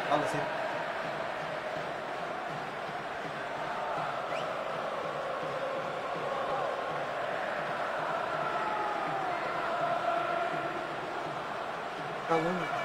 Fala assim. Falando.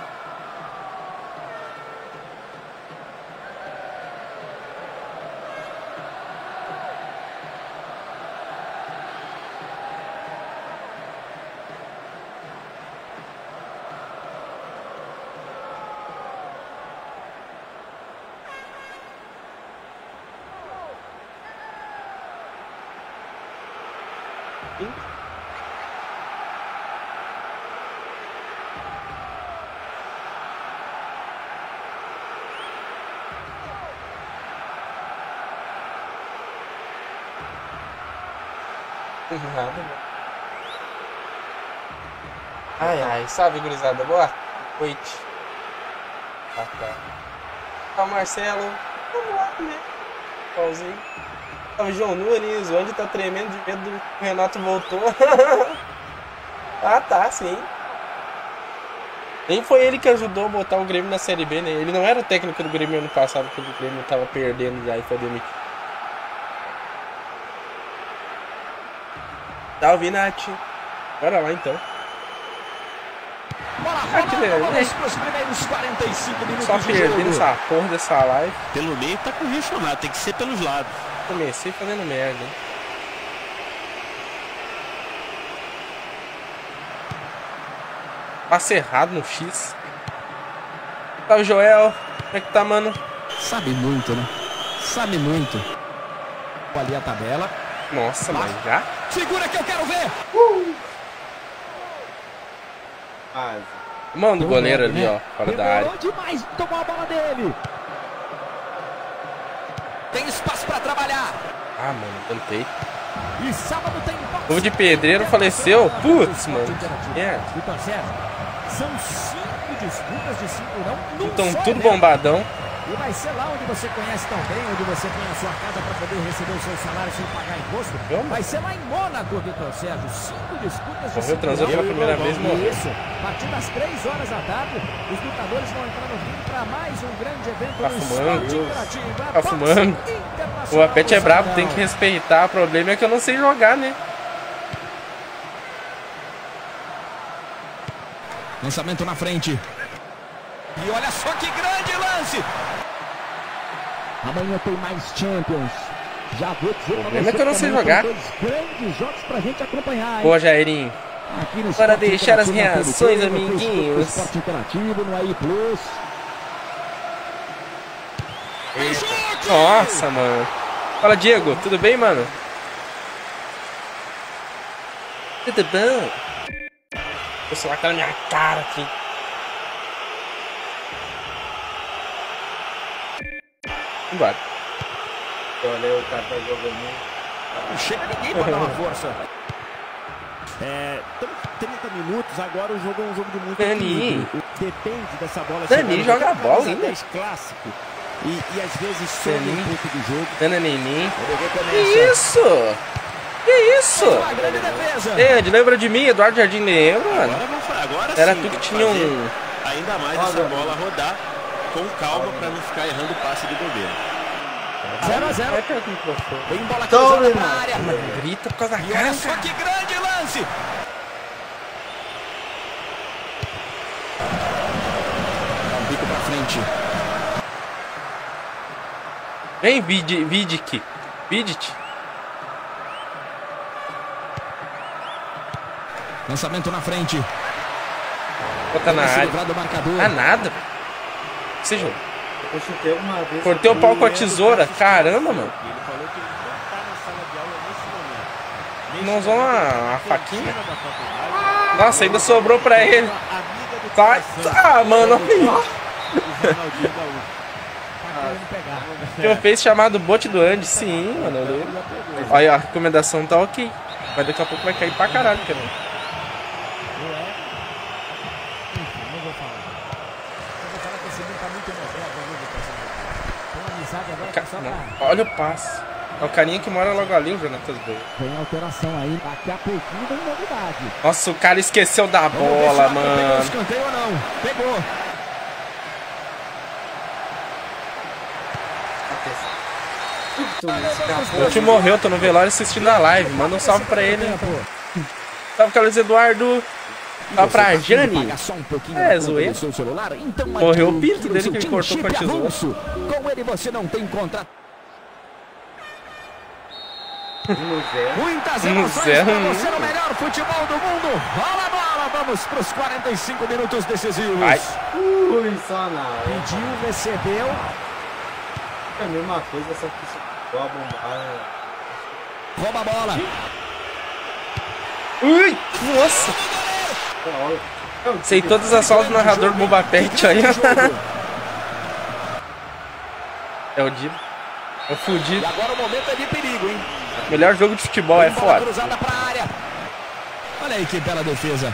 Nada, né? Ai, ai, salve, gurizada. Boa noite. Ah, tá. Ah, o Marcelo. Vamos lá, né? Pauzinho. Salve, João Nunes. Onde tá tremendo de medo do Renato voltou. Ah, tá, sim. Nem foi ele que ajudou a botar o Grêmio na Série B, né? Ele não era o técnico do Grêmio ano passado, porque o Grêmio tava perdendo já e foi demitido. Salve, Nath. Bora lá, então. Que beleza. Só perdendo essa porra dessa live. Pelo meio tá congestionado, tem que ser pelos lados. Comecei fazendo merda, hein? Passe errado no X. Salve, Joel. Como é que tá, mano? Sabe muito, né? Sabe muito. Ali a tabela. Nossa, mas já? Segura que eu quero ver! Mano do goleiro ali, ó, fora da área. Demais, tomou a bola dele. Tem espaço pra trabalhar. Ah, mano, cantei. E sábado tem boxe. Povo de pedreiro faleceu. Putz, mano. Merda. Vitor Sérgio, são 5 disputas de 5 não. Então tudo bombadão. E vai ser lá onde você conhece tão bem, onde você tem a sua casa para poder receber o seu salário sem pagar imposto. Vai ser lá em Mônaco, Vitor Sérgio. 5 disputas de Morreu, transou pela primeira vez, morreu. Isso. A partir das 3 horas da tarde, os lutadores vão entrar no ringue para mais um grande evento Tá no fumando. Esporte Interativo. Tá fumando. O Apete é brabo, tem que respeitar. O problema é que eu não sei jogar, né? Lançamento na frente. E olha só que grande lance! Amanhã tem mais Champions. Já vou dizer o problema é que eu não sei jogar. Grandes jogos pra gente acompanhar. Boa, Jairinho. Para deixar as reações, amiguinhos. Esporte Interativo no AI Plus. Nossa, mano. Fala, Diego. Tudo bem, mano? Tudo bom? Vou solar aquela minha cara aqui. Vambora. Olha, o cara tá jogando. Não chega ninguém pra dar uma força. 30 minutos, agora o jogo é um jogo de muito Dani. Depende dessa bola. Dani joga a bola ainda. Clássico. E às vezes some um pouco do jogo. Dana Nenin. Que isso? Que isso? Ed, lembra de mim? Eduardo Jardim lembra, mano? Agora era sim, tu que tinha um... Ainda mais essa bola rodar com calma para não ficar errando o passe de bobeira. 0 a 0. Vai perto do microfone. Tem bola cruzada pra área. Grita por causa da E cara. olha só que grande lance. Dá um bico pra frente. Vem, Vidic. Lançamento na frente. Bota na área. Ah, nada. Que seja. Eu chutei uma vez. Cortei o pau com a tesoura. Caramba, mano. Ele falou que ele não tá na sala de aula nesse momento. Não usou uma faquinha? Nossa, ainda sobrou pra ele. Tá, mano. Tem um Face chamado Bot do Andy. Sim, mano. Eu lembro. Olha, a recomendação tá ok. Mas daqui a pouco vai cair pra caralho, cara. Não. Olha o passe. É o carinha que mora logo ali, o Jonatas Boa. Tem alteração aí, daqui a pouquinho tem novidade. Nossa, o cara esqueceu da bola, mano. Escanteio ou não? Pegou. O tio morreu, tô no velório assistindo a live. Manda um salve pra ele. Então. Salve, Carlos Eduardo. Salve pra Jane. É, zoeira. Morreu o pinto dele que ele cortou com a tesoura. Com ele você não tem contrato. Muitas emoções pra você no melhor futebol do mundo. Rola a bola, vamos pros 45 minutos decisivos. Ui, só não. Pediu, recebeu. É a mesma coisa, só que só a bombar. Rouba a bola. Ui, nossa. Sei todas as falas do narrador Boba Pet aí. É o Dibo. É o fudido. E agora o momento é de perigo, hein? Melhor jogo de futebol, é foda. Cruzada pra área. Olha aí que bela defesa.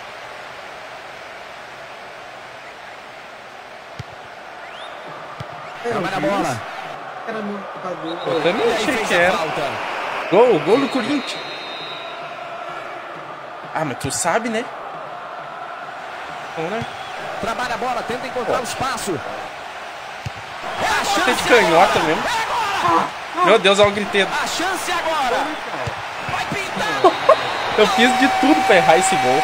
Trabalha a bola. Era meu jogador. Eu também achei que era. Gol do Corinthians. Ah, mas tu sabe, né? Trabalha a bola, tenta encontrar o espaço. Tem de canhota mesmo. Meu Deus, olha o griteiro. A chance agora. Vai pintar. Eu fiz de tudo pra errar esse gol.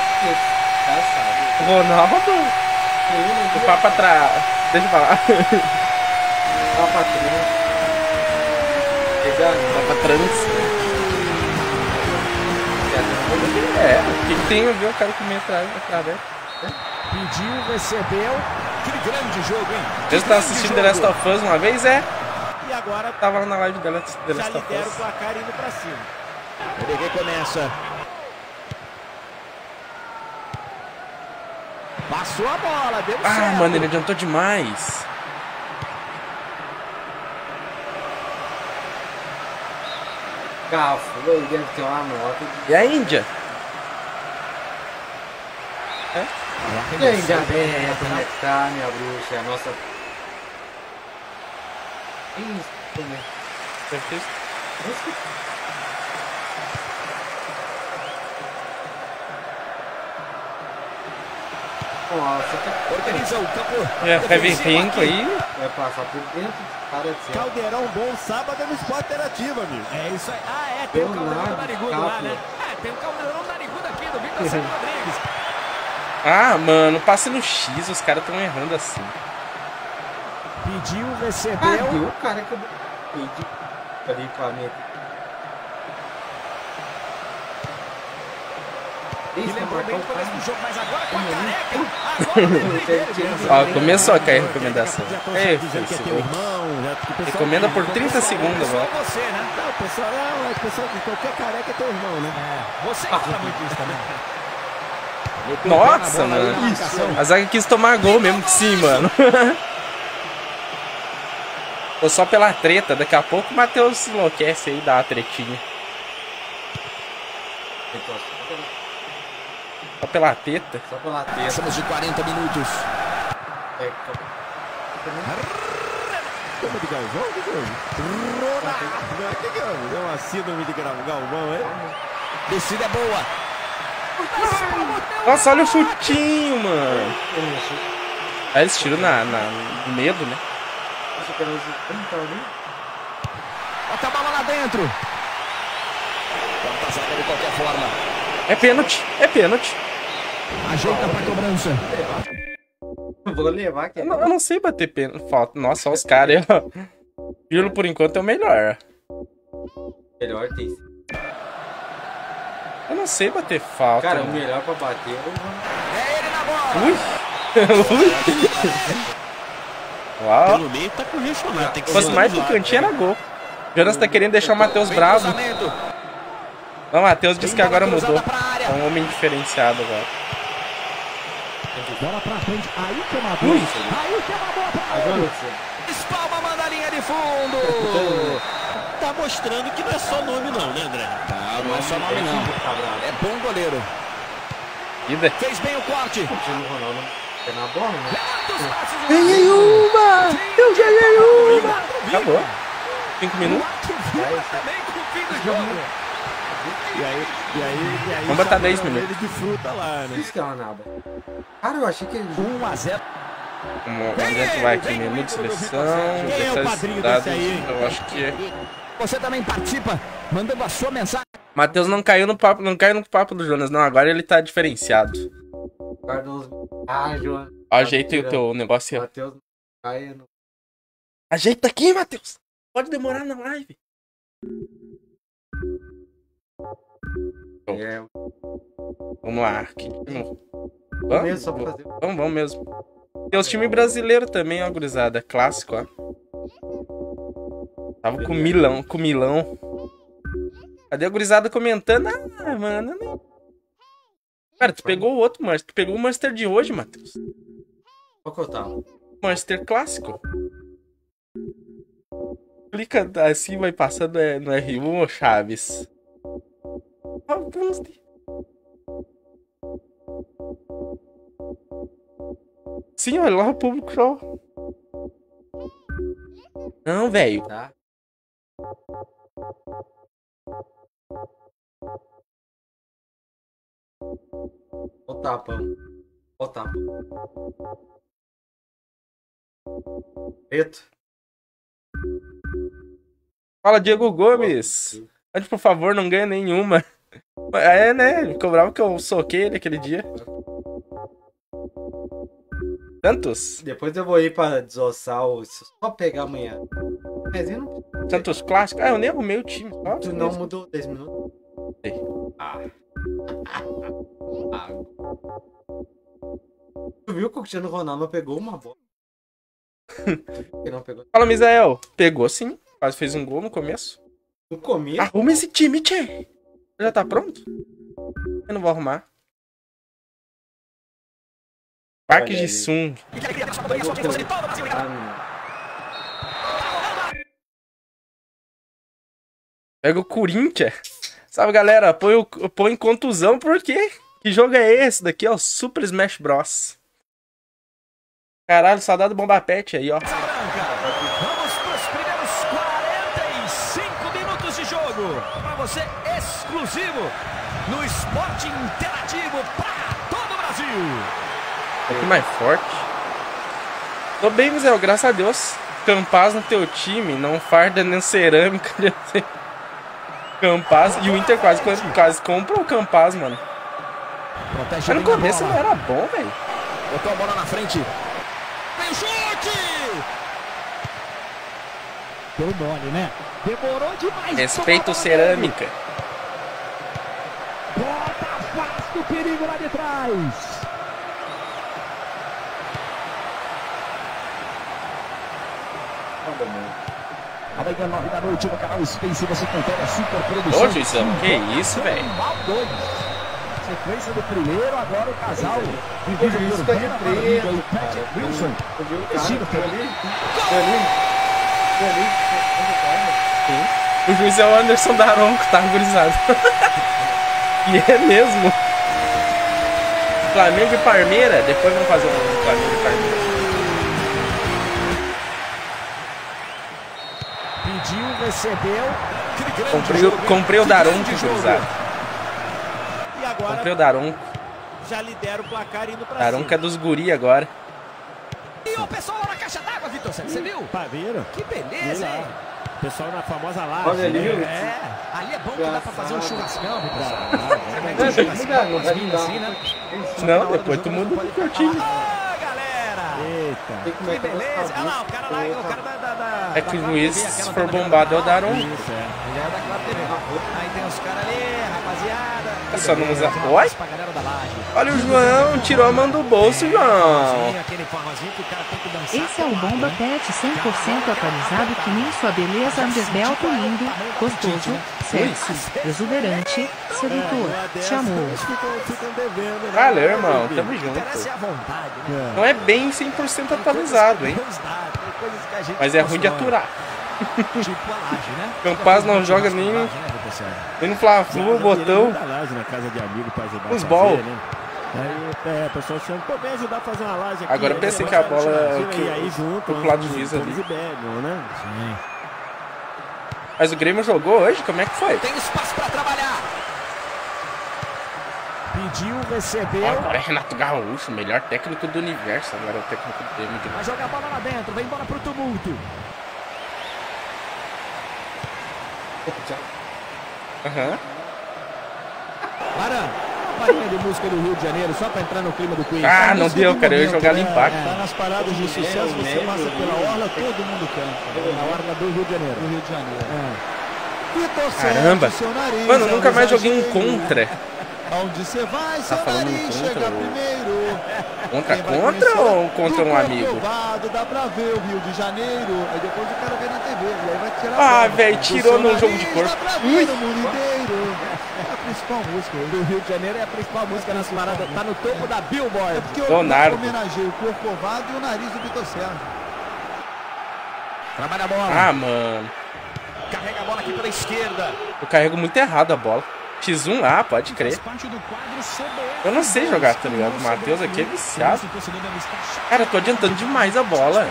Ronaldo. O papo atrás. Deixa eu falar. Papa trans. É, o que tem a ver o cara comer atrás? Pediu, recebeu. Que grande jogo, hein? Você tá assistindo The Last of Us uma vez, é? E agora Tava lá na live The Last já of lidera o Us. placar indo pra cima. Ele recomeça. Passou a bola, deu certo. Ah, mano, ele adiantou demais. Cafo, ele deve ter uma nota. E a Índia? E ainda bem, como é que tá, minha bruxa? A nossa. Isso, né? Nossa, Organiza o campo. Vai vir rinco aí. vai passar por dentro, cara de céu. Caldeirão bom sábado no Esporte Interativo, amigo. É isso aí. Ah, é, tem o caldeirão do Narigudo lá, né? É, tem o caldeirão do Narigudo aqui, do Vitor Sérgio Rodrigues. Ah, mano, passe no X, os caras tão errando assim. Pediu, Cadê recebeu. o cara que eu pedi ali pra mim? E Isso, lembrou bem marcar no o começo cara. do jogo, mas agora com a careca. Agora o Ó, começou a cair a recomendação. Ei, Dizendo que é teu irmão, já, que o pessoal- recomenda por 30 segundos agora. você, né? Não, o pessoal, não, o pessoal de qualquer careca é teu irmão, né? É, você que fala muito isso também. Nossa, mano. A zaga quis tomar gol mesmo que sim, mano. Tô só pela treta, daqui a pouco o Matheus enlouquece aí, dá uma tretinha. Só pela teta. Só pela testa. Passamos de 40 minutos. Chama de Galvão? O que que houve? Ronaldo! O que que houve? Deu uma síndrome de Galvão, é? Descida é boa. Nossa, olha o chutinho, mano. Aí eles tiram no medo, né? Bota a bola lá dentro. Bota a zaga de qualquer forma. É pênalti, é pênalti. Ajeita pra cobrança. Vou levar aqui. Eu não sei bater pênalti. Falta. Nossa, olha os caras aí, ó. Pirlo, por enquanto, é o melhor. Melhor tem. Eu não sei bater falta. Cara, o mano. melhor pra bater é É ele na bola. Ui! Uau! Pelo meio tá congestionado. Tem que Se fosse ser mais do pro lado, cantinho, né? era gol. Jonas tá querendo deixar o Matheus bravo. Cruzamento. Não, o Matheus disse que agora mudou. Cruzada pra área. É um homem diferenciado agora. Bola pra frente. Aí que é uma boa. Aí que é uma boa pra ele. Espalma, manda a linha de fundo. Tá mostrando que não é só nome não, né, André? Não é só nome não. É bom goleiro. Ida. Fez bem o corte. Cristiano Ronaldo é na bola, né? Ganhei uma! Eu ganhei uma! Acabou. 5 minutos. Também com o fim do jogo. E aí Vamos botar 10 chamaram minutos. ele de fruta lá, né? Isso que é uma naba. Cara, eu achei que ele. 1 a 0. Onde a gente vai aqui? Menu de seleção. Dados, eu acho que é. Você também participa, mandando a sua mensagem. Matheus não caiu no papo do Jonas, não. Agora ele tá diferenciado. Jonas. Ajeita o teu negócio aí. Matheus cai no... Ajeita aqui, Matheus. Pode demorar na live. É, Vamos lá. Vamos mesmo. Tem os times brasileiros também, ó, gurizada. Clássico, ó. Tava com o Milão. Cadê a gurizada comentando? Ah, mano. Cara, tu pegou o outro Master. Tu pegou o Master de hoje, Matheus. Qual que eu tava? Master clássico. Clica assim, vai passando no R1, ô Chaves. Sim, olha lá o público só. Não, velho. Tá. O tapa. Preto. Fala, Diego Gomes. Antes, por favor, não ganha nenhuma. É, né? Ele cobrava que eu soquei ele aquele dia. Santos? Depois eu vou ir pra desossar o... Só pegar amanhã. Mas eu não... Santos clássico? Ah, eu nem arrumei o time. Só Tu não mudou 10 minutos? Sei. Tu viu que o Cristiano Ronaldo pegou uma bola? Não pegou. Fala, Misael. Pegou sim. Quase fez um gol no começo. No começo? Arruma esse time, tchê. Já tá pronto? Eu não vou arrumar. Parque de Sung. Pega o Corinthians. Sabe, galera? Põe contusão por quê? Que jogo é esse daqui, ó? Super Smash Bros. Caralho, saudade do Bomba Pet aí, ó. Vamos pros primeiros 45 minutos de jogo. Pra você, exclusivo no Esporte Interativo pra todo o Brasil. Aqui mais forte. Tô bem, Misael, graças a Deus. Campaz no teu time, não farda nem cerâmica. Campaz e o Inter quase comprou o Campaz, mano. Mas no começo não era bom, velho. Botou a bola na frente. Vem o chute! Deu mole, né? Demorou demais. Respeita o cerâmica. Bota, afasta o perigo lá de trás. A 9 da noite no canal Space, você confere a super produção. Ô, Juizão, que isso, velho? Sequência do primeiro, agora o casal. O juiz tá de preto. Wilson. O juiz é o Anderson Daronco, tá gurizado. E é mesmo. Flamengo e Parmeira. Depois vamos fazer um Flamengo e Parmeira. Pediu, recebeu. Comprei o Daronco, gurizado. E agora Comprei o Daronco. já lidera o placar indo pra Daronco cima. é dos guri agora. E o pessoal na caixa d'água, Vitor Sérgio, você viu? Paveiro. Que beleza, hein? Pessoal na famosa laje. Olha ali, né? Ali é bom que dá pra fazer um churrascão, Vitor. Não, depois tu muda o teu time. Ah, galera! Eita. Que beleza! Olha lá, o cara lá, o cara da... É que o juiz, se for bombado, é o Daronco. Isso, é. Ele é daquela TV. Aí tem os caras ali, rapaziada. É só não usar... Oi? Pra galera da laje. Olha o João, tirou a mão do bolso, João. Aquele forrozinho que o cara tem que dançar. Esse é o Bomba Pet 100% atualizado que nem sua beleza, underbelto, lindo, gostoso, sexy, exuberante, sedutor, te amor. Ficam devendo, né? Valeu, irmão, tamo Interessa é junto. a vontade, né? Não é bem 100% atualizado, hein? Tem coisas que a gente Mas é ruim de constrói. aturar. Tipo a laje, né? Campaz não joga nem no Fla-Flu, botão. Da laje na casa de amigo pra ajudar Os a fazer, bol. né? Aí, o pessoal chama, pô, vem ajudar a fazer uma laje aqui. Agora eu pensei que a bola E aí junto, pro lado do juiz ali. e bebam, né? Sim. Mas o Grêmio jogou hoje? Como é que foi? Tem espaço pra trabalhar. Pediu, recebeu. Agora é Renato Gaúcho, o melhor técnico do universo. Agora é o técnico do Grêmio. Vai jogar a bola lá dentro, vem embora pro tumulto. Aham. Aran, farinha de música do Rio de Janeiro, só pra entrar no clima do Queen. Ah, não deu, cara. Eu ia jogar ali embaixo. Tá nas paradas de sucesso, você passa pela orla, todo mundo canta. Na orla do Rio de Janeiro. No Rio de Janeiro. Caramba. Mano, eu nunca mais joguei um contra. Onde você vai, Tá falando um contra chega primeiro. Contra ou contra um amigo? Dá pra ver o Rio de Janeiro. Aí depois o cara vê na TV. E aí vai tirar. Ah, velho, tirou no jogo de corpo. Dá pra ver no mundo inteiro. É a principal música Do Rio de Janeiro é a principal música nas paradas. Tá no topo da Billboard. É porque Leonardo. eu homenageei o Corcovado e o nariz do Vitor Sérgio. Trabalha a bola. Ah, mano. Carrega a bola aqui pela esquerda. Eu carrego muito errado a bola. X1, ah, pode crer. Eu não sei jogar, tá ligado? O Matheus aqui é viciado. Cara, eu tô adiantando demais a bola.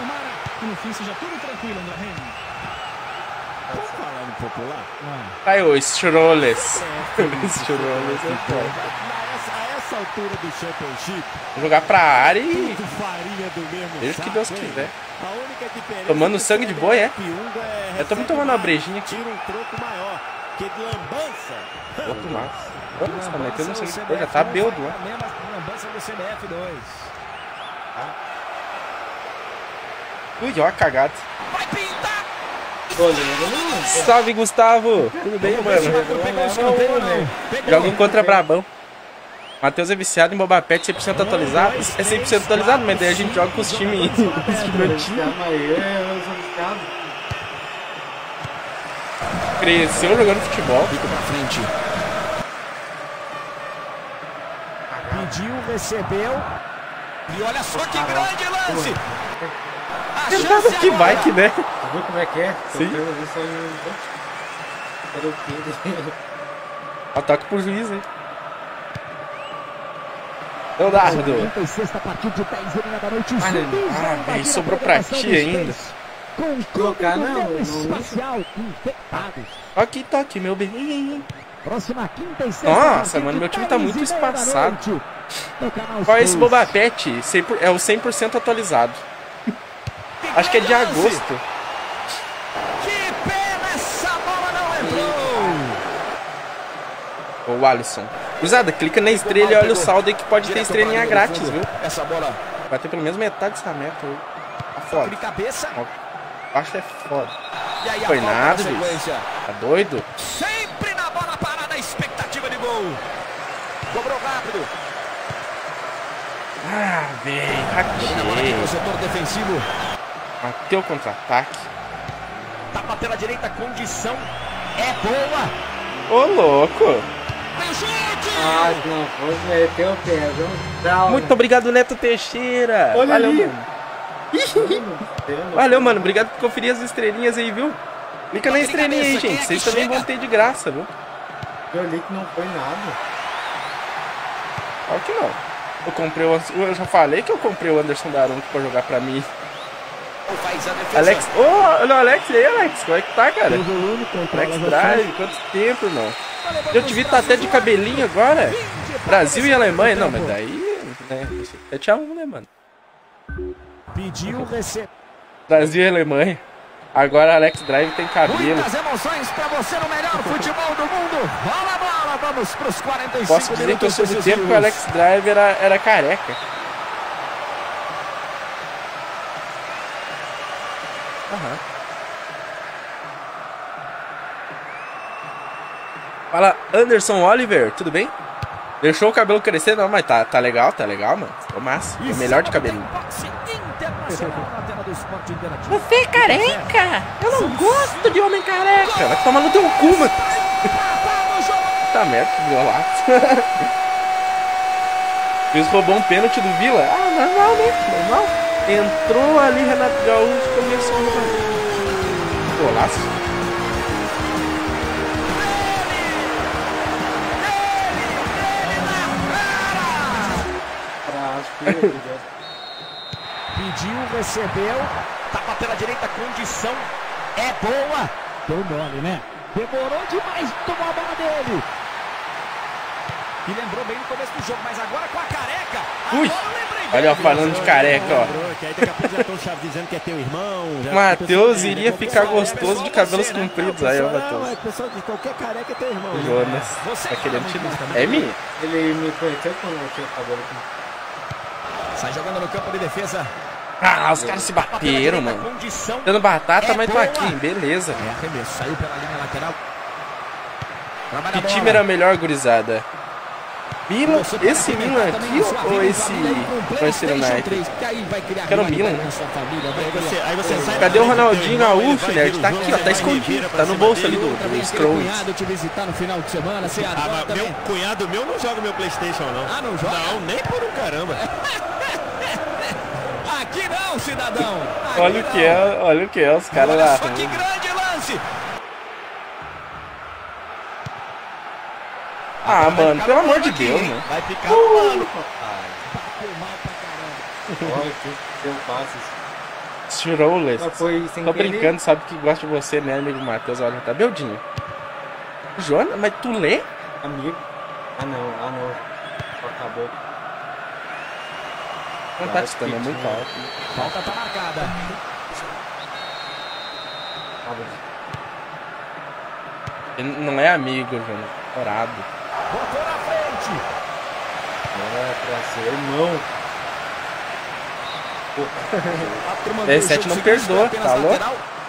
Vamos falar no popular? Aí, ô, Stroles. Stroles é foda. A essa altura do Championship, Vou jogar pra área e tudo farinha do mesmo Deus que saco, Deus hein? quiser. A única diferença Tomando é que sangue de o boi, é? Piunga Eu tô me tomando uma brejinha aqui. tira um troco maior, que de lambança. Outro massa. Nossa, tá metendo sangue de boi, já tá bêbado lá. Lambança do CBF 2. Ui, ó a cagada. Vai pintar. Salve, Gustavo. Tudo bem, mano? Pegou o escanteio, não. Joga um contra Brabão. Matheus é viciado em Boba Pet 100% atualizado. É 100% atualizado, mas daí a gente joga com os times antigos. Cresceu jogando futebol. Fica pra frente. Pediu, recebeu. E olha só que grande lance. A chance Que agora. bike, né? Viu como é que é? Sim. Era o quê? Ataque pro juiz, hein? Leonardo. 46ª partida de 10 da noite. Ah, velho, sobrou pra ti ainda. Com Colocar, não, espacial infectados. Toque, meu bem. Próxima quinta e sexta. Nossa, mano, meu time tá muito espaçado. Qual é esse Boba Pet? É o 100% atualizado. Acho que é de agosto. Que pena, essa bola não entrou. O Alisson. Cruzada, clica na estrela e olha o saldo aí que pode ter estrelinha grátis, viu? Essa bola Vai ter pelo menos metade dessa meta aí. Tá foda. de cabeça. Acho que é foda. E aí a Foi falta nada, na bicho. sequência. Tá doido? Sempre na bola parada, expectativa de gol. Cobrou rápido. Ah, velho, No raquei. setor defensivo. Mateu o contra-ataque. Tapa pela direita, condição é boa. Ô, louco. Tem chute. Ah, não, vou meter o pé. Vamos Muito obrigado, Neto Teixeira. Olha Valeu, ali. mano. Valeu, mano. Obrigado por conferir as estrelinhas aí, viu? Clica na estrelinha aí, gente. Vocês também vão ter de graça, viu? Eu li que não foi nada. Claro que não. Eu já falei que eu comprei o Anderson Daronco pra jogar pra mim. Faz a defesa. Alex. Olha o Alex. E aí, Alex? Como é que tá, cara? Alex Drive. Quanto tempo, irmão? Eu te vi tá até de cabelinho agora. Brasil e Alemanha. Não, mas daí... Né, 7x1, né, mano? Pediu, recebeu. Brasil e Alemanha. Agora Alex Drive tem cabelo. Muitas emoções pra você no melhor futebol do mundo. Rola a bola, vamos pros 45 Posso dizer que eu minutos sou do tempo decisivos. que o Alex Drive era careca. Aham. Fala, Anderson Oliver, tudo bem? Deixou o cabelo crescer? Não, mas tá legal, mano. Ficou massa. Ficou melhor de cabelinho. Você é careca! Eu não gosto de homem careca! Vai tomar no teu cu, mano! Tá merda, que violato. Luiz roubou um pênalti do Vila? Ah, normal, né? Normal. Entrou ali Renato Gaúcho, começou a roubar. Golaço. Pediu, recebeu. Tapa pela direita, condição é boa. Deu mole, né? Demorou demais de tomar a bola dele. que lembrou bem no começo do jogo, mas agora com a careca. Ui! Olha, ó, falando de careca, ó. Matheus iria ficar gostoso de cabelos compridos. Aí, ó, Matheus. Jonas, tá querendo te dar. É minha. Ele me conheceu quando eu tinha cabelo comprido. Sai jogando no campo de defesa. Ah, os caras se bateram, mano. Dando batata, mas tô aqui, beleza. Saiu pela linha lateral. Que time era melhor, gurizada? Milan, esse Milan aqui ou esse Manchester United? Quero o Milan. Cadê o Ronaldinho Gaúcho, nerd? Tá aqui, ó, tá escondido. Tá no bolso ali do Scrolls. Meu cunhado meu não joga meu PlayStation, não. Ah, não joga? Não, nem por um caramba. Aqui não, cidadão. Olha o que é, os caras lá. Que grande lance. Ah, mano, pelo amor de Deus, mano. Vai ficar no mano. Olha que deu passes. Tirou o Lester. Foi sem Tô querer. brincando, sabe que gosta de você, né, amigo Matheus? Olha, tá Beldinho. Jonas, mas tu lê? Amigo. Ah, não. Acabou. Não tá distando, é muito alto. Falta tá marcada. Ele não é amigo, Jonas. Orado. Botou na frente. É pra ser irmão. 17 não perdoa, tá louco?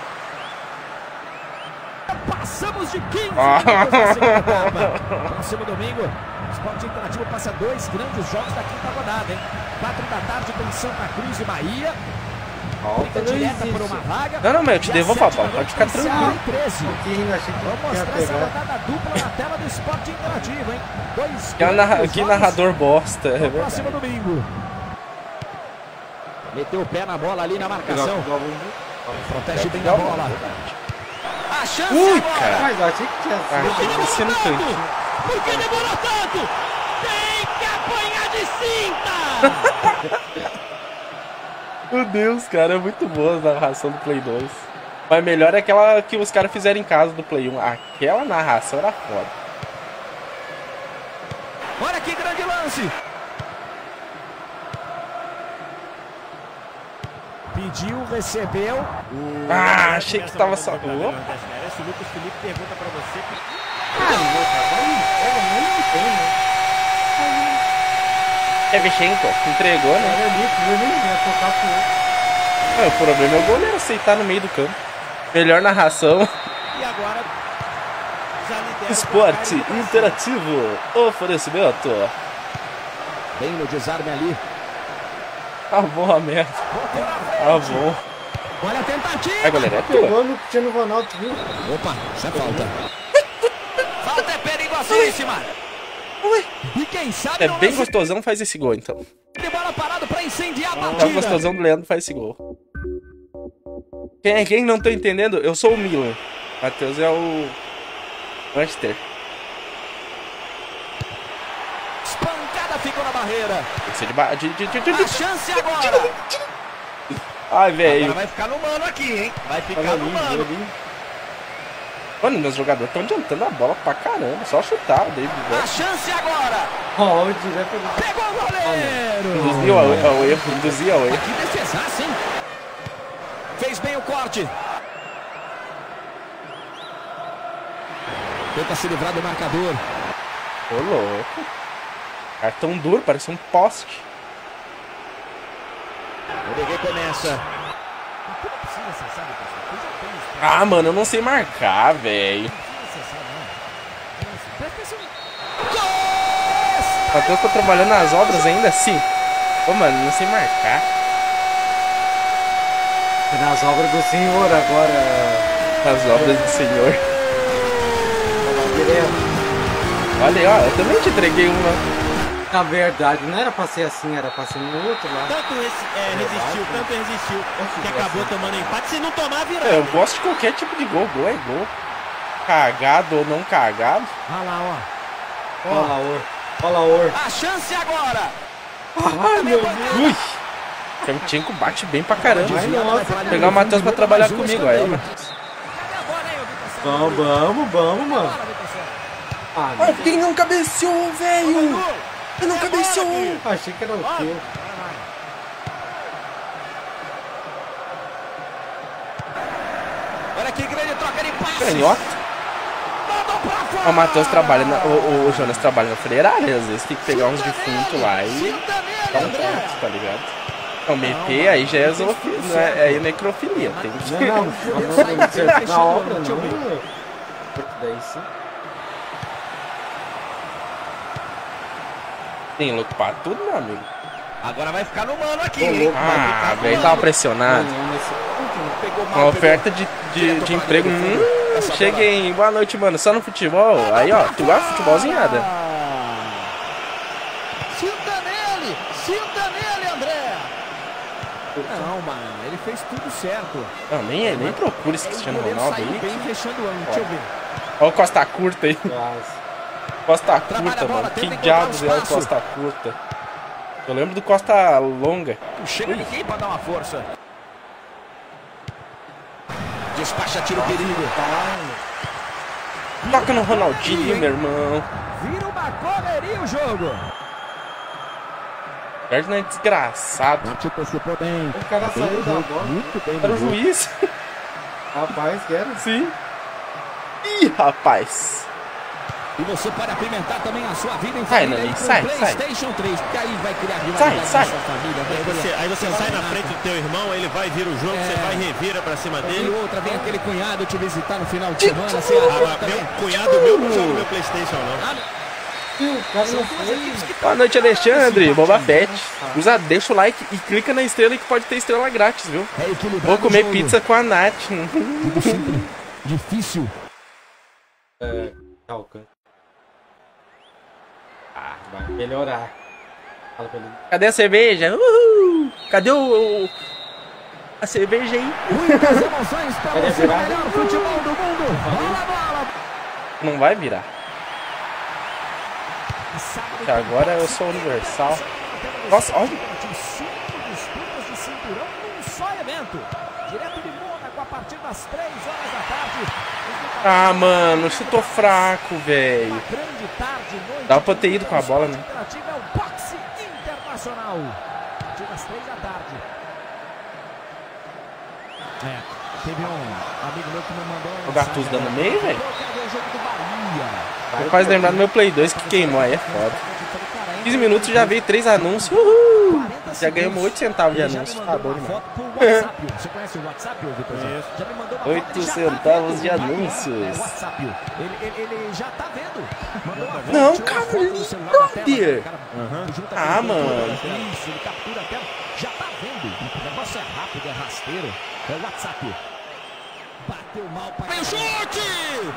Passamos de 15 Ah. minutos na segunda etapa. Próximo domingo, o Sport Interativo passa 2 grandes jogos da quinta rodada, hein? 4 da tarde tem Santa Cruz e Bahia. Briga direta por uma vaga. Não, mas eu te devolvo a bola, pode ficar tranquilo. 13. Achei que Vamos ia mostrar essa pegar. rodada dupla na tela do Sport Interativo, hein? 2 Que narrador bosta. É verdade. próximo domingo. Meteu o pé na bola ali na marcação. Protege bem a bola. A chance Ui, agora. cara. Mas eu achei que tinha sido. Achei que ia ser no cantinho. Por que demorou tanto? Tem que apanhar de cinta! Meu Deus, cara, é muito boa a narração do Play 2. Mas melhor é aquela que os caras fizeram em casa do Play 1. Aquela narração era foda. Olha que grande lance! Pediu, recebeu. Ah, achei que tava só. O Lucas Felipe pergunta pra você. Shevchenko entregou, né? O problema é o goleiro aceitar no meio do campo. Melhor narração. E agora já lidera. Esporte interativo. Oferecimento. Bem no desarme ali. Tá bom a merda. Tá bom. Olha a tentativa. Ai, goleiro, é tua. Pegou no Cristiano Ronaldo, viu? Opa, isso é falta. Falta é perigosíssima. Ui. E quem sabe É não bem lance gostosão, faz esse gol, então. de bola parado pra incendiar a É o batida. gostosão do Leandro, faz esse gol. Quem não tá entendendo, eu sou o Milan. Matheus é o Manchester. Espancada ficou na barreira. Tem que ser de A chance agora. Ai, velho. Agora vai ficar no mano aqui, hein? Vai ficar no mano. Mano, meus jogadores estão adiantando a bola pra caramba. Só chutar o David. A chance agora. Ó, o José pegou. Pegou o goleiro. Induziu ao erro, induzia ao erro. Que defesaça, hein? Fez bem o corte. Tenta se livrar do marcador. Ô, louco. Cartão duro, parece um poste. O DG começa. Ah, mano, eu não sei marcar, velho. O Matheus tá trabalhando nas obras ainda assim. Ô, mano, não sei marcar. Nas obras do Senhor agora. Nas obras do Senhor. Olha aí, ó, eu também te entreguei uma. Na verdade, não era pra ser assim, era pra ser no outro lá. Tanto resistiu, que acabou tomando empate. Se não tomar, virou. Eu gosto de qualquer tipo de gol. Gol é gol. Cagado ou não cagado. Olha lá, ó. Olha lá, Or. Olha lá, Or. A chance agora. Ai, meu Deus. Ui. Shevchenko bate bem pra caramba. Ai, nossa. Vou pegar o Matheus pra trabalhar comigo. Aí, ó, Matheus. Vamos, mano. Ah, Olha, quem não cabeceou, velho? Quem não cabeceou? achei que era o teu. Olha que grande troca de passes. Canhota. O Matheus trabalha o Jonas trabalha na freiragem, às vezes tem que pegar uns defuntos lá e dar um ponto, tá ligado? Não, meter aí já é zoofilia, aí é necrofilia. Tem que... Não, na obra não. Daí sim. Tem louco pra tudo, meu amigo. Agora vai ficar no mano aqui, hein? Ah, velho, tava pressionado. Uma oferta de emprego. Cheguei, boa noite, mano. Só no futebol. Aí, ó, tu gosta de futebolzinhada? Sinta nele, André. Não, mano, ele fez tudo certo. Não, nem procura esse Cristiano Ronaldo aí. Bem fechando o ângulo, deixa eu ver. Olha o Costa Curta aí. Costa Curta, bola, mano. Que tenta diabos é encontrar o espaço. Costa Curta? Eu lembro do Costa Longa. Não chega ninguém pra dar uma força. Despacha, tira o perigo. Toca no Ronaldinho, meu irmão. Vira uma correria o jogo. Perde não é desgraçado. Antecipou bem. O cara saiu da bola. Muito bem. Era o juiz. Rapaz, que era. Sim. Ih, rapaz. E você pode apimentar também a sua vida em Sai, família Nani, com sai, PlayStation 3, porque aí vai criar Sai, rivalidade sai. na sua família. Aí você sai na frente do teu irmão, ele vai vir o jogo, você vai revira pra cima E dele. outra, vem aquele cunhado te visitar no final de semana. Você Meu cunhado meu não joga no meu PlayStation, não. O cara não foi. Boa noite, Alexandre. Boba Fett. Deixa o like e clica na estrela que pode ter estrela grátis, viu? Vou comer pizza com a Nath. Difícil. Calcan. Ah, vai melhorar. Fala pra ele. Cadê a cerveja? Cadê a cerveja aí? Muitas emoções para Cadê você, o virar? melhor futebol do mundo. Bola. Não vai virar. Que agora eu sou universal. Nossa, olha. Cinco disputas de cinturão num só evento. Direto de Mônaco a partir das 3 horas da tarde. Ah, mano, chutou fraco, velho. Grande tarde, noite. Dá pra ter ido com a bola, né? Interativo é o Boxe Internacional. A partir das 3 da tarde. Teve um amigo meu que me mandou. O Gattuso dando no meio, velho. O jogo do Bahia. Me faz lembrar do meu Play 2 que queimou, aí é foda. 15 minutos já veio 3 anúncios. Uhul! Já ganhamos 8 centavos de anúncio. Tá bom demais. Você conhece o WhatsApp, Vitor? Já me mandou uma 8 foto, ele já centavos tá de vendo. anúncios. WhatsApp. Ele já tá vendo. Mandou uma foto, Não, tirou uma cara, foto do celular da tela, brother. cara, junta Ah, com o mano. controle, isso, ele captura a tela. Já tá vendo. O negócio é rápido, é rasteiro. É o WhatsApp. Bateu mal para o chute!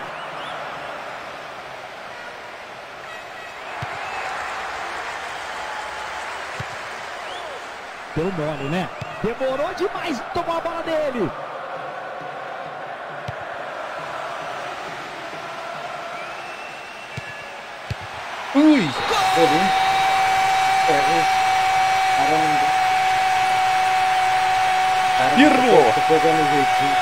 Deu mole, né? Demorou demais, tomou a bola dele. Ui! Pirlo! Tô pegando o jeitinho.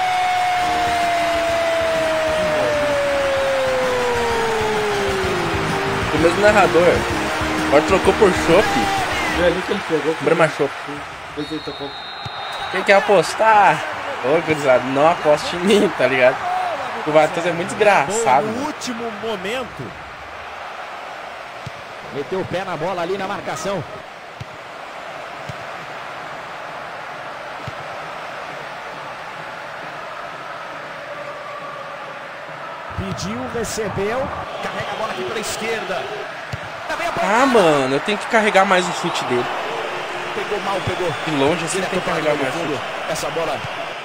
O mesmo narrador. Agora trocou por Chopp. Viu ali que ele pegou? Brahma Chopp. Depois ele tocou. Quem quer apostar? Ô, gurizada, não aposte em mim, tá ligado? O Matheus é muito desgraçado. No Mano. último momento. Meteu o pé na bola ali na marcação. Pediu, recebeu. Carrega a bola aqui pela esquerda. Ah, mano, eu tenho que carregar mais o chute dele. Pegou mal, pegou. De longe, assim, eu tenho que carregar mais o chute. Essa bola.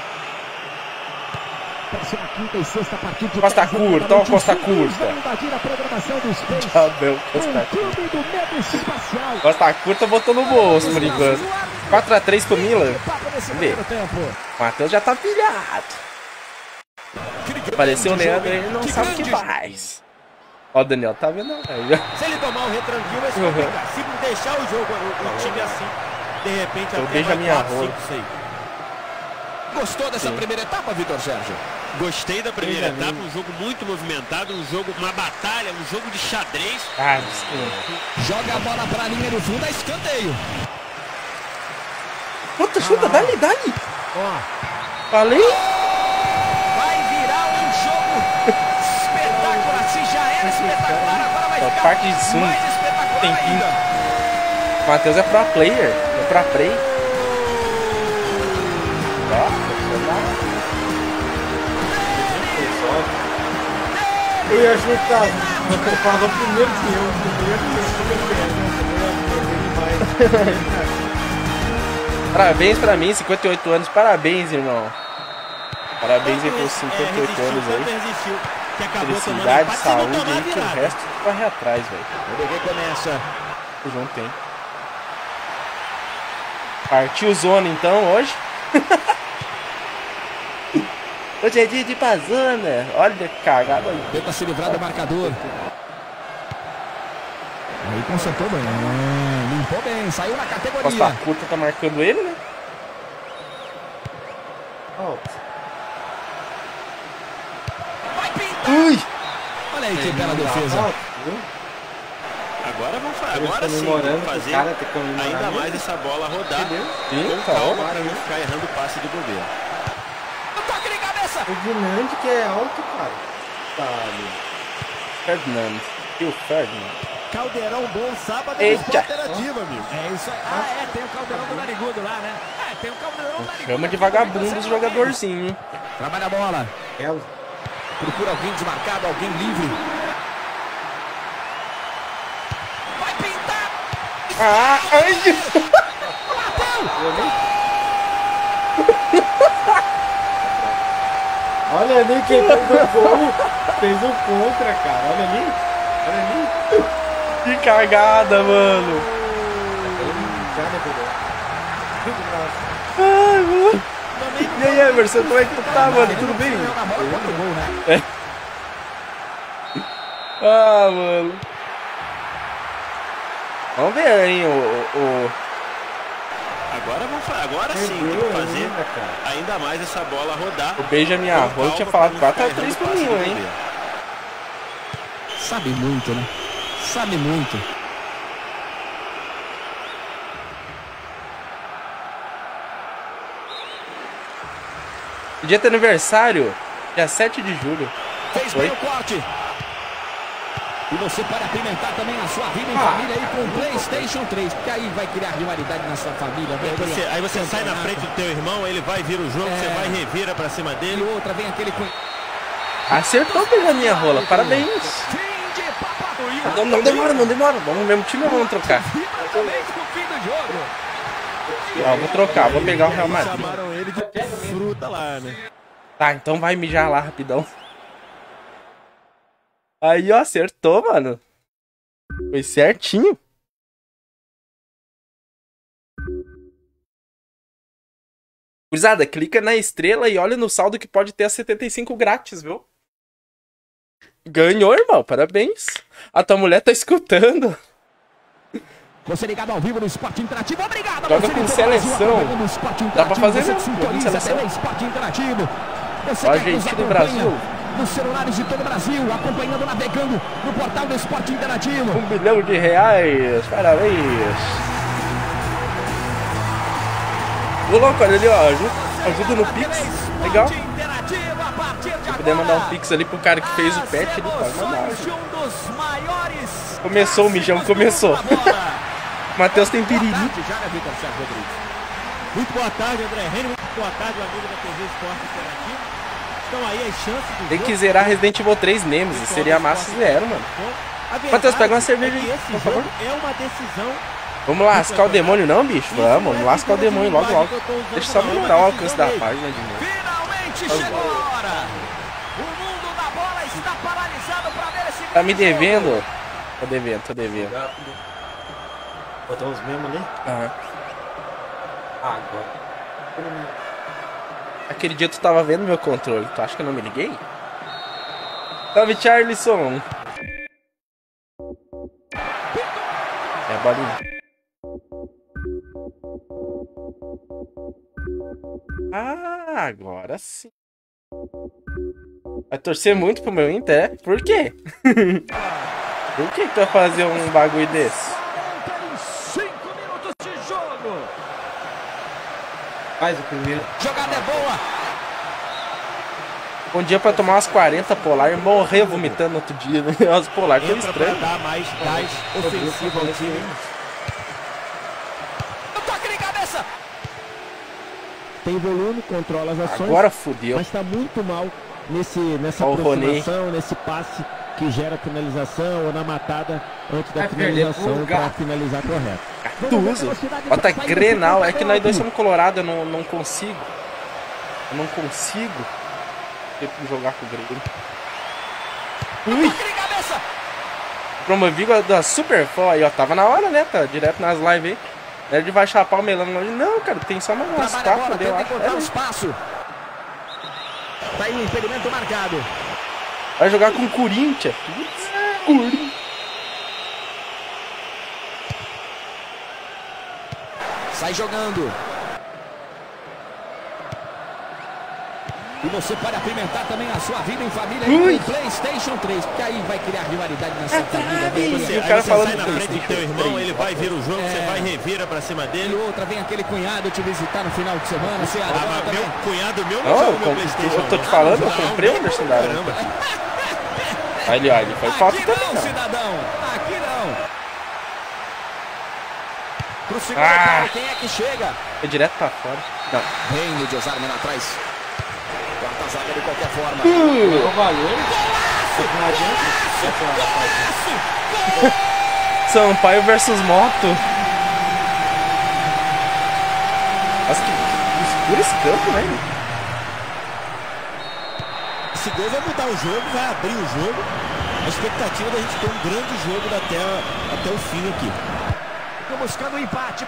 Próxima quinta e sexta a partir de Costa curta, ó, Costa curta. Vai invadir a programação do Space. Abel, Costa curta. Clube do Medo Espacial. Costa curta botou no bolso, por enquanto. 4x3 pro Milan. Vamos ver. O Matheus já tá pilhado. Apareceu o Leandro, ele não sabe o que faz. Ó, o Daniel tá vendo? Aí, Se ele tomar um retranquinho, vai se complicar. Se não deixar o jogo, o time assim, de repente Eu até beijo vai a minha 4, rola. 5, 6. Gostou dessa primeira etapa, Vitor Sérgio? Gostei da primeira etapa, um jogo muito movimentado, uma batalha, um jogo de xadrez. Ah, desculpa. Joga a bola para a linha do fundo, é escanteio. Puta, chuta, dá-lhe. Ó, Falei? Vai virar um jogo espetacular. Se já era espetacular, agora vai ficar Parte de cima. mais espetacular Tem ainda. O Matheus é pro player. É pro play. eu ia chutar. Você falou primeiro que eu demais. Parabéns pra mim, 58 anos. Parabéns, irmão. Parabéns aí pelos 58 anos aí. Felicidade, saúde aí, que o resto corre atrás, velho. O BG começa. O João tem. Partiu zona então hoje. Hoje é dia de ir pra zona. Olha que cagada aí. Tenta se livrar do marcador. Aí consertou bem. Limpou bem, saiu na categoria. Costa Curta tá marcando ele, né? Vai pintar. Ui! Olha aí que bela defesa. Agora sim, vamos fazer ainda mais essa bola rodar. Com calma para não ficar errando o passe do goleiro. Toque de cabeça. O Dinante que é alto, cara. Tá ali. Ferdinand. E o Ferdinand. Caldeirão bom sábado Eita. no Esporte Interativo, amigo. É isso aí. Tem o caldeirão do Narigudo lá, né? Tem o caldeirão do Narigudo. Chama de vagabundo os jogadorzinhos. Trabalha a bola. Ela. Procura alguém desmarcado, alguém livre. Vai pintar. Ah, ai! Olha ali quem fez o gol. Fez o contra, cara. Olha ali. Olha ali. Que cagada, mano. Já devolveu. Ai, mano. E aí, Emerson, como é que tu tá, mano? Tudo bem? Na bola contra o gol, né? Ah, mano. Vamos ver, hein, Agora sim, tem que fazer ainda mais essa bola rodar. o Benjamin Arroyo tinha falado 4x3 pra mim, hein? Sabe muito, né? Sabe muito. Dia de aniversário, dia 7 de julho. Fez bem o corte. E você pode apimentar também a sua vida em família aí com o PlayStation 3. Porque aí vai criar rivalidade na sua família. Aí você sai na frente do teu irmão, ele vai vir o jogo, você vai revira pra cima E dele. outra, vem aquele... Acertou o Benjamin Arroyo, parabéns. Fim de papo. Não demora. Vamos no mesmo time ou vamos trocar? Também com o fim do jogo. Não, vou trocar, vou pegar o Real Madrid. Chamaram ele de fruta lá, né? Tá, então vai mijar lá rapidão. Aí, ó, acertou, mano. Foi certinho. Gurizada, clica na estrela e olha no saldo que pode ter a 75 grátis, viu? Ganhou, irmão, parabéns. A tua mulher tá escutando. Você ligado ao vivo no Esporte Interativo, obrigado. Joga com seleção. Dá pra fazer mesmo, com seleção. Esporte Interativo. Ó, gente do Brasil. Nos celulares de todo o Brasil, acompanhando, navegando no portal do Esporte Interativo. R$1 bilhão, parabéns. Ô louco, olha ali, ó, ajuda no Pix, legal. Se puder mandar um Pix ali pro cara que fez o pet, ele pode mandar. Começou o mijão, começou. Matheus tem piriri. Muito boa tarde, André Henrique. Muito boa tarde, amigo da TV Esporte Interativo. Então aí as chances do Tem que zerar Resident Evil 3 Nemesis, seria massa zero, mano. Matheus, pega uma cerveja aí, por favor. É uma decisão. Vamos lascar o demônio não, bicho? Vamos lascar o demônio logo. Deixa só melhorar o alcance da página de novo. Finalmente chegou a hora. O mundo da bola está paralisado para ver esse... Tá me devendo? Tô devendo. Botou os mesmos ali? Aham. Agora. Aquele dia tu tava vendo meu controle, tu acha que eu não me liguei? Salve, Charlison! É a bolinha. Ah, agora sim. Vai torcer muito pro meu Inter, é? Por quê? Por que tu vai fazer um bagulho desse? 5 minutos de jogo. Faz o primeiro. Jogada é boa. Um dia pra tomar umas 40 polar e morrer vomitando no outro dia, né? As polar tão estranho. Dar mais gás ofensivo ao time. Toque de cabeça. Tem volume, controla as ações. Agora fudeu. Mas tá muito mal nessa aproximação, nesse passe que gera finalização ou na matada antes da finalização para finalizar correto. Cartuso. Bota Grenal. É que nós dois somos colorados, eu não consigo. Eu não consigo jogar com o Grêmio. Ui! Promovi da Super Fó aí, ó. Tava na hora, né? Tá direto nas lives aí. Ele vai chapar o melão. Não, cara, tem só mais umas 4 deu lá. Espaço. Tá aí o impedimento marcado. Vai jogar com o Corinthians. Corinthians. Sai jogando. E você pode apimentar também a sua vida em família com PlayStation 3, porque aí vai criar rivalidade na sua família. E o cara falando sai na frente do teu irmão, ele vai ver o jogo, você vai revira pra cima dele. E outra, vem aquele cunhado te visitar no final de semana, você adora também. Meu cunhado meu não joga meu PlayStation. Eu tô te falando, eu comprei o Anderson da Caramba. Aí, ó, ele foi foto também, não, cidadão, aqui não. Pro segundo cara, quem é que chega? É direto pra fora. Não. Vem o Josarman atrás. Quarta a zaga de qualquer forma. Sampaio versus Moto. Nossa, que escuro esse campo, né? Esse gol vai mudar o jogo, vai abrir o jogo. A expectativa da gente ter um grande jogo até o fim aqui. Tô buscando o empate.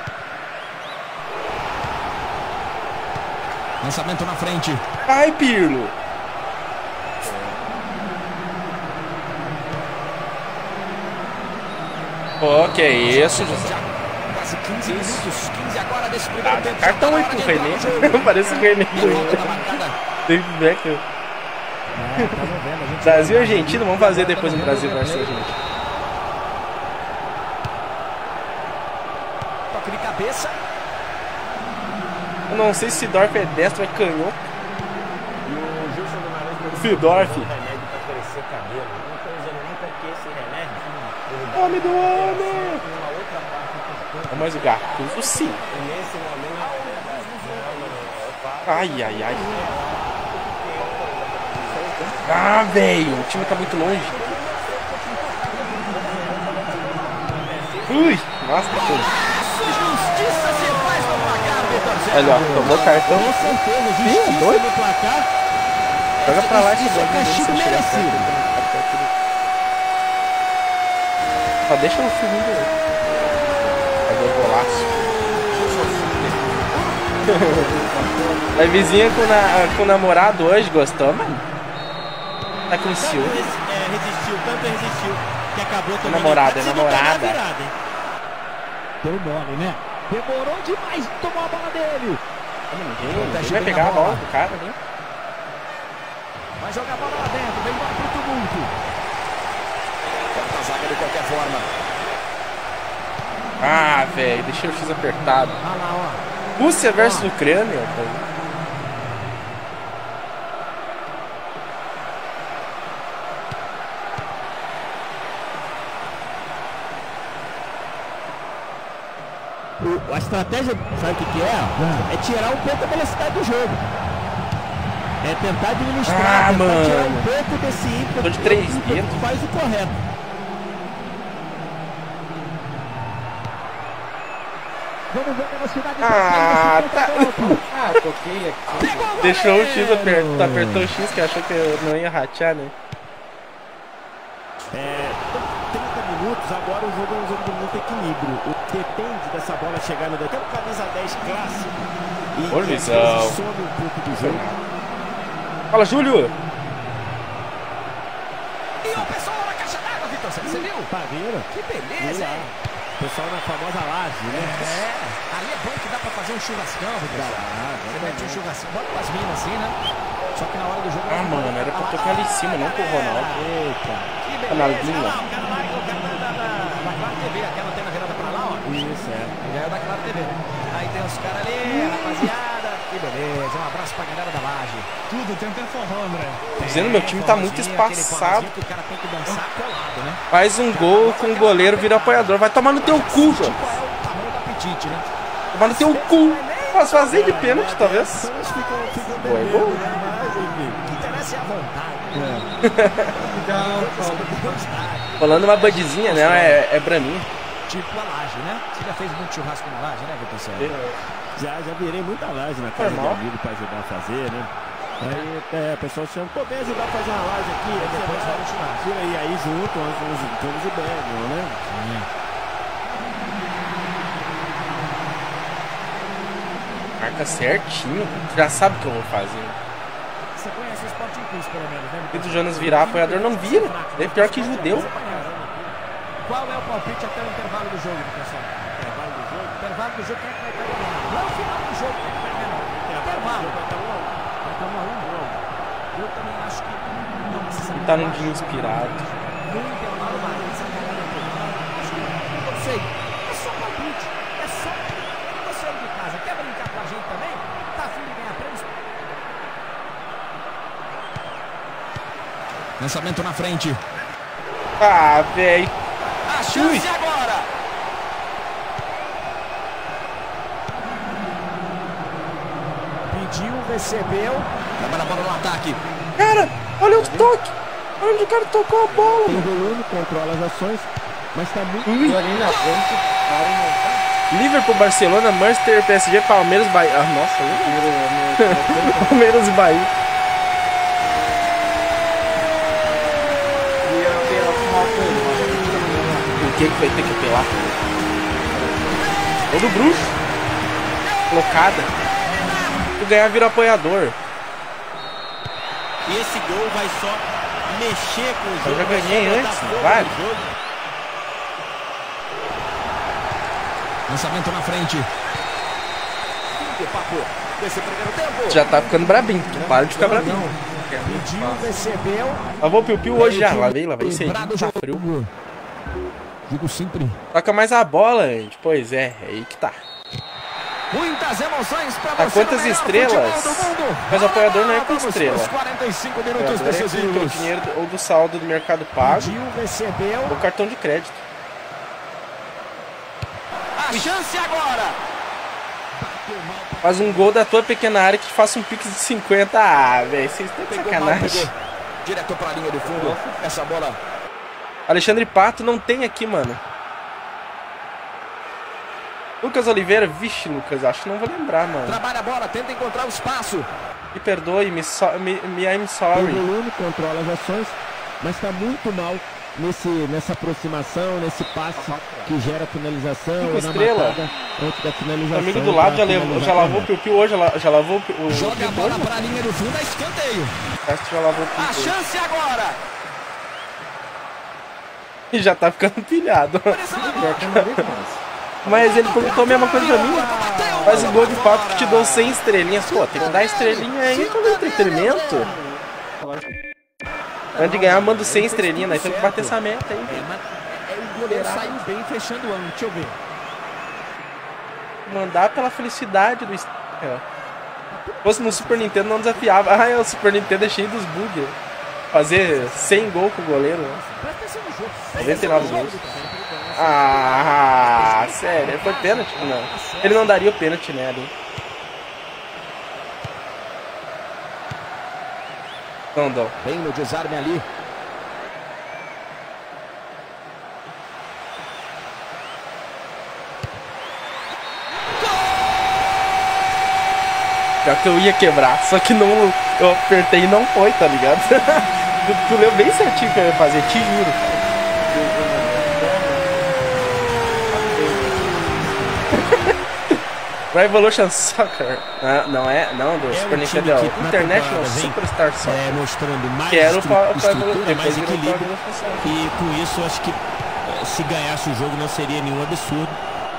Lançamento na frente. Ai, Pirlo. Que é isso? Quase 15 minutos. 15 agora desse primeiro tempo. Cartão aí pro René. Parece o René. David Beckham. Brasil e Argentina. Vamos fazer depois um Brasil versus Argentina. Toque de cabeça. Eu não sei se Sidorf é destro ou é canhoto. E o Gilson Guimarães Sidorf. um remédio pra crescer cabelo. Eu não tô usando nem porque esse remédio. Homem do homem! Uma outra parte do corpo. Mas o Gattuso sim. Nesse momento. Ai, ai, ai. Ah, velho, o time tá muito longe. Ui, nossa, que coisa. Justiça se faz no placar, Vitor. Olha, ó, tomou cartão. Com certeza, Sim, é doido. no placar. Joga pra lá, Isso é castigo merecido. Só deixa no filminho dele. Fazer o golaço. A vizinha com o namorado hoje, gostou, mano? Tá com ciúme. Tanto resistiu, que acabou também. Namorada, namorada. Deu mole, né? Demorou demais, tomou a bola dele. Ninguém vai pegar a bola do cara, né? Vai jogar a bola lá dentro, vem embora pro tumulto. Corta a zaga de qualquer forma. Ah, velho, deixei o X apertado. Olha lá, ó. Rússia versus Ucrânia. A estratégia, sabe o que é? É tirar um pouco a velocidade do jogo. É tentar administrar, mano. Tirar um pouco desse ímpeto. Tô de 3 dedos. Faz o correto. Vamos ver a velocidade. Tá. Toquei aqui. Deixou o X apertou, apertou o X que achou que eu não ia ratear, né? 30 minutos, agora o jogo é um jogo de muito equilíbrio. Depende dessa bola chegar no dedo. Tem um camisa 10 clássico. Ô, Luizão. Some um pouco do jogo. Fala, Júlio! E o pessoal na caixa d'água, Vitor, você viu? Tá vendo? Que beleza, hein? pessoal na famosa laje, né? Ali é bom que dá pra fazer um churrascão, você mete um churrascão, bota umas minas assim, né? Só que na hora do jogo... Ah, mano, era pra tocar ali em cima, não pro Ronaldo. Eita. Que beleza. Ronaldinho. O cara da Claro TV, aquela antena virada pra lá, ó. Isso, é. Já é da Claro TV. Aí tem os caras ali, rapaziada. Que beleza. Um abraço pra galera da laje. Tudo tem até forró, André. Dizendo, meu time tá muito espaçado. Que o cara tem que dançar colado, né? Faz um gol com o goleiro, vira apoiador. Vai tomar no teu cu, Tipo, velho. é o tamanho do apetite, né? Tomar no teu cu. Posso fazer de pênalti, talvez. Foi gol. O que interessa é a vontade. Falando uma budzinha, né? É braminha. Tipo a laje, né? Você já fez muito churrasco na laje, né, Vitor Sérgio? Já virei muita laje na casa de amigo pra ajudar a fazer, né? Aí o pessoal chama, pô, vem ajudar a fazer uma laje aqui. Aí depois vai no churrasco. E aí junto, nós juntamos o belo, né? Marca certinho. Já sabe o que eu vou fazer. Você conhece o Sporting Plus, pelo menos, né? E do Jonas virar apoiador, não vira. É pior que judeu. Qual é o palpite até o intervalo do jogo, pessoal? Intervalo do jogo? Intervalo do jogo, quem é que vai estar ganhando? Não o final do jogo, quem é que vai ganhar? Intervalo. Vai estar 1 a 1. Eu também acho que não precisa. Tá num dia inspirado. No intervalo, vai. Não sei. É só palpite. É só. Você aí de casa quer brincar com a gente também? Tá afim de ganhar prêmios? Lançamento na frente. Ah, velho. A chance agora. Pediu, recebeu. Trabalha a bola no ataque. Cara, olha o toque. Olha onde o cara tocou a bola. Tem volume, controla as ações, mas tá muito... Ali na frente, Liverpool, Barcelona, Manchester, PSG, Palmeiras, Bahia. Ah, nossa, Palmeiras e Bahia. O que vai ter que apelar? Ou do bruxo. Colocada. Tu ganhar, vira apoiador. E esse gol vai só mexer com o jogo. Eu já ganhei antes, vai. Lançamento na frente. Já tá ficando brabinho. Para de ficar brabinho. Pediu, recebeu. Lavou o piu-piu hoje já. Lavei. Isso aí. Tá frio. Digo sempre. Toca mais a bola, gente. Pois é aí que tá. Muitas emoções pra Tá você. quantas estrelas? Mas o apoiador não é com estrela. 45 O minutos apoiador é com o dinheiro ou do saldo do Mercado Pago Pediu, recebeu. ou cartão de crédito. A chance agora. Faz um gol da tua pequena área que faça um pix de 50. Ah, velho, vocês estão de sacanagem. Direto pra linha do fundo. Essa bola. Alexandre Pato não tem aqui, mano. Lucas Oliveira, vixe, Lucas, acho que não vou lembrar, mano. Trabalha a bola, tenta encontrar o espaço. Me perdoe, I'm Tem sorry. volume, controla as ações, mas tá muito mal nessa aproximação, nesse passe que gera finalização. Cinco na estrela. matada antes da finalização. O amigo do lado já lavou o piu-piu hoje, já lavou o Joga a bola pra linha do fundo, é escanteio. Acho que já lavou o A piu-piu. chance agora. E já tá ficando pilhado. Mas ele perguntou a mesma coisa pra mim. Faz um gol de pato que te dou 100 estrelinhas. Pô, tem que dar estrelinha aí pelo entretenimento. Antes de ganhar, manda 100 estrelinhas. Nós temos que bater essa meta aí. O goleiro saiu bem fechando o ângulo. Deixa eu ver. Mandar pela felicidade do... Se fosse no Super Nintendo, não desafiava. Ah, o Super Nintendo é cheio dos bugs. Fazer 100 gols com o goleiro. 99 gols. Ah, sério, foi pênalti? Não. Ele não daria o pênalti nele. Não, não. Bem no desarme ali. Já que eu ia quebrar, só que não, eu apertei e não foi, tá ligado? Tu leu bem certinho o que eu ia fazer, te juro. Pro Evolution Soccer. Não, do Super Nintendo, é o International Superstar Soccer. Mostrando mais Que era o estrutura, mais depois equilíbrio. E com isso, acho que se ganhasse o jogo não seria nenhum absurdo.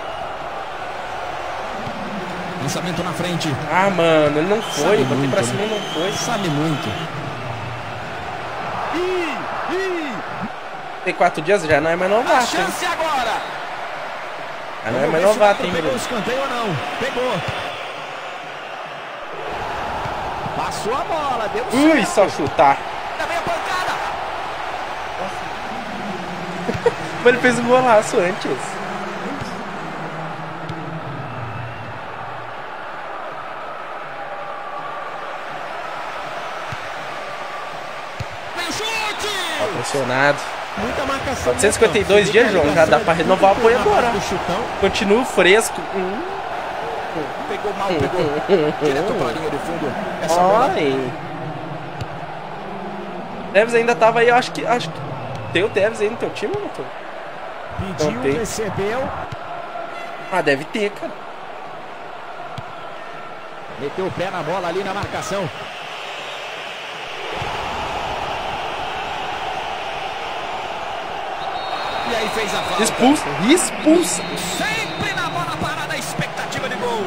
Lançamento na frente. Ah, mano, ele não foi. Sabe Botei muito, pra cima né? e não foi. Sabe muito. Tem 4 dias já não é mais A novato, hein? chance agora. Já não é mais novato, hein, Pegou o Bruno? escanteio ou não? Pegou. Passou a bola, deu Ui, certo. só chutar. Ainda vem a pancada. Mas ele fez um golaço antes. Vem o chute. Tá pressionado. Muita marcação. 452 dias, João. Já dá pra renovar o apoiador, ó. Chutão. Continuo fresco. Pegou mal, pegou. Direto pra linha de fundo. Essa bola. Ai. Tevez ainda tava aí, eu acho que tem o Tevez aí no teu time, Matheus? Pediu, Não tem. recebeu. Ah, deve ter, cara. Meteu o pé na bola ali na marcação. E aí fez a falta. Expulsa. Sempre na bola parada, a expectativa de gol.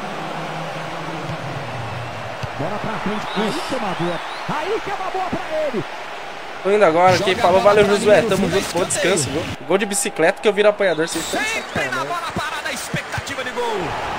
Bola pra frente. Aí que é uma boa. Aí que é uma boa pra ele. Tô indo agora, Joga quem a falou, bola valeu, pra Josué. linha do Tamo fundo, junto, bom escanteio. descanso, viu? Gol de bicicleta que eu viro apoiador, vocês estão de Sempre na sacanagem. bola parada, a expectativa de gol.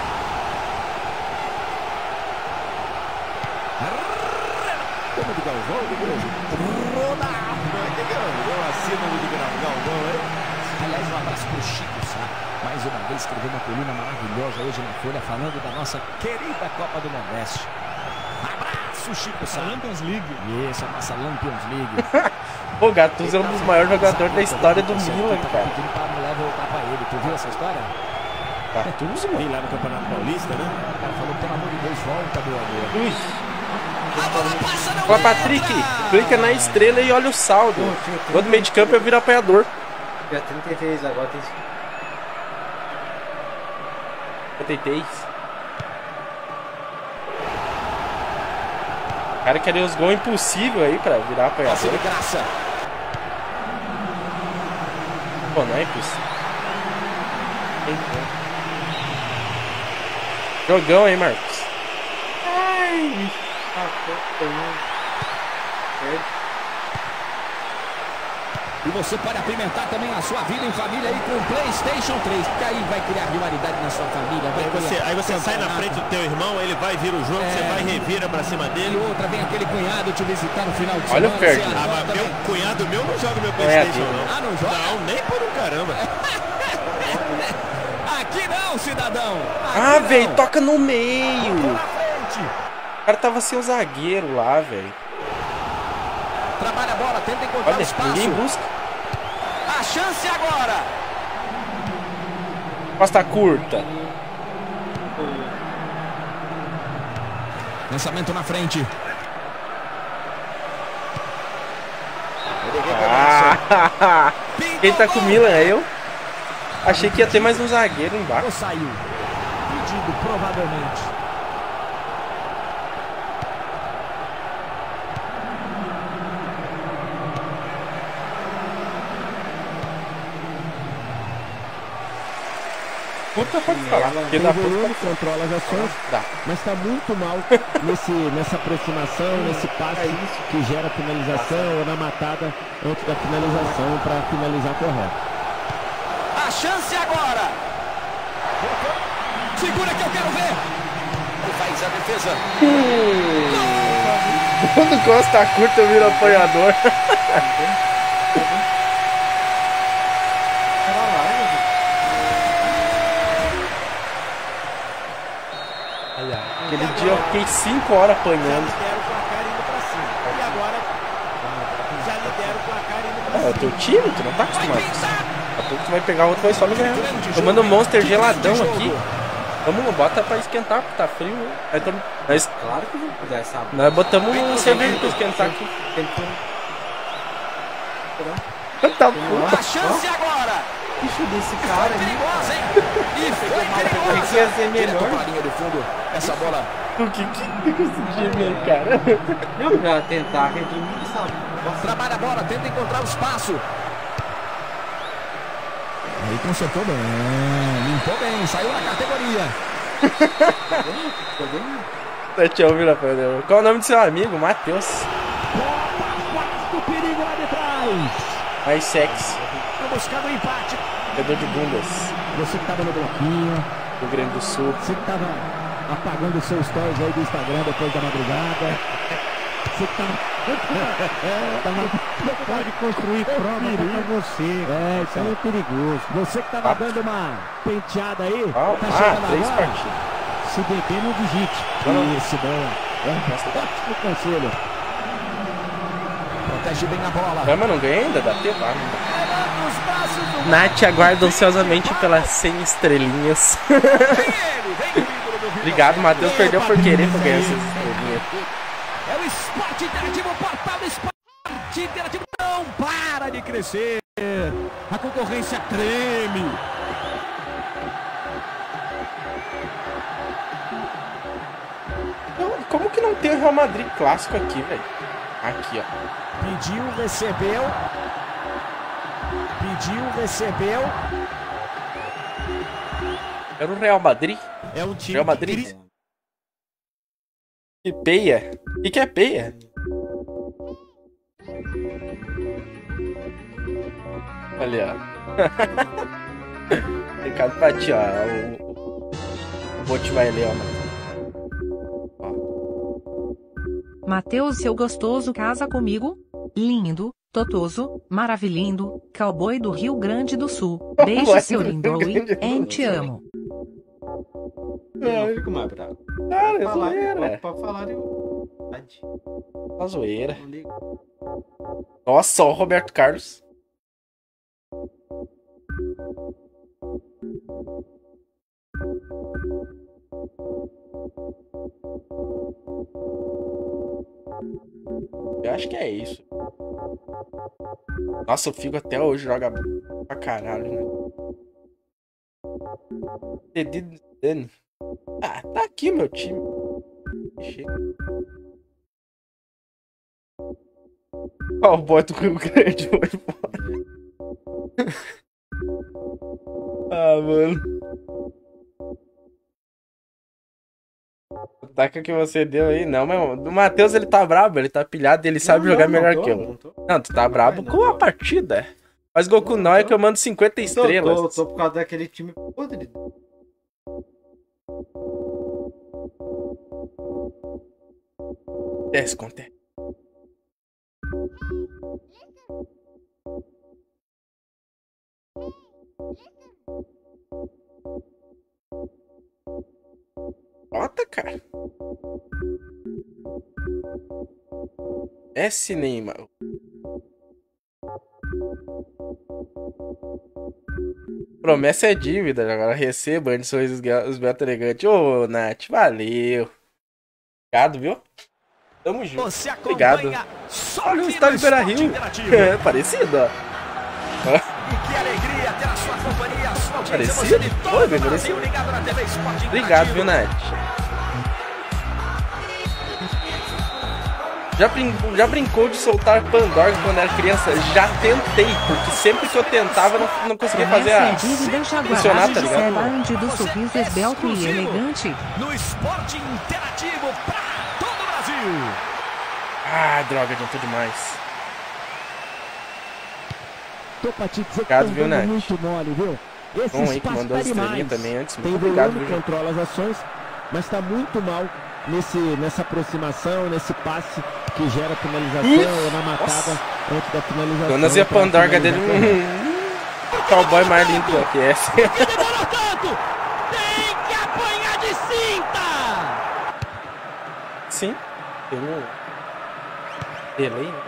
Como do Galvão, do Brasil. Ronaldo. Acima do Galvão, hein? Aliás, um abraço pro Chico Sá. Mais uma vez escreveu uma coluna maravilhosa hoje na Folha falando da nossa querida Copa do Nordeste. Abraço, Chico Sá. Champions League. Isso, a nossa Lampions League. Pô, Gattuso é um dos maiores jogadores da história do Milan, Tá cara. pedindo pra mulher voltar pra ele. Tu viu essa história? Gattuso, Vem mano. lá no Campeonato Paulista, né? O cara falou, pelo amor de Deus, volta, meu amor. Ui. A bola passa, não Fala, entra. Patrick, clica na estrela e olha o saldo. Gol do meio de campo eu viro apoiador. Já 33, agora tem 53. O cara queria os gols impossíveis aí pra virar Passe apoiador. de graça. Pô, não é impossível. Tem como. Jogão, hein, Marcos? Ai, E você pode apimentar também a sua vida em família aí com o PlayStation 3, porque aí vai criar rivalidade na sua família. Vai Aí você sai na frente do teu irmão, ele vai vir o jogo, você vai revira pra cima E dele. outra, vem aquele cunhado te visitar no final de Olha semana. o Ferdi. você Ah, adota mas meu também. cunhado meu não joga meu É, PlayStation, dele. não. Ah, não joga? Não, nem por um caramba. Aqui não, cidadão. Aqui Ah, não. velho, toca no meio. Tocou na frente. O cara tava sem o zagueiro lá, velho. Trabalha a bola, tenta encontrar o Olha, espaço. ninguém busca. A chance agora. Costa curta. Lançamento na frente. Ah, quem tá com o Milan é eu. Achei que ia ter mais um zagueiro embaixo. Ou saiu? Pedido, provavelmente. Puta, pode falar. Porque da puta Volume, controla as ações, dá. mas está muito mal nessa aproximação, nesse passe que gera finalização ou na matada antes da finalização para finalizar correto. A chance agora. Segura que eu quero ver. E faz a defesa. Quando Costa curta eu viro apoiador. Aquele dia eu fiquei 5 horas apanhando. Lidera o placar indo para cima. E agora já lidera o placar indo para É o teu time, tu não tá acostumado. Daqui a pouco tu vai pegar outro, vai só no ganhar. Tomando um Monster geladão aqui. Vamos, bota pra esquentar, porque tá frio. Aí nós, Claro que não puder, sabe? nós botamos um cerveja pra esquentar aqui. Tá puta. A chance agora. Bicho desse cara aí. Perigosa, hein? E foi perigosa. Que ia ser Direto melhor. pra linha de fundo. Essa bola. O que conseguiu ver, cara? Não, pra tentar redimir, sabe? Trabalha a bola, tenta encontrar o espaço. Aí consertou bem, limpou bem, saiu na categoria. Tá te ouvindo, Rafael? Qual é o nome do seu amigo? Matheus. O perigo lá de trás. Mais sexy. Tá buscando o empate. Jogador de bundas. Você que tava no bloquinho. Do Rio Grande do Sul. Você que tava apagando os seus stories aí do Instagram depois da madrugada. Você que tava... Não pode construir prova pra você. Isso aí é perigoso. Você que tava dando uma penteada aí, tá chegando 3 agora. partidas. Se beber, não digite. Isso, boa. Ótimo conselho. Protege bem a bola. Mas não ganha ainda? Dá tempo. Nath aguarda ansiosamente pelas 100 estrelinhas. Obrigado, Matheus. Perdeu por querer pra ganhar essas estrelinhas. É o Esporte Interativo, o portal do Esporte Interativo não para de crescer. A concorrência treme. Como que não tem o Real Madrid clássico aqui, velho? Aqui, ó. Pediu, recebeu. Pediu, recebeu. Era o Real Madrid? É um time Real Madrid? E peia? O que é peia? Olha, ó. Recado pra ti, ó. O bot vai ler, ó. Matheus, seu gostoso, casa comigo? Lindo, totoso, maravilhindo, cowboy do Rio Grande do Sul. Beijo, seu lindo, te amo. Não, fico mais bravo. Cara, é zoeira. Pra falar de... Uma zoeira. Nossa, ó o Roberto Carlos. Eu acho que é isso. Nossa, o Figo até hoje joga pra caralho, né? Dani. Ah, tá aqui meu time. Ó, o boy do Rio Grande foi embora. Ah, mano. O taca que você deu aí, não, mas o Matheus ele tá brabo, ele tá pilhado, ele sabe jogar melhor que eu. Não, tu tá brabo com a partida. Mas Goku não é que eu mando 50 estrelas. Tô por causa daquele time podre. Desce, Conte. Bota, cara. S Neymar. Promessa é dívida, agora receba antes os beta elegantes. Ô, Nath, valeu. Obrigado, viu? Tamo junto. Obrigado. Olha o estádio Beira-Rio. É parecido, ó. Que alegria ter a sua companhia, a sua audiência. Parecido? Foi, bem parecido. Obrigado, viu, Nath? Já brincou de soltar Pandorga quando era criança? Já tentei, porque sempre que eu tentava não conseguia fazer a funcionar, tá ligado? Do sorriso esbelto e elegante. No Esporte Interativo pra todo o Brasil. Ah, droga, adiantou demais. Tô pra te dizer Obrigado, que viu, Nath? muito mole, viu? Esse Bom aí que mandou as estrelinhas também antes. Muito obrigado, viu? Controla as ações, mas tá muito mal nessa aproximação, nesse passe que gera finalização ou na matada antes da finalização. Jonas e a Pandorga dele. Cowboy mais lindo que esse. Demorou tanto! Tem que apanhar de cinta! Sim, tem um delay, né?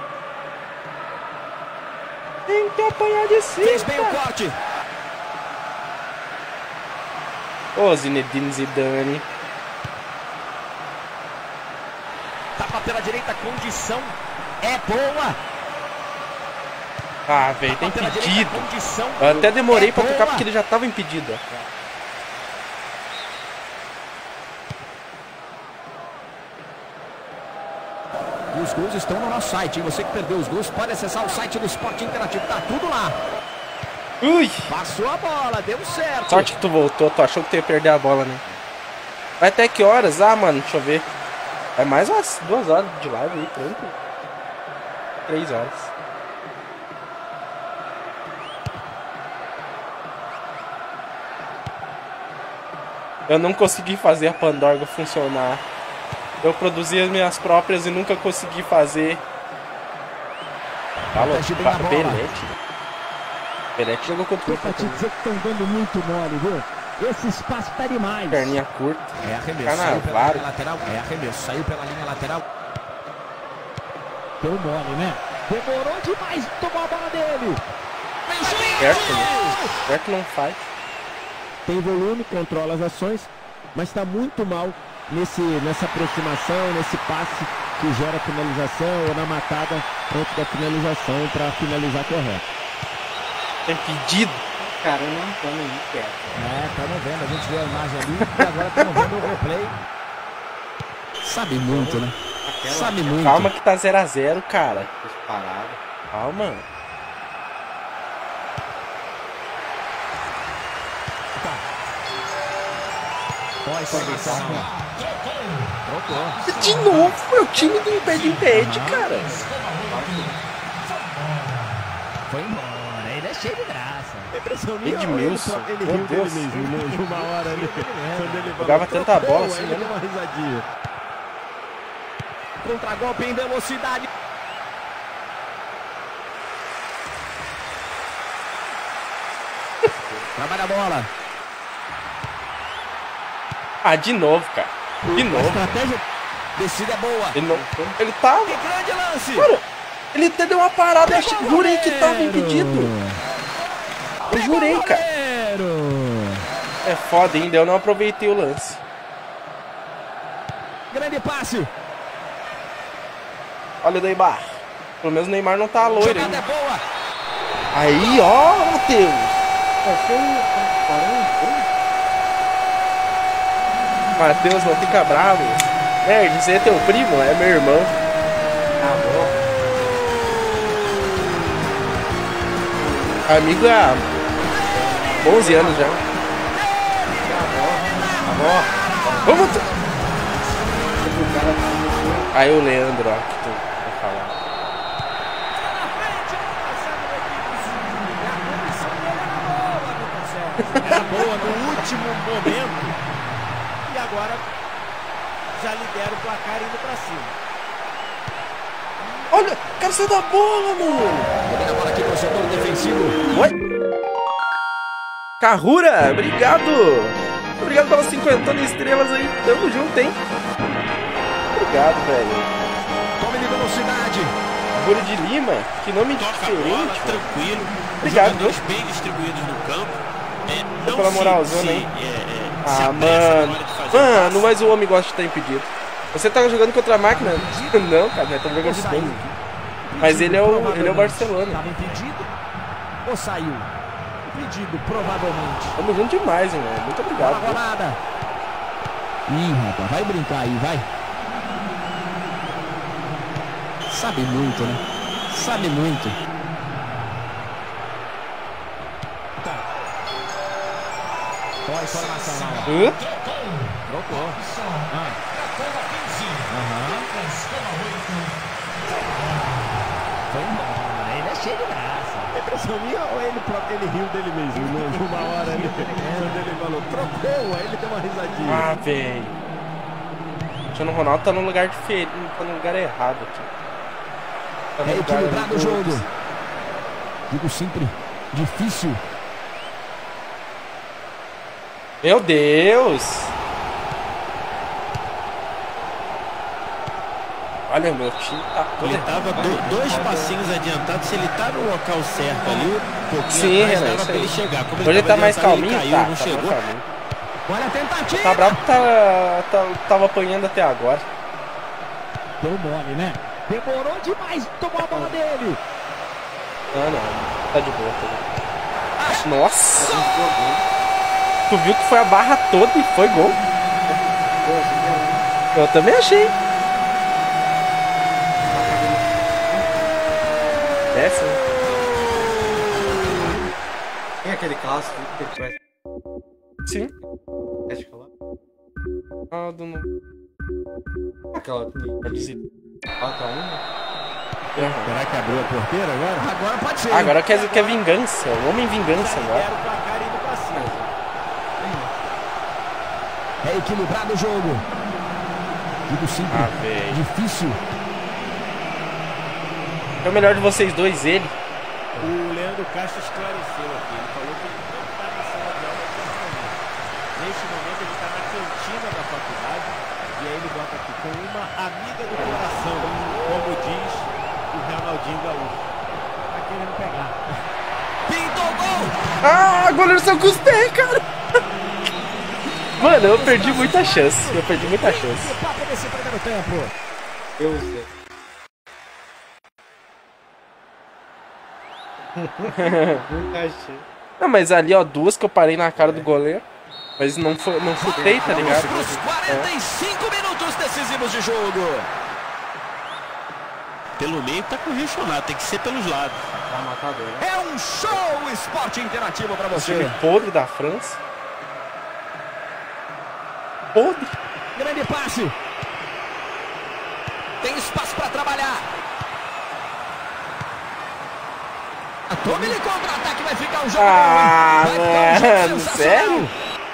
Tem que apanhar de cinta. Fez bem o corte. Ô, Zinedine Zidane. Tapa pela direita, condição é boa. Ah, velho, tá impedido. Eu até demorei pra tocar porque ele já tava impedido. Os gols estão no nosso site. Você que perdeu os gols pode acessar o site do Esporte Interativo. Tá tudo lá. Ui! Passou a bola, deu certo. Sorte que tu voltou, tu achou que tu ia perder a bola, né? Vai até que horas? Ah, mano, deixa eu ver. É mais umas 2 horas de live aí, pronto. 3 horas. Eu não consegui fazer a Pandorga funcionar. Eu produzi as minhas próprias e nunca consegui fazer. Falou, Belete. Belete jogou contra o Pra te dizer que estão dando muito mole, viu? Esse espaço tá demais. Perninha curta. É arremesso. Carnaval. Lateral. É arremesso. Saiu pela linha lateral. Deu mole, né? Demorou demais. Tomou a bola dele. Certo, né? Certo não faz. Tem volume, controla as ações, mas está muito mal nessa aproximação, nesse passe que gera finalização ou na matada antes da finalização para finalizar correto. Tem pedido. Cara, eu não tô nem quieto. É, estamos vendo. A gente viu a imagem ali e agora estamos vendo o replay. Sabe muito, né? Sabe muito. Calma que tá 0 a 0, cara. Parado. Calma. Trocou. De novo, meu time do impede, cara. Foi embora. Ele é cheio de graça. Edmilson, Ele meu riu Deus. dele mesmo, né? Uma hora ali, quando ele Jogava tanta bola assim, ele né? deu uma risadinha. Contra-golpe em velocidade. Trabalha a bola. Ah, de novo, cara. De A novo. estratégia. Descida é boa. Ele tava. Que grande lance. Cara, ele até deu uma parada. Eu jurei que tava impedido. Eu jurei, cara. É foda ainda. Eu não aproveitei o lance. Grande passe. Olha o Neymar. Pelo menos o Neymar não tá loiro Jogada é ainda. boa. Aí, ó, Matheus. Matheus, não fica bravo. Nerd, você é teu primo? É meu irmão. Tá bom. Amigo há 11 anos já. Vamos! Aí o Leandro, ó, que tu vai falar. Era boa no último momento e agora já lidera o placar indo pra cima. Olha, quero sair da bola, mano. Domina a bola aqui pro setor defensivo. Oi? Carrura, obrigado. Obrigado pelas 50 estrelas aí. Tamo junto, hein? Obrigado, velho. Tome de velocidade. Carrura de Lima, que nome Toca a diferente. bola, Mano. tranquilo. Obrigado, Jogadores bem distribuídos no campo. Não pela moralzona, hein? se Ah, apressa mano. na hora de fazer o Mano, passe. mas o homem gosta de estar impedido. Você tá jogando contra a máquina? Não, cara, nós estamos jogando de bem. Mas ele é o Barcelona. Estava impedido ou saiu? Impedido, provavelmente. Tamo junto demais, hein, velho. Muito obrigado. Bola rolada. Ih, rapaz, vai brincar aí, vai. Sabe muito, né? Sabe muito. Ó, a informação lá, ó. Hã? Trocou. Foi embora. Ele é cheio de graça. A impressão minha ou ele riu dele mesmo, né? Uma hora ali, quando ele falou, trocou, aí ele deu uma risadinha. Ah, velho. O Cristiano Ronaldo tá no lugar diferente, tá no lugar errado aqui. Tá no É lugar equilibrado o do- jogo. Digo sempre, difícil. Meu Deus! Olha, meu time tá todo Ele errado. tava dois passinhos adiantado. Se ele tá no local certo ali, um pouquinho Sim, atrás, Renan, dava isso pra aí. ele chegar. Como Hoje ele tá tava mais adiantado, calminho? ele Tá, caiu, não tá mais chegou. calminho. Olha a tentativa. Tá bravo que tava apanhando até agora. Deu mole, né? Demorou demais. Tomou a bola dele. Não. Tá de boa, tá de boa. Nossa! Tu viu que foi a barra toda e foi gol? Eu também achei. Desce, né? aquele clássico que ele Sim. acho que lá. Ah, do não. Aquela Reduzido. 4-1. Será que abriu a porteira agora? Agora pode ser. Agora quer vingança. O homem vingança agora. Era o placar indo pra cima. É equilibrado o jogo. Digo simples. Ah, velho. Difícil. É o melhor de vocês dois, ele. O Leandro Castro esclareceu aqui. Ele falou que ele não está na sala de aula neste momento. Ele está na cantina da faculdade. E aí ele bota aqui com uma amiga do coração, como diz o Ronaldinho Gaúcho. Tá querendo pegar. Pintou o gol! Ah, goleiro só com os pés, cara. Mano, eu perdi muita chance. O papo desse primeiro tempo. Eu sei. Muita chance. Não, mas ali, ó, duas que eu parei na cara do goleiro. Mas não chutei, tá ligado? Os 45 minutos decisivos de jogo. Pelo meio tá congestionado, tem que ser pelos lados. Tá matador, né? É um show esporte interativo pra Time você. podre da França. Podre. Grande passe. Tem espaço pra trabalhar. Tome ele contra-ataque, vai ficar um jogo. Ah, vai ficar um jogo mano, sensacional. sério?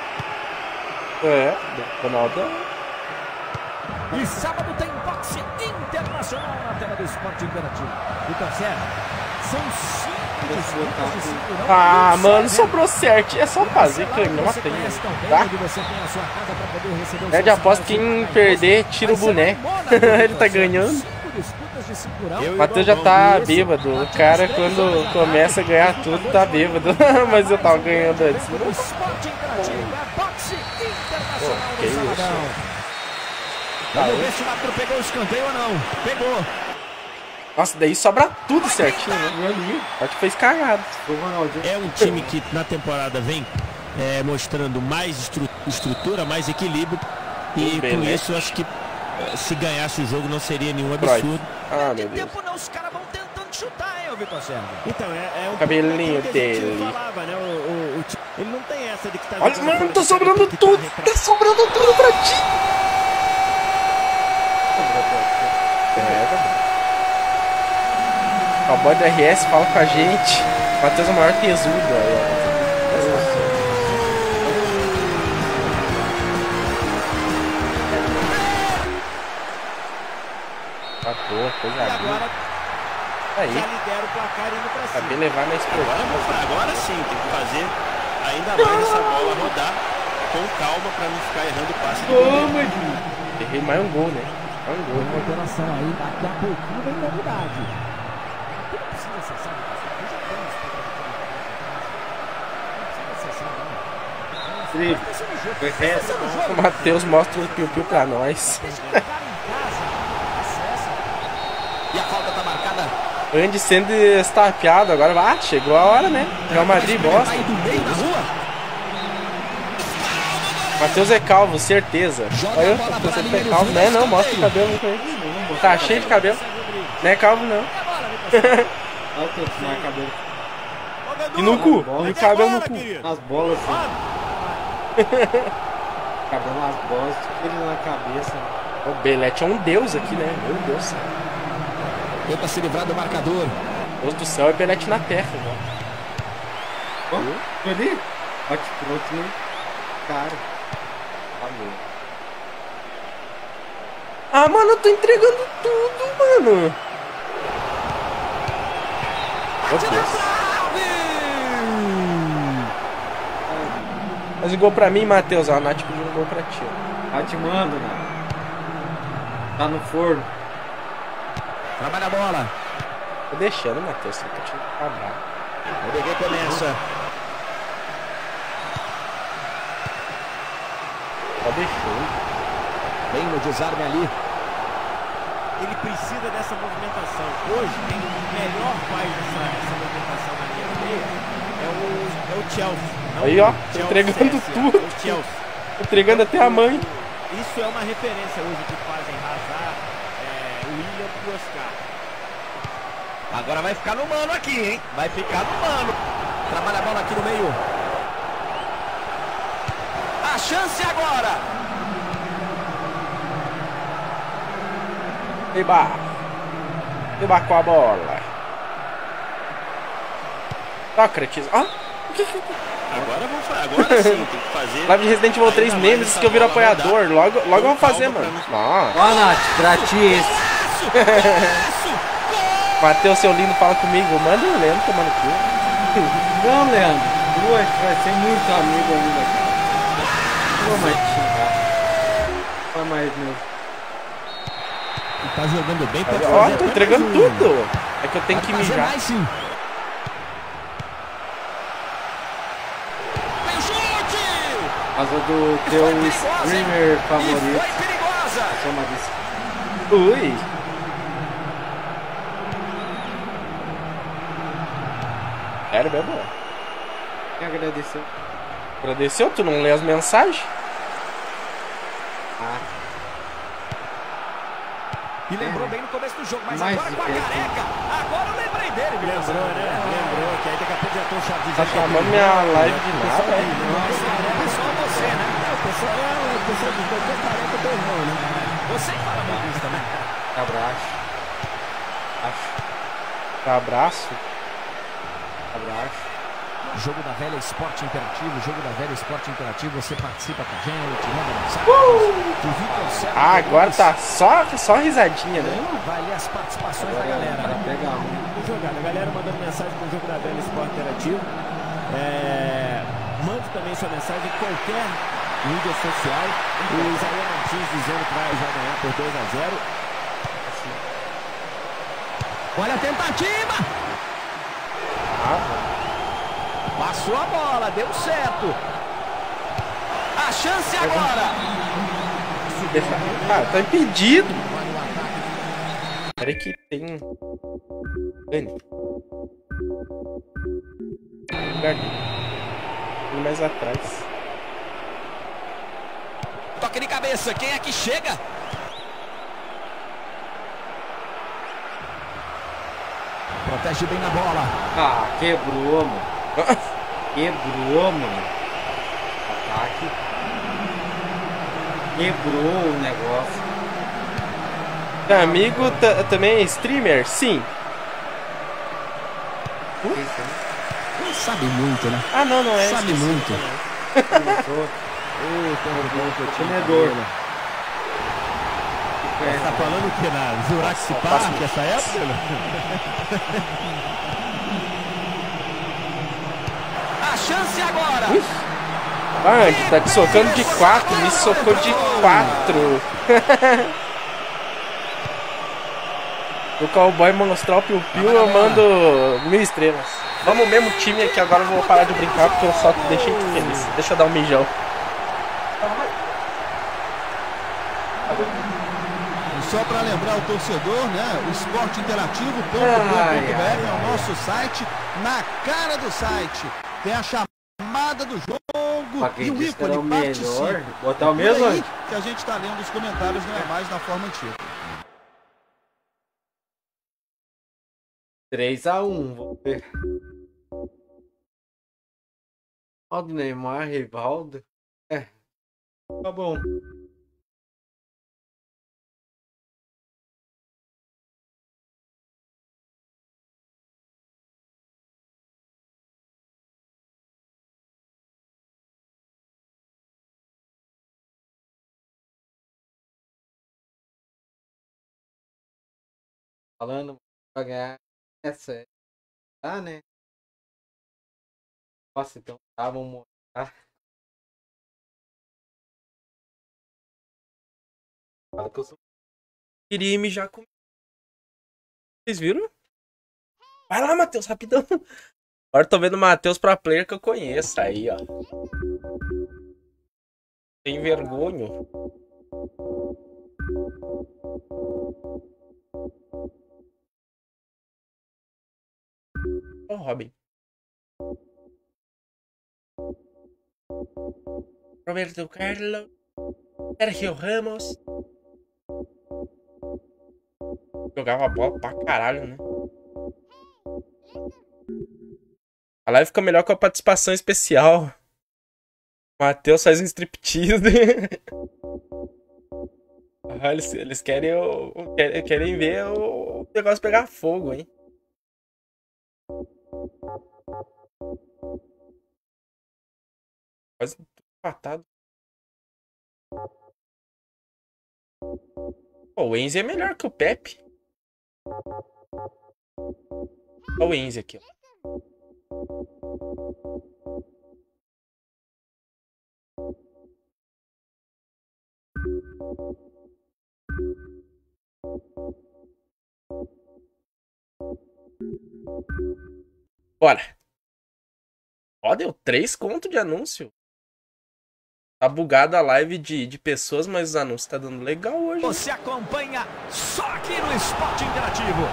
É, Ronaldo. E sábado tem boxe internacional na tela do esporte interativo. Então, sério, são 5 disputas de cinturão. Ah, mano, sobrou certo. É só fazer que eu ainda você matei. conhece tão bem, Tá? onde você tem a sua casa pra poder receber o É seu de aposta salário, quem seu perder, país. tira o Vai ser boné. na moda, Ele tá então, ganhando. 5 disputas de cinturão. O Matheus já tá bêbado. O cara, quando começa a ganhar tudo, tá bêbado. Mas eu tava ganhando antes. O esporte interativo é boxe internacional Que no isso? sabadão. Vamos ver se o Matheus pegou o escanteio ou não. Pegou. Nossa, daí sobra tudo certinho, né? Acho que fez cagado. É um time que na temporada vem mostrando mais estrutura, mais equilíbrio. E Bem, com né? isso, eu acho que se ganhasse o jogo não seria nenhum absurdo. Ah, De meu Deus. tempo não, os caras vão tentando chutar, hein, ô Vitor Sérgio. Então, é um Cabelinho pouco daquilo que a gente dele. falava, né? Ele não tem essa de que tá Olha, jogando mano, pela tá sobrando esquerda, que tudo. tá Tá sobrando tudo pra ti. O boy do RS fala com a gente. Matheus é o maior tesudo. Tá boa, coisa E agora aí. já lidera o placar indo pra cima. Acabei de levar na esportiva. Agora sim, tem que fazer ainda mais essa bola rodar com calma pra não ficar errando o passe. Errei mais um gol, né? Mais um gol. Coordenação aí, daqui a pouquinho vem novidade. Não precisa acessar, eu já tenho as não precisa acessar, não. O Matheus mostra um piu-piu pra nós. E a falta tá marcada. Andy sendo estapeado agora. Ah, chegou a hora, né? Real Madrid bosta. Aí do meio da rua. Matheus é calvo, certeza. Olha eu, Matheus é calvo. Não é não, mostra o cabelo com ele. Tá cheio de cabelo. Não é calvo não. Olha o tempo que mais cabelo. E no cu. E cabelo no cu. As bolas assim. Cabelo nas bolas, ele na cabeça. O Belete é um deus aqui, né? Meu Deus. Tenta se livrar do marcador. Deus do céu é Belete na terra. Né? Ó, ali. Ó que pronto, né? Cara. Ah, mano, eu tô entregando tudo, mano. Meu Deus. Mas o gol pra mim, Matheus. A Nath pediu um gol pra ti. Tá te mando, né? Tá no forno. Trabalha a bola. Tô deixando, Matheus. Você tá tirando acabar. O DG começa. Tá deixando. Bem no desarme ali. Ele precisa dessa movimentação. Hoje, quem melhor faz essa movimentação na linha do meio é o Chelsea. Não Aí, ó, o Chelsea, entregando é tudo. o Chelsea. Entregando até a mãe. Isso é uma referência hoje que fazem Hazard, William e Oscar. Agora vai ficar no mano aqui, hein? Vai ficar no mano. Trabalha a bola aqui no meio. A chance agora. Eba com a bola. Sócrates. Ó. Agora sim, tem que fazer. Live de Resident Evil 3 memes que eu viro apoiador. Logo eu vou fazer, mano. Ó, Nath, pra ti esse. Matheus, seu lindo, fala comigo. Manda o Leandro tomar no cu. Não, Leandro. Tu vai ser muito amigo ainda, cara. Não vou mais te xingar. Não mais mesmo. Tá jogando bem, pode Ó, fazer tô até entregando mais um. tudo. É que eu tenho que Fazer mijar. mais sim. Tem o chute. Mas o do teu streamer favorito. Foi perigosa. Chama disso. Ui. Sério, meu amor? Quem agradeceu? Agradeceu? Tu não lê as mensagens? E lembrou bem no começo do jogo, mas Mais agora com a difícil. careca. Agora eu lembrei dele, viu? Lembrou, né? Lembrou, que aí daqui a pouco já estão chaves. Tá chamando minha live de nada, é? É só você, né? O pessoal de qualquer tarefa do irmão, né? Você que fala muito isso também. Abraço. Abraço. Abraço. Jogo da Velha Esporte Interativo, Jogo da Velha Esporte Interativo, você participa com a gente, manda mensagem. O Vitor Serra Agora tá só risadinha, né? vai ler as participações da galera. Vai pegar um. Jogada, a galera mandando mensagem pro jogo da Velha Esporte Interativo. Mande também sua mensagem em qualquer mídia social. O Isaías Martins dizendo que vai já ganhar por 2-0. Olha a tentativa! Passou a bola, deu certo. A chance agora. Ah, tá impedido. Peraí que tem. Dani. Mais atrás. Toque de cabeça, quem é que chega? Protege bem na bola. Ah, quebrou, mano. Quebrou, mano. Ataque. Quebrou o negócio. Teu amigo também é streamer? Sim. Sabe muito, né? Ah, não é. Sabe muito. Comedor. Tá falando o que na Jurassic Park essa época? A chance agora. Ah, tá te socando de 4, me socou de 4. O cowboy monostral piu-piu, eu mando 1000 estrelas. Vamos mesmo time aqui, agora eu vou parar de brincar porque eu só deixei feliz. Deixa eu dar um mijão. Só para lembrar o torcedor, né? O esporteinterativo.com.br é o nosso site. Na cara do site tem a chamada do jogo e o ícone participe. Botar o mesmo? Aí que a gente está lendo os comentários, não é mais na forma antiga. 3-1, vamos ver. Ó do Neymar, Rivaldo. Tá bom. Falando pra ganhar essa. Tá, né? Nossa, então tá, vamos mostrar. Fala que eu sou. Queria mijar comigo. Vocês viram? Vai lá, Matheus, rapidão. Agora eu tô vendo o Matheus pra player que eu conheço. Aí, ó. Tem vergonha. Ó, Robin. Roberto Carlos. Sergio Ramos. Jogava bola pra caralho, né? A live fica melhor com a participação especial. O Matheus faz um striptease. Eles querem ver o negócio pegar fogo, hein? Quase empatado. Pô, o Enzi é melhor que o Pepe. Olha o Enzi aqui, ó. Bora. Ó, deu 3 conto de anúncio. Tá bugada a live de pessoas, mas os anúncios tá dando legal hoje. Você acompanha só aqui no Esporte Interativo.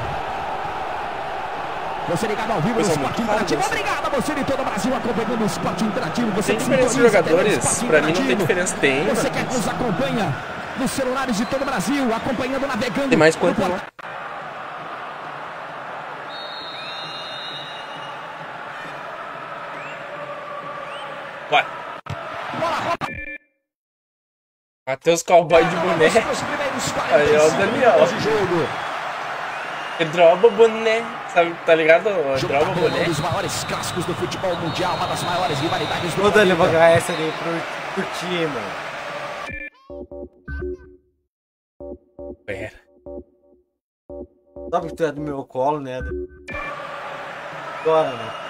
Você ligado ao vivo no Esporte Interativo. Obrigado a você de todo o Brasil acompanhando o Esporte Interativo. Você tem diferença de jogadores? Pra mim não tem diferença. Tem. Você que nos acompanha nos celulares de todo o Brasil, acompanhando, navegando. Tem mais quanto não? Bora. Matheus Cowboy de boné. Aí é o Daniel. Ele droba o boné. Sabe, tá ligado? Droba o boné. Um dos maiores clássicos do futebol mundial, uma das maiores rivalidades do mundo. Ô, Dani, vou ganhar essa ali pro time. Pera. Sabe que tu é do meu colo, né? Agora, né?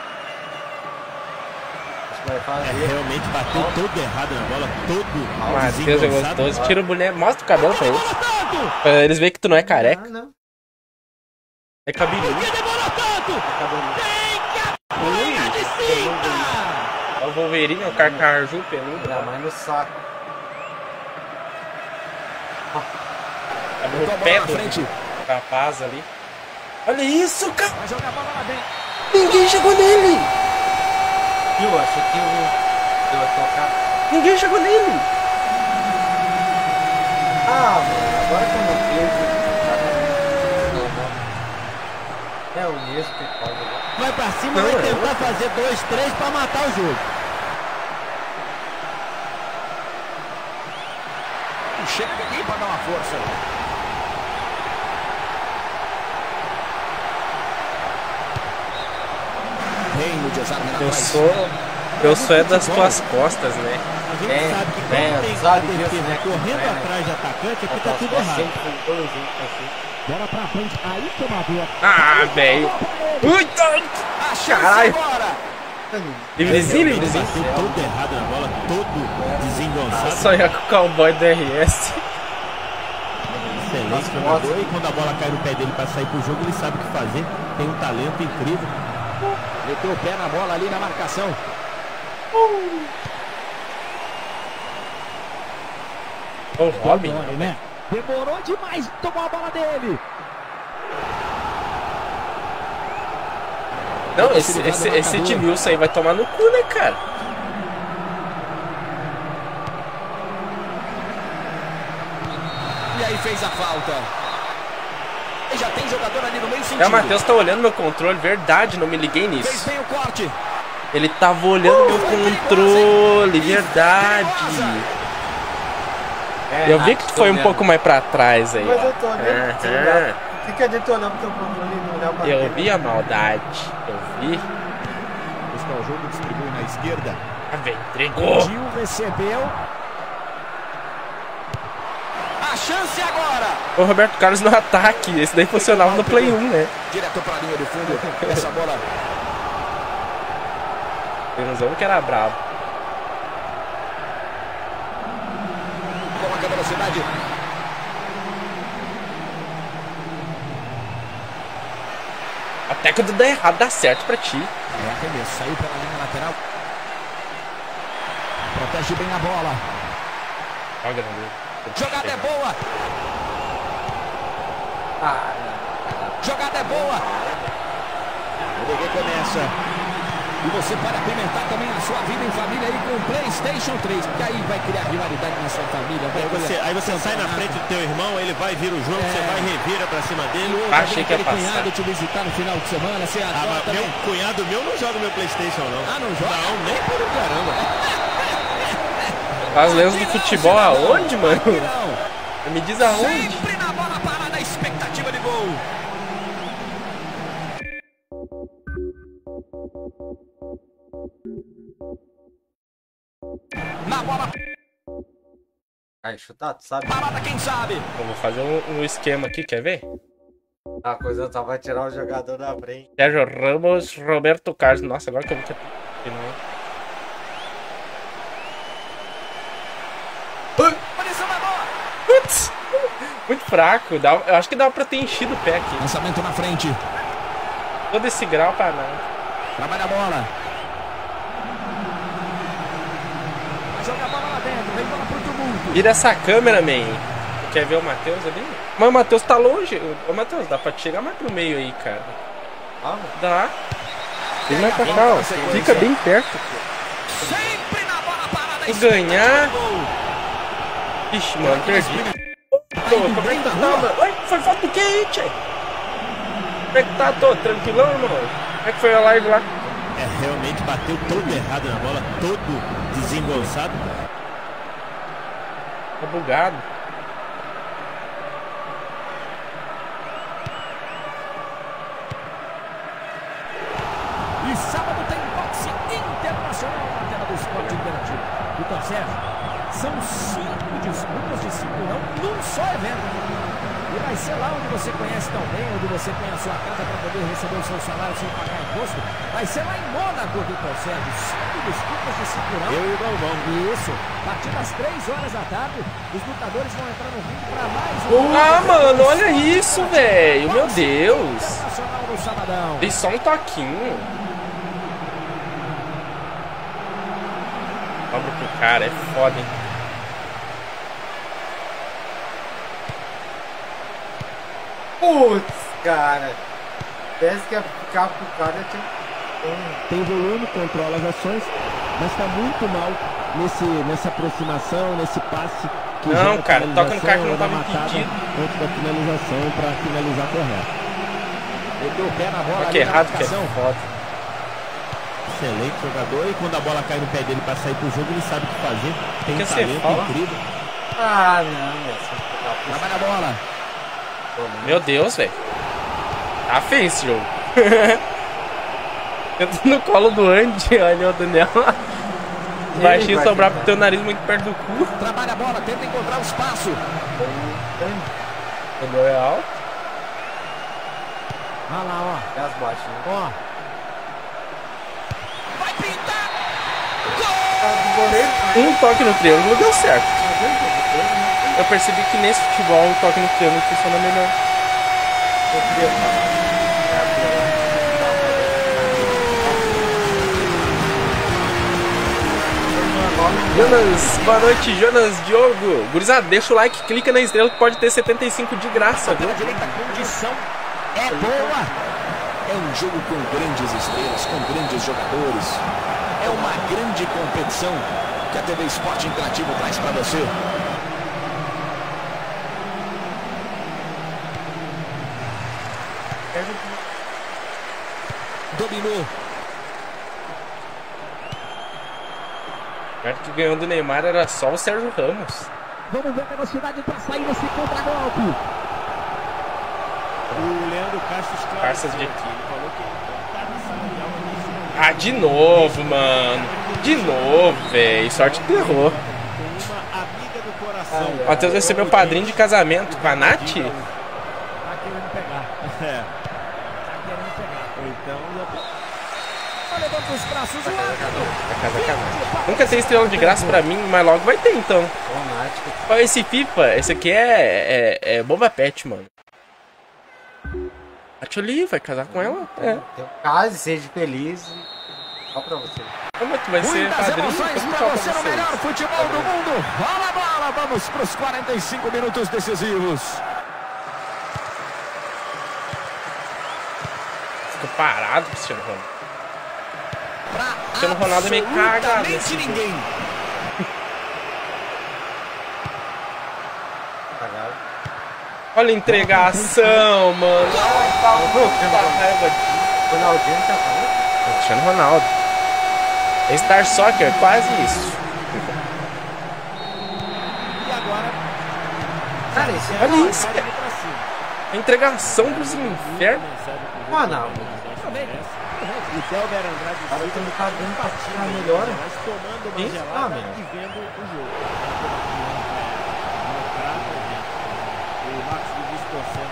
Realmente bateu todo errado na bola, todo Matheus é gostoso. Tira o boné, mostra o cabelo pra eles. Pra eles verem que tu não é careca. Ah, não. É cabelinho. É o Wolverine, é o Carcarju peludo. Dá mais no saco. É o pé do rapaz ali. Olha isso, cara! Ninguém chegou nele! Eu achei que eu ia tocar. Ninguém chegou nele! Ah, mano, agora que eu não vejo. É o mesmo que pode. Vai pra cima, vai tentar fazer 2-3 pra matar o jogo. Chega aqui pra dar uma força. Reino de Osar Eu sou é das tuas costas, né? A gente sabe que quando tem sabe a defesa disso, né? correndo atrás de atacante, aqui tá tudo errado. Bola pra frente, aí tomador. Ah, velho. Caralho. Livrezinho. Todo errado na bola, todo desengonçado. Só ia com o cowboy do RS. Excelente jogador, e quando a bola cai no pé dele pra sair pro jogo, ele sabe o que fazer. Tem um talento incrível. Meteu o pé na bola ali na marcação. O Robin, né? Demorou demais, tomou a bola dele. Não, esse Edmilson aí vai tomar no cu, né, cara? E aí fez a falta. E já tem jogador ali no meio sentido. O Matheus tá olhando meu controle, verdade, não me liguei nisso. Fez bem o corte. Ele tava olhando meu controle, verdade. Eu vi que tu foi um pouco mais pra trás aí. Mas eu tô olhando. O que adianta olhar pro teu controle e não olhar pra Eu vi a maldade. Eu vi. Busca o jogo, distribui na esquerda. Ah, velho, entregou. Gil recebeu. A chance agora. O Roberto Carlos no ataque. Esse daí funcionava no Play 1, né? Direto pra linha de fundo. Essa bola. Tem um que era brabo. Coloca a velocidade. Até quando dá errado, dá certo pra ti. É arremesso, saiu pela linha lateral. Protege bem a bola. Joga no meio. Jogada é boa. Jogada é boa. O DG começa. E você pode apimentar também a sua vida em família aí com o PlayStation 3, porque aí vai criar rivalidade na sua família. Aí você sai na frente do teu irmão, ele vai vir o jogo, você vai revira pra cima dele. Achei que ia passar. Cunhado te visitar no final de semana, você adota. Meu cunhado meu não joga meu PlayStation, não. Ah, não joga? Não, nem por um caramba. As lendas do futebol aonde, mano? Não. Me diz aonde? Sempre na bola parada, expectativa de gol. Na bola Aí, chutado, sabe? parada, quem sabe? Eu vou fazer um esquema aqui, quer ver? A coisa só vai tirar o jogador da frente. Sérgio Ramos, Roberto Carlos. Nossa, agora que eu vou ter... Posição da bola. Putz! Muito fraco. Eu acho que dava pra ter enchido o pé aqui. Lançamento na frente. Todo esse grau pra nada. Trabalha a bola. Vai jogar a bola lá dentro. Vem bola pro tumulto. Vira essa câmera, man. Quer ver o Matheus ali? Mas o Matheus tá longe. Ô, Matheus, dá pra te chegar mais pro meio aí, cara. Dá. Vem mais pra cá, ó. Fica bem perto. Sempre na bola parada. Se ganhar... Ixi, mano, perdi. Como é que tá, mano? Oi, foi falta do que aí, tchê? Como é que tá, tô? Tranquilão, irmão? Como é que foi a live lá? Realmente bateu todo errado na bola, todo desembolsado. Tá bugado. E sábado tem boxe internacional na tela do Esporte Interativo. Vitor Sérgio, são 5 disputas de cinturão num só evento. E vai ser lá onde você conhece tão bem, onde você tem a sua casa para poder receber o seu salário sem pagar imposto. Vai ser lá em Mônaco, Vitor Sérgio. 5 disputas de cinturão. Eu e o Galvão. Isso. A partir das 3 horas da tarde, os lutadores vão entrar no ringue para mais Ah, mano, olha isso, velho. Meu Deus. Internacional no sabadão. Dei só um toquinho. Cobra pro cara, é foda, hein? Putz, cara. Parece que ia ficar pro cara. Tem volume, controla as ações, mas está muito mal nessa aproximação, nesse passe. Que não, cara, toca no cara que não tava impedido. Antes da finalização para finalizar correto. Meteu o pé na bola. Que errado que é foda. Excelente jogador, e quando a bola cai no pé dele para sair pro jogo, ele sabe o que fazer. Tem um talento incrível. Ah, não, meu. Trabalha a bola. Meu Deus, velho. Tá feio esse jogo. Eu tô no colo do Andy, olha o Daniel. Baixinho sobrar pro teu nariz muito perto do cu. Trabalha a bola, tenta encontrar o espaço. O meu é alto. Olha lá, ó. É as baixinhas. Ó. Vai pintar! Um toque no triângulo deu certo. Eu percebi que nesse futebol o toque no triângulo funciona melhor. Jonas, boa noite, Jonas Diogo. Gurizada, deixa o like, clica na estrela que pode ter 75 de graça, viu? A direita, condição é boa. É um jogo com grandes estrelas, com grandes jogadores. É uma grande competição que a TV Esporte Interativo traz para você. Dominou. O cara que ganhou do Neymar era só o Sérgio Ramos. Vamos ver a velocidade para sair desse contra-golpe. O Leandro Castro Parças de aqui. Ele falou que ele tá na sala de aula. Ah, de novo, mano. De novo, velho. Sorte que errou. Com uma amiga do coração. O Matheus vai ser meu padrinho de casamento com a Nath. Tá querendo pegar. É. Tá querendo pegar. Então já Levanta os braços lá. Vai casar. Nunca tem estrela de graça pra mim, mas logo vai ter então. Olha esse FIFA, esse aqui é Boba Pet, mano. A Tchuli vai casar com ela? É. Case, seja feliz. Só pra você. Como tu vai ser Muitas padrinho? emoções Como pra tchau você no melhor futebol do mundo. Rola a bola, vamos pros 45 minutos decisivos. Ficou parado, Cristiano Ronaldo. Cristiano Ronaldo é meio cagado. Ninguém. Olha a entregação, mano. Ronaldinho tá falando? Cristiano Ronaldo. Star Soccer, quase isso. E agora, Cara, esse é Olha isso, vai cara. daqui pra cima. A entregação dos infernos. Ronaldo. O Thelber Andrade Cara, Silva tu não tá dando pra tirar melhor. mas tomando uma Sim? gelada meu. e vendo o jogo. O Marcos Vinícius torcendo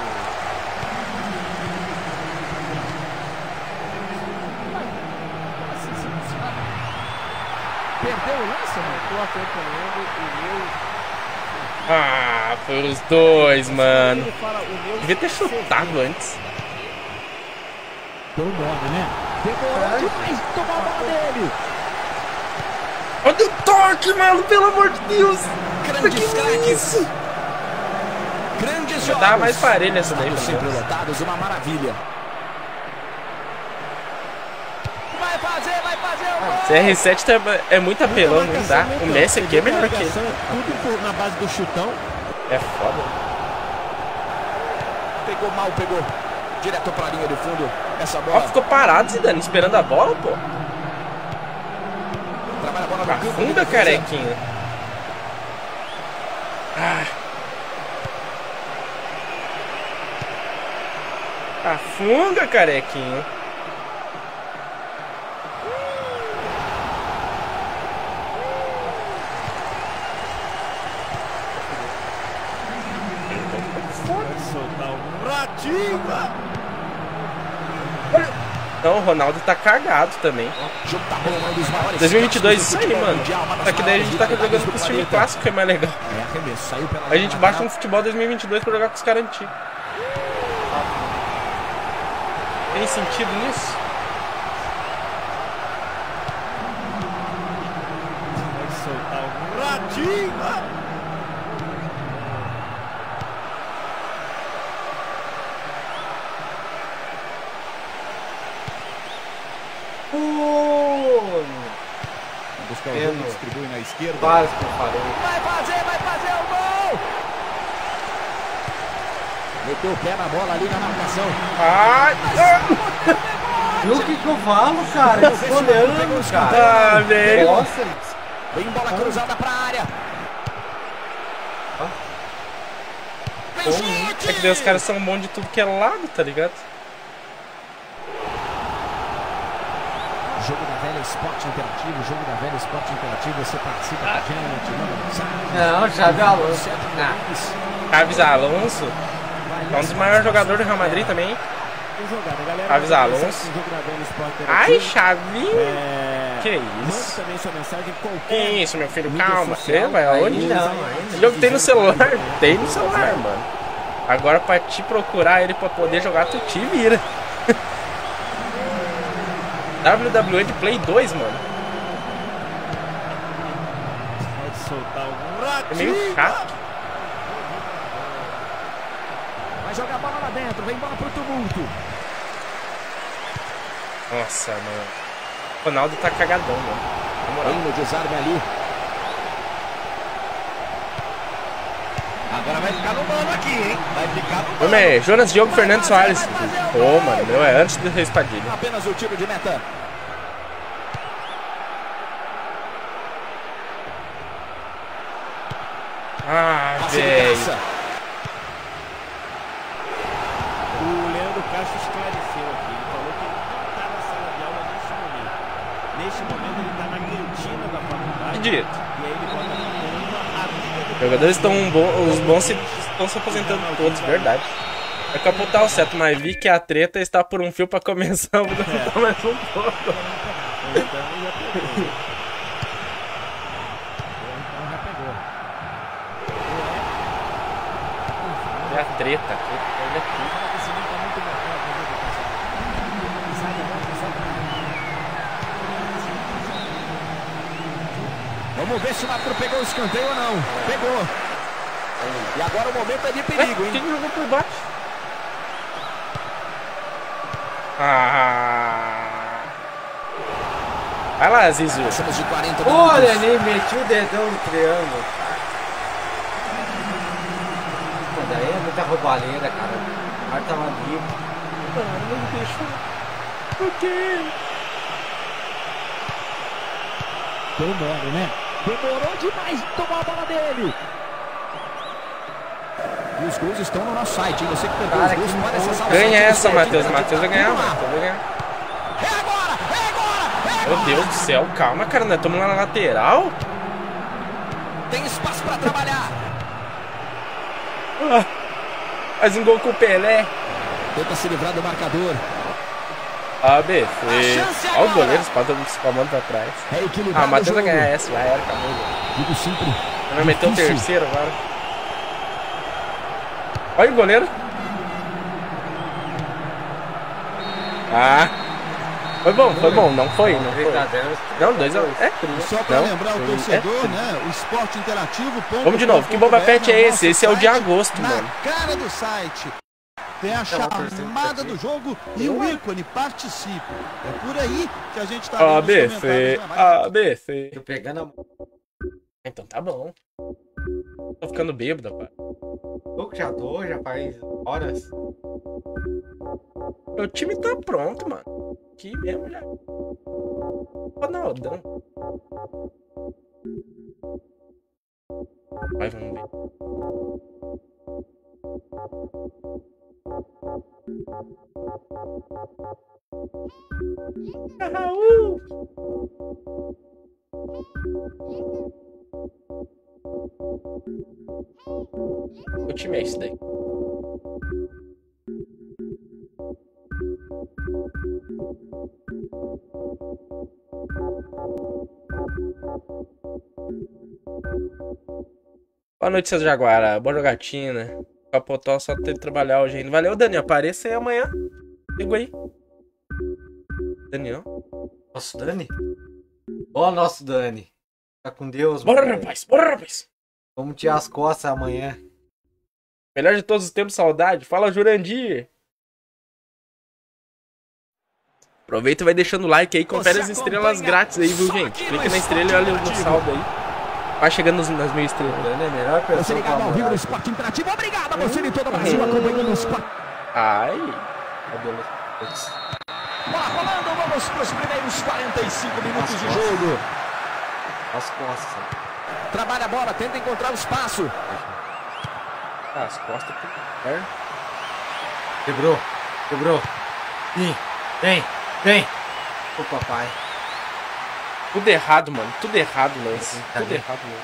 Perdeu o lance, mano? Estou acompanhando o meu. Ah, foi os dois, mano. Ele fala o meu. Devia ter chutado antes. Deu nome, né? Demorou demais. Tomou a bola dele. Olha o toque, mano, pelo amor de Deus. Grandes craques. Grandes Eu jogos. tava mais parelho essa daí, Sempre pelo menos. lotados, uma maravilha. Vai fazer o gol. CR7 é muito apelão, não dá. O Messi aqui é melhor que ele. Tudo na base do chutão. É foda. Pegou mal, pegou. Direto pra linha de fundo. Essa Ó, bola. ficou parado, Zidane, esperando a bola, pô. Trabalha a bola no campo de Afunda, defesa. carequinha. Ah. Afunda, carequinha. Soltar um ratinho. Não, o Ronaldo tá cagado também. Jogo tá rolando, um dos maiores 2022, clássicos isso do aí, futebol mano. mundial, uma das Só que daí a gente tá maiores jogando rivalidades com os do times planeta. clássicos, que é mais legal. É arremesso, saiu pela A gente lateral. baixa um futebol 2022 pra jogar com os caras antigos. Tem sentido nisso? Vai soltar um ratinho. Buscar o jogo, distribui na esquerda. Quase que eu falei. Vai fazer o gol. Meteu o pé na bola ali na marcação. Ai! Viu o que eu falo, cara? Eles olhando, cara. Ah, velho! Nossa, Vem bola cruzada pra área. Vem chute! É que daí os caras são bons de tudo que é lado, tá ligado? Jogo da Velha Esporte Interativo, jogo da Velha Esporte Interativo, você participa com a gente, manda mensagem. não, Xavi Alonso. Chaves Alonso é um dos maiores jogadores do Real Madrid também. Jogada, galera. Chaves Alonso. Jogo da Velha Esporte Ai, Interativo. Chavinho! Que Mande isso? também sua mensagem Que qualquer. isso, meu filho? mídia Calma. social. Você vai aonde? Não, Esse jogo tem no celular? Tem no celular, mano. Agora pra te procurar ele pra poder jogar, tu te vira. WWE de Play 2, mano. Pode soltar um É ratinho. meio chato. Vai jogar a bola lá dentro, vem bola pro tumulto. Nossa, mano. O Ronaldo tá cagadão, mano. Na moral. Vem no desarme ali. Agora vai ficar no mano aqui, hein? Vai ficar no mano. Homem, Jonas Diogo Fernando Soares. Ô, mano, meu é antes do Reis Padilha. Apenas o tiro de meta. Ah, Passe de velho. graça. O Leandro Castro esclareceu aqui. Ele falou que ele não está na sala de aula neste momento. Neste momento ele está na cantina da faculdade. Acredito. E aí ele bota uma amiga Os jogadores estão os bons estão se aposentando todos, verdade. Vai capotar o certo, mas vi que a treta está por um fio pra começar. Vou dar mais um pouco. então já pegou. É a treta. Ele é tudo. Vamos ver se o Arthur pegou o escanteio ou não. Pegou. E agora o momento é de perigo, Quem hein? jogou por baixo? Ah. Vai lá, Zizu. Passamos de 40 Olha, nem meti o dedão no triângulo. Pô, daí é muita roubalheira, cara. O mar tava livre. Não me deixou. Por quê? Demora, né? Demorou demais de tomar a bola dele. E os gols estão no nosso site, hein? Você que perdeu Cara, os gols, que pode acessar o Ganha site essa, do Matheus. Sete. Matheus vai ganhar, Matheus vai ganhar. É agora! É agora! É Meu Deus do céu, calma, cara. Nós estamos lá na lateral. Tem espaço pra trabalhar. Faz um gol com o Pelé. Tenta se livrar do marcador. ABC. chance Olha o agora. goleiro espalmando pra trás. É equilibrado Ah, o Matheus o vai jogo. ganhar essa, já era, acabou. Digo sempre. Vai meter o difícil. terceiro agora. Olha o goleiro. Ah. Foi bom. Não foi. Não, 2 a 1. É tri. Só pra Não, lembrar o foi- torcedor, tri. né? O Esporte Interativo. Vamos de novo. Que Boba Pet é esse? Esse é o de agosto, na mano. cara do site. Tem a chamada do jogo e o ícone participe. É por aí que a gente tá vendo os ABC. comentários, né? Vai- ABC. Tô pegando a Então tá bom. Tô ficando bêbado, pai. pouco, já faz horas. Meu time tá pronto, mano. Aqui mesmo já. Ronaldão. Vai, vamos ver. Raul! O time é esse daí. Boa noite, seus Jaguara. Boa jogatina. Capotó só ter que trabalhar hoje ainda. Valeu, Dani. Apareça aí amanhã. Liga aí. Daniel. Nosso Dani? Ó, nosso Dani. Tá com Deus, Bora, mano. rapaz. Bora, rapaz. Vamos tirar as costas amanhã. Melhor de todos os tempos, saudade. Fala, Jurandir. Aproveita e vai deixando o like aí. Confere as estrelas grátis aí, viu, gente? Clica na estrela e olha no saldo aí. Vai chegando nas 1000 estrelas. Dani é a melhor Você pessoa ligado ao vivo no moral. Esporte Interativo. Obrigado a você de todo o Brasil acompanhando o Esporte. Ai. Cabelo. Putz. Bola rolando, vamos para os primeiros 45 minutos de jogo. As costas. Trabalha a bola, tenta encontrar o espaço. As costas. Quebrou. Ih, tem. Ô, papai. Tudo errado, mano. Tudo errado, lance. Tá Tudo bem. errado, mano.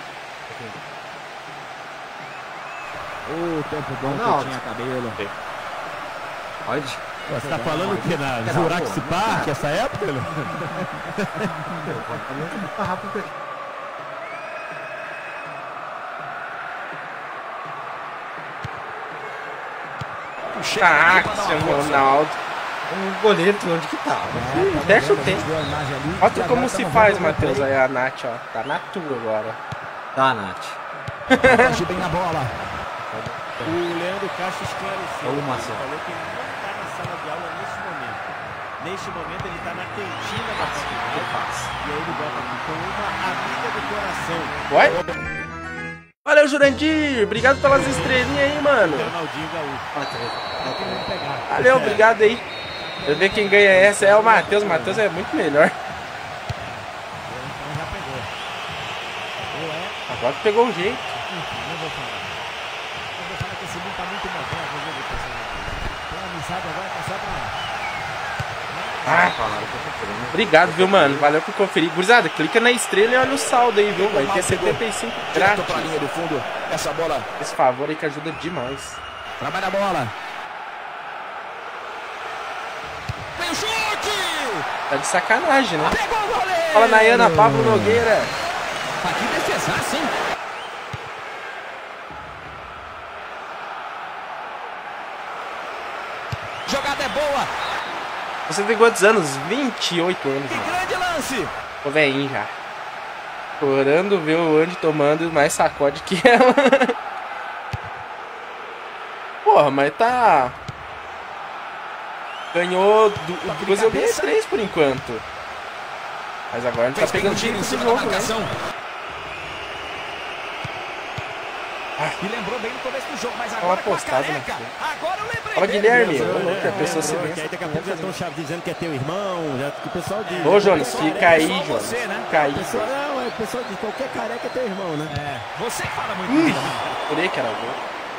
Ô, tempo bom que Ronaldo. eu tinha cabelo. Pode. Você tá falando o que? Na Jurassic Park, essa época? Tá rápido. Ah, Cristiano Ronaldo. O goleiro, onde que tá? Até chutei. Viu a imagem ali? Mostra E como agora se tamo faz, vendo o Matheus. replay. Aí a Nath, ó. Tá na tua agora. Tá, Nath. Protege bem a bola. O Leandro Castro esclareceu. Ô, Ele Marcelo. falou que ele não está na sala de aula neste momento. Neste momento ele está na cantina da faculdade. E aí ele bota aqui com uma amiga do coração. Ué? Valeu, Jurandir. Obrigado pelas estrelinhas aí, mano. Ronaldinho Gaúcho. Querendo pegar. Valeu, obrigado aí. Eu ver quem ganha essa é o Matheus. O Matheus é muito melhor. Então já pegou. Ou é, Agora que pegou o jeito. enfim, não vou falar. Não vou falar que esse mundo tá muito moderno, viu, meu pessoal? Tem amizade agora que é só pra... Ah, obrigado, viu, mano? Valeu por conferir. Gurizada, clica na estrela e olha o saldo aí, viu? Vai ter 75 Direto pra grátis. linha do fundo. Essa bola. Esse favor aí que ajuda demais. Trabalha a bola. Vem o chute! Tá de sacanagem, né? Pegou o goleiro! Fala, Nayana, Pablo Nogueira. Aqui defesaço, hein? Jogada é boa. Você tem quantos anos? 28 anos, Que mano. grande lance. Tô velhinho já. Chorando, ver o Andy tomando mais sacode que ela. Porra, mas tá... Ganhou... Duas, eu ganhei 3 por enquanto. Mas agora ele tá pegando tiro nesse jogo, né? E lembrou bem no começo do jogo, mas Uma agora com a postada, careca. né? Agora eu lembrei. Fala, Guilherme. A pessoa se Porque aí daqui a pouco já estão dizendo que é teu irmão, já que o pessoal diz. Ô, Jonas, fica aí, só Jonas. você, né? Fica aí. Não, o pessoal diz, qualquer careca é teu irmão, né? É, você que fala muito isso. Jurei que era gol.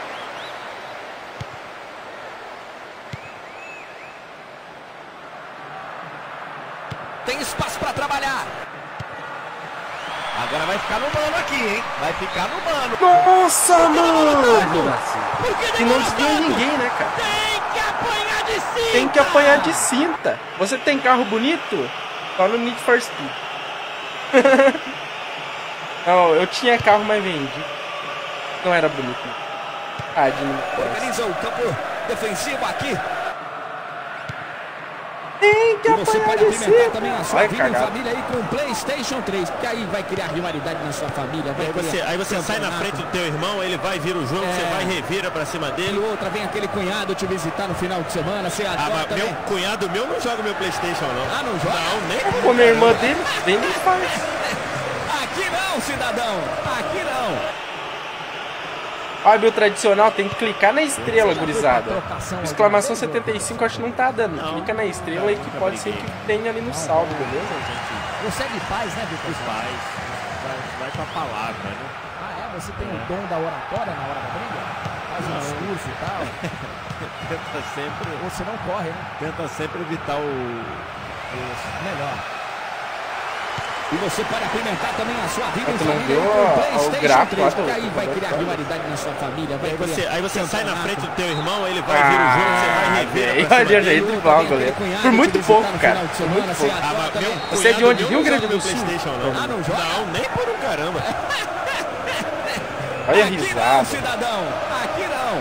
Tem espaço pra trabalhar. Agora vai ficar no mano aqui, hein? Vai ficar no mano. Nossa, mano! E não desviou ninguém, né, cara? Tem que apanhar de cinta. Tem que apanhar de cinta. Você tem carro bonito? Só no Need for Speed. Não, eu tinha carro, mas vendi. Não era bonito. Ah, de Need for Speed. Organiza o campo defensivo aqui. Tem que E você apanhar pode de apimentar cinta. também a sua Vai vida em cagar. família aí com o PlayStation 3, porque aí vai criar rivalidade na sua família. Vai Aí você sai na frente do teu irmão, ele vai vir o jogo, você vai e revira pra cima E dele. outra, vem aquele cunhado te visitar no final de semana, você Ah, adora mas também. meu cunhado meu não joga meu PlayStation, não. Ah, não joga? Não, nem Como a irmã dele, vem e faz. Aqui não, cidadão. Aqui não. Óbvio tradicional, tem que clicar na estrela, gurizada. Exclamação 75, acho que não tá dando. Clica na estrela e que pode ser que tenha ali no saldo, beleza? Você é de paz, né, Vitor? faz. Vai com a palavra, né? Ah, é? Você tem o dom da oratória na hora da briga? Faz um discurso e tal? Tenta sempre, Ou você não corre, né? tenta sempre evitar o... Melhor. E você pode apimentar também a sua vida em Tu não família viu com o o PlayStation gráfico lá 3, do- porque aí vai do- criar rivalidade na sua família. Vai Aí você sai na campeonato. frente do teu irmão, ele vai vir o jogo, você vai e revira pra cima Olha, dele. gente, igual, goleiro. Por muito pouco, cara. Por muito pouco. Ah, mas meu Você é de cunhado onde? meu Rio não Grande joga do meu Sul? PlayStation, não. Ah, não joga? Não, nem por um caramba. Olha a Aqui não, risada. cidadão. Aqui não.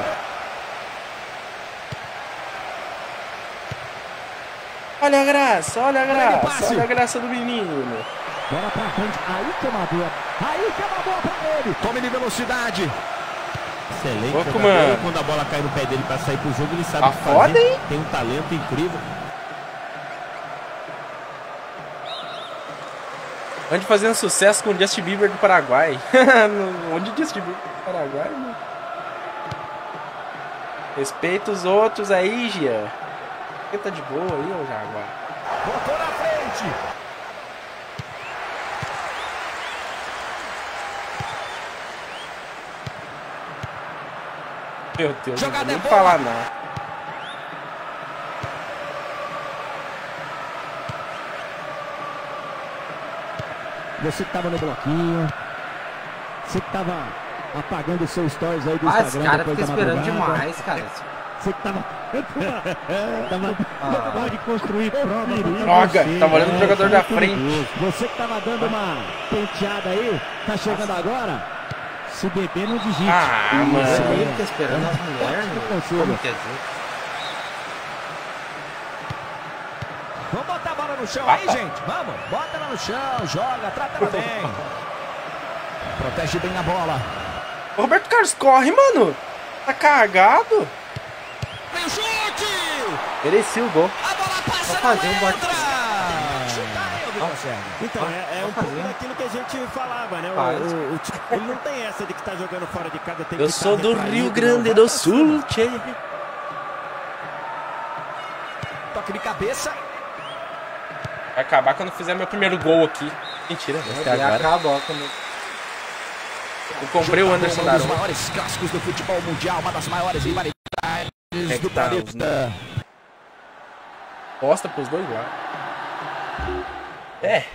Olha a graça, olha a Olha graça. que passe. Olha a graça do menino. Bola pra frente. Aí que é uma boa. Aí que é uma boa pra ele. Tome de velocidade. Excelente Louco, jogador. mano. Quando a bola cai no pé dele pra sair pro jogo, ele sabe Tá o que fazer. foda, hein? Tem um talento incrível. Ande fazendo sucesso com o Justin Bieber do Paraguai. Onde Justin Bieber do Paraguai, né? Respeita os outros aí, Gia. Você tá de boa aí, ô Jaguar? Botou na frente. Meu Deus, não vou Jogada nem é boa. falar não. Você que tava no bloquinho. Você que tava apagando os seus stories aí do Ah, esse Instagram cara depois fica da esperando madrugada. demais, cara. Você que tava... Pode construir prova. Droga, tava olhando pro jogador da frente. Você que tava dando uma penteada aí, tá chegando agora? Se beber, não digite. Ah, Ele mano. fica esperando as mulheres, Não meu. consigo. Como quer dizer? Vamos botar a bola no chão aí, gente. Vamos. Bota ela no chão, joga, trata ela bem. Protege bem a bola. O Roberto Carlos corre, mano. Tá cagado. Vem o chute! Merecia o gol. A bola passa, Vou fazer não um bote. entra! Chuta, consegue. Então, é um pouco daquilo que a gente falava, né? Ele não tem essa de que tá jogando fora de casa. Tem Eu que sou tá do retraído, Rio não. Grande Vai do pra Sul, cima. tchê. Toque de cabeça. Vai acabar quando fizer meu primeiro gol aqui. Mentira, vai ser Ele agora. acabou quando... Eu comprei o Anderson Um dos Daronco. maiores clássicos do futebol mundial, uma das maiores rivalidades É que do tá, planeta. Posta pros dois lados. É.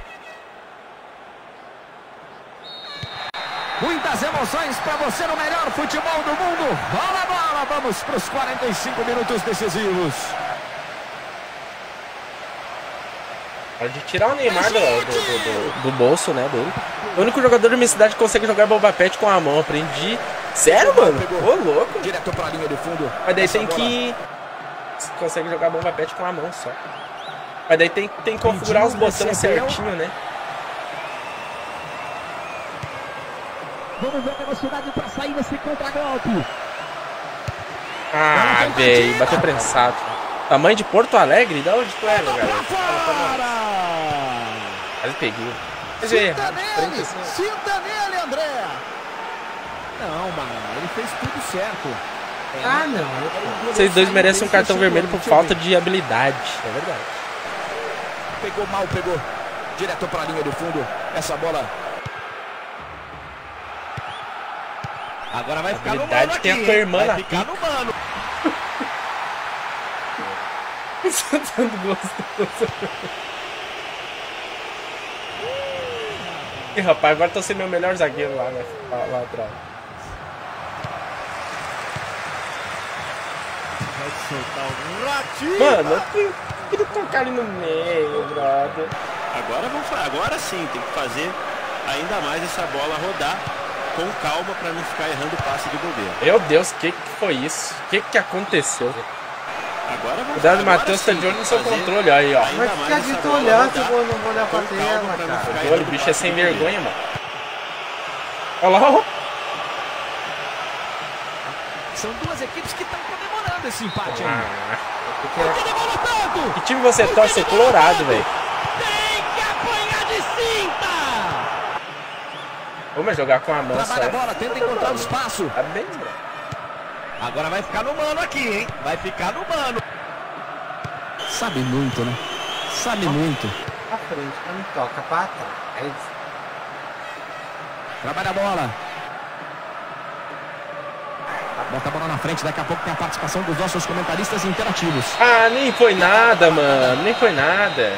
Muitas emoções para você no melhor futebol do mundo. Bola, bola, vamos para os 45 minutos decisivos. Pode tirar o Neymar do bolso, né, dele. O único jogador da minha cidade que consegue jogar bomba pet com a mão. Aprendi. Sério, mano? Ô, louco. Direto para a linha de fundo. Mas daí Essa tem bola. que... Consegue jogar bomba pet com a mão só. Mas daí tem que configurar os botões recebeu. certinho, né? Vamos ver a velocidade para sair nesse contra-golpe. Ah, velho. Bateu prensado. Tamanho de Porto Alegre? Da onde tu é, meu garoto? Quase peguei. Sinta nele, André. Não, mano, ele fez tudo certo. Ah, não. Vocês dois merecem um cartão vermelho por falta de habilidade. É verdade. Pegou mal, pegou. Direto pra linha do fundo. Essa bola. Agora vai ficar no mano aqui. Tem a tua irmã vai ficar no mano. Tanto gostoso. E rapaz, agora tô sendo meu melhor zagueiro lá, né? Lá atrás. Vai soltar um ratinho. Mano, eu queria tocar ali no meio, brother. Agora sim, tem que fazer ainda mais essa bola rodar com calma para não ficar errando o passe do goleiro. Meu Deus, o que foi isso? O que aconteceu? Cuidado, Matheus tá de olho no seu controle, aí, ó. Mas fica de tu olhar se eu não vou olhar pra tela, cara. Olha, o bicho é sem vergonha, mano. Olha lá, ó. São duas equipes que estão comemorando esse empate aí. Por que demora tanto? Que time você torce? É Colorado, velho. Tem que apanhar de cinta! Vamos jogar com a mão só. Trabalha a bola, tenta encontrar o espaço. Tá bem, bro. Agora vai ficar no mano aqui, hein? Vai ficar no mano. Sabe muito, né? Sabe muito. Pra frente, não toca pra trás. Trabalha a bola. Bota a bola na frente, daqui a pouco tem a participação dos nossos comentaristas interativos. Ah, nem foi nada, mano. Nem foi nada.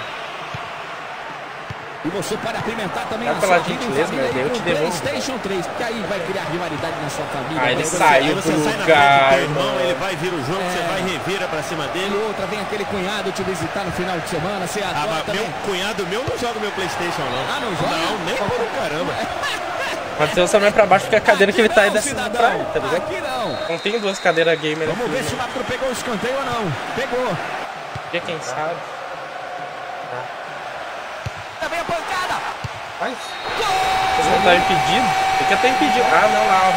E você pode apimentar também a sua vida em família aí eu te com devolvo. PlayStation 3, porque aí vai criar rivalidade na sua família. Ah, ele saiu pro lugar, irmão, ele vai vir o jogo, você vai revira pra cima dele. E outra, vem aquele cunhado te visitar no final de semana, você adora também. Meu cunhado meu não joga meu PlayStation, não. Ah, não joga? Não, nem por um caramba. Matheus também pra baixo porque a cadeira que ele tá aí dessa praia, tá ligado? Aqui não. Não tem duas cadeiras gamer aqui. Vamos ver se o árbitro pegou o escanteio ou não. Pegou. Porque quem sabe? Tá bem a pancada. Vai. Você não tá impedido? Tem que até impedido. Ah, não, lá,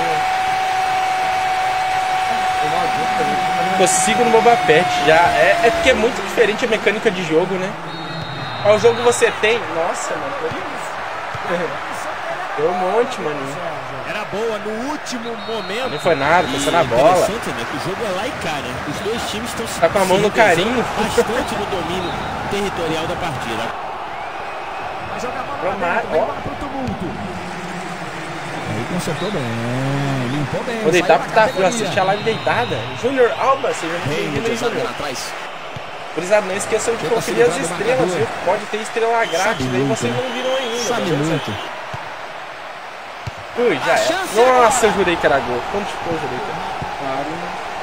o Ronaldinho. Consigo no Boba Pet já. É porque é muito diferente a mecânica de jogo, né? Qual jogo você tem? Nossa, mano, por isso. Deu um monte, mano. Era boa no último momento. Não foi nada, pensou na bola. Interessante, né? Que o jogo é lá e cá, né? Os dois times estão se tá com a mão no carinho. Bastante no domínio territorial da partida. Vai jogar a bola lá dentro, vai pro tumulto. Aí consertou bem, limpou bem. Vou deitar porque tá frio, assistir a live deitada. Júnior Alba, seja bem-vindo aí, Júnior. Gurizada, não esqueçam de conferir as estrelas, viu? Pode ter estrela grátis, daí vocês não viram ainda. Sabe muito. Ui, já é. Nossa, eu jurei que era gol. Quando ficou, eu jurei que era gol.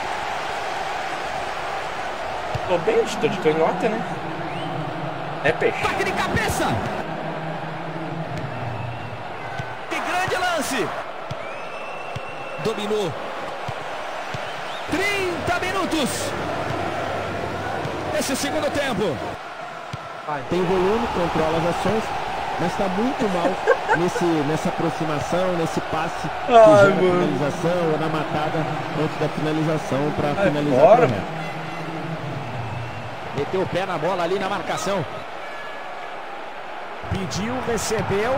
Tô bem, estou de canhota, né? É peixe. Toque de cabeça! Que grande lance! Dominou. 30 minutos! Esse segundo tempo. Tem volume, controla as ações, mas está muito mal nessa aproximação, nesse passe que gera finalização ou na matada antes da finalização para finalizar correto. Meteu o pé na bola ali na marcação. Pediu, recebeu.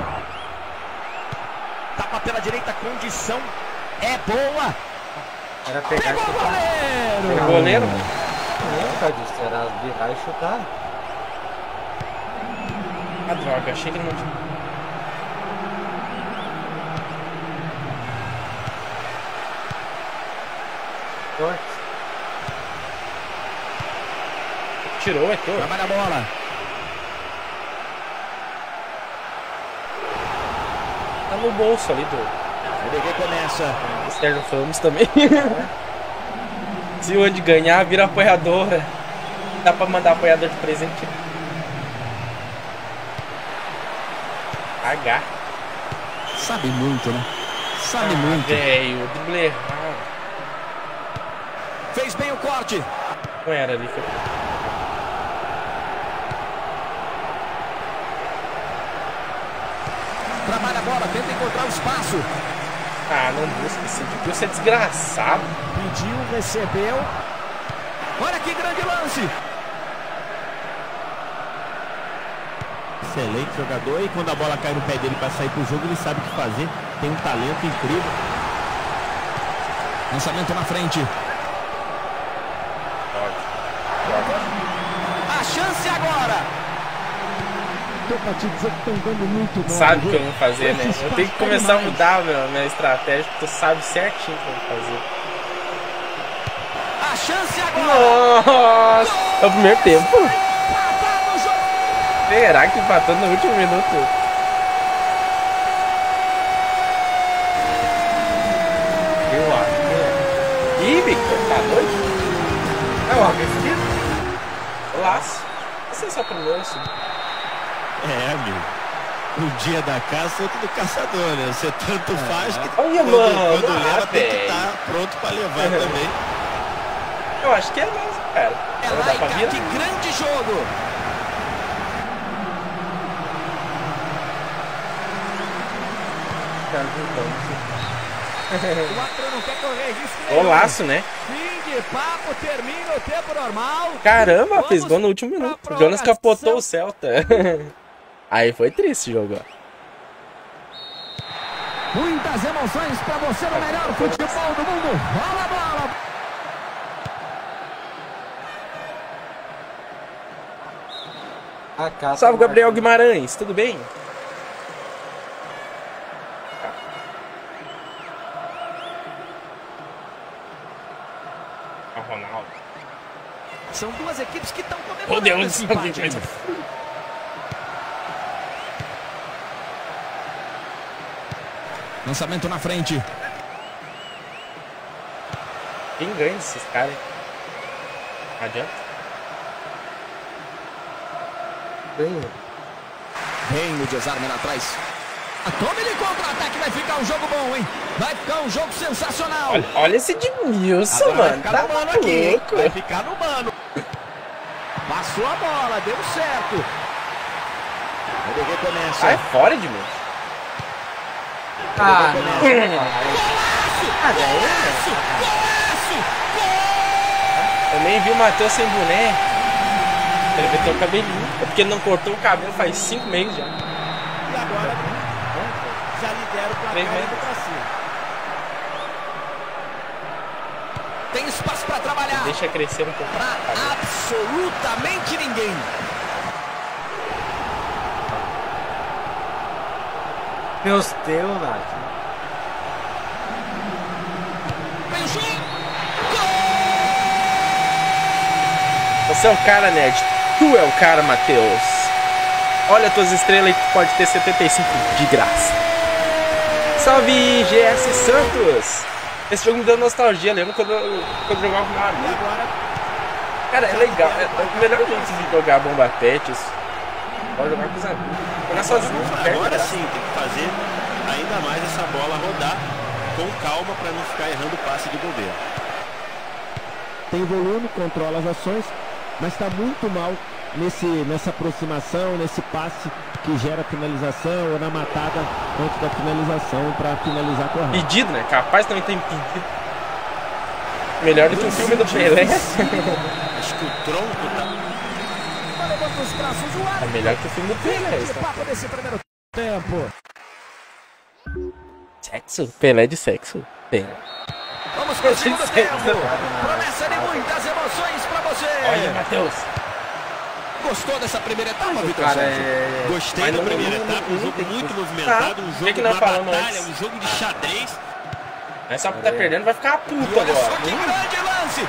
Tapa pela direita, condição é boa. Era pegar. Pegou o goleiro! Pegou o goleiro? Não, cara, disso era virar e chutar. Ah, droga, achei que ele não tinha. Corte. Tirou, é teu. Trabalha a bola. Tá no bolso ali do. O DG começa. Externo Famos também. Se o Andy ganhar, vira apoiadora. Dá pra mandar apoiador de presente. H. Sabe muito, né? Sabe muito. Velho, drible errado. Fez bem o corte. Não era ali. Foi... Trabalha a bola, tenta encontrar o espaço. Ah, não busca esse tipo. Você é desgraçado. Pediu, recebeu. Olha que grande lance. Excelente jogador. E quando a bola cai no pé dele para sair pro jogo, ele sabe o que fazer. Tem um talento incrível. Lançamento na frente. A chance agora. Tô pra te dizer que estão dando muito bom. Sabe o que eu vou fazer, né? Eu tenho que começar a mudar minha estratégia, porque tu sabe certinho o que eu vou fazer. A chance agora. Nossa! É o primeiro tempo. Será que empatou no último minuto? Eu acho que é. Ih, Victor, tá doido? É o aquecido? Laço. Esse é só primeiro, assim. É, amigo. O dia da caça, outro do caçador, né? Você tanto faz que Olha, quando leva tem que estar pronto pra levar também. Eu acho que é mesmo, cara. É Vai dar pra Laika, virar? que grande jogo. O Acre não quer correr risco. Golaço, né? Fim de papo, termina o tempo normal. Caramba, Vamos fez gol no último minuto. pra O Jonas prorrogação. capotou o Celta. Aí foi triste o jogo, ó. Muitas emoções pra você no melhor futebol do mundo. Rola a bola. A caça Salve, Gabriel Guimarães, tudo bem? Ronaldo. São duas equipes que estão comemorando Podemos esse empate. Lançamento na frente. Quem ganha esses caras? Hein? Não adianta. Vem o desarme lá atrás. Toma ele contra-ataque, vai ficar um jogo bom, hein? Vai ficar um jogo sensacional. Olha esse Edmilson, Agora mano. vai ficar Tá no mano aqui. louco. Vai ficar no mano. Passou a bola, deu certo. Ele recomeça. Sai fora, Edmilson. Ah, Eu nem vi o Matheus sem boné. Ele meteu o cabelinho. É porque ele não cortou o cabelo faz 5 meses já. E agora já lidera o placar 3 indo metros. pra cima. Tem espaço pra trabalhar. Deixa crescer um pouco. Pra absolutamente ninguém. Deus teu, Nath. Vem o jogo. Você é o cara, nerd. Tu é o cara, Matheus. Olha as tuas estrelas aí que tu pode ter 75 de graça. Salve, GS Santos. Esse jogo me deu nostalgia. Lembra quando eu jogava com meu amigo? Cara, é legal. É o melhor jeito de jogar bomba pets. Pode jogar com os amigos. Jogar sozinho. Agora sim, tem que fazer ainda mais essa bola rodar com calma para não ficar errando o passe de goleiro. Tem volume, controla as ações, mas está muito mal nessa aproximação, nesse passe que gera finalização ou na matada antes da finalização para finalizar correto. Pedido, né? Capaz também tem pedido. Melhor do que o filme do Pelé. Acho que o tronco tá... Levanta os braços, o ar. É melhor que o filme do Pelé. De papo desse primeiro tempo. Sexo? Pelé de sexo? Tem. Vamos para o segundo tempo. Promessa de muitas emoções pra você. Olha, Matheus. Gostou dessa primeira etapa, Vitor? Cara, Gostei Mas da não- primeira não- etapa, não- um jogo tem que- muito Tá. movimentado, um O que jogo que de nós uma falamos batalha, antes? um jogo de xadrez. Mas só que tá perdendo, vai ficar puto Olha só agora. que grande lance.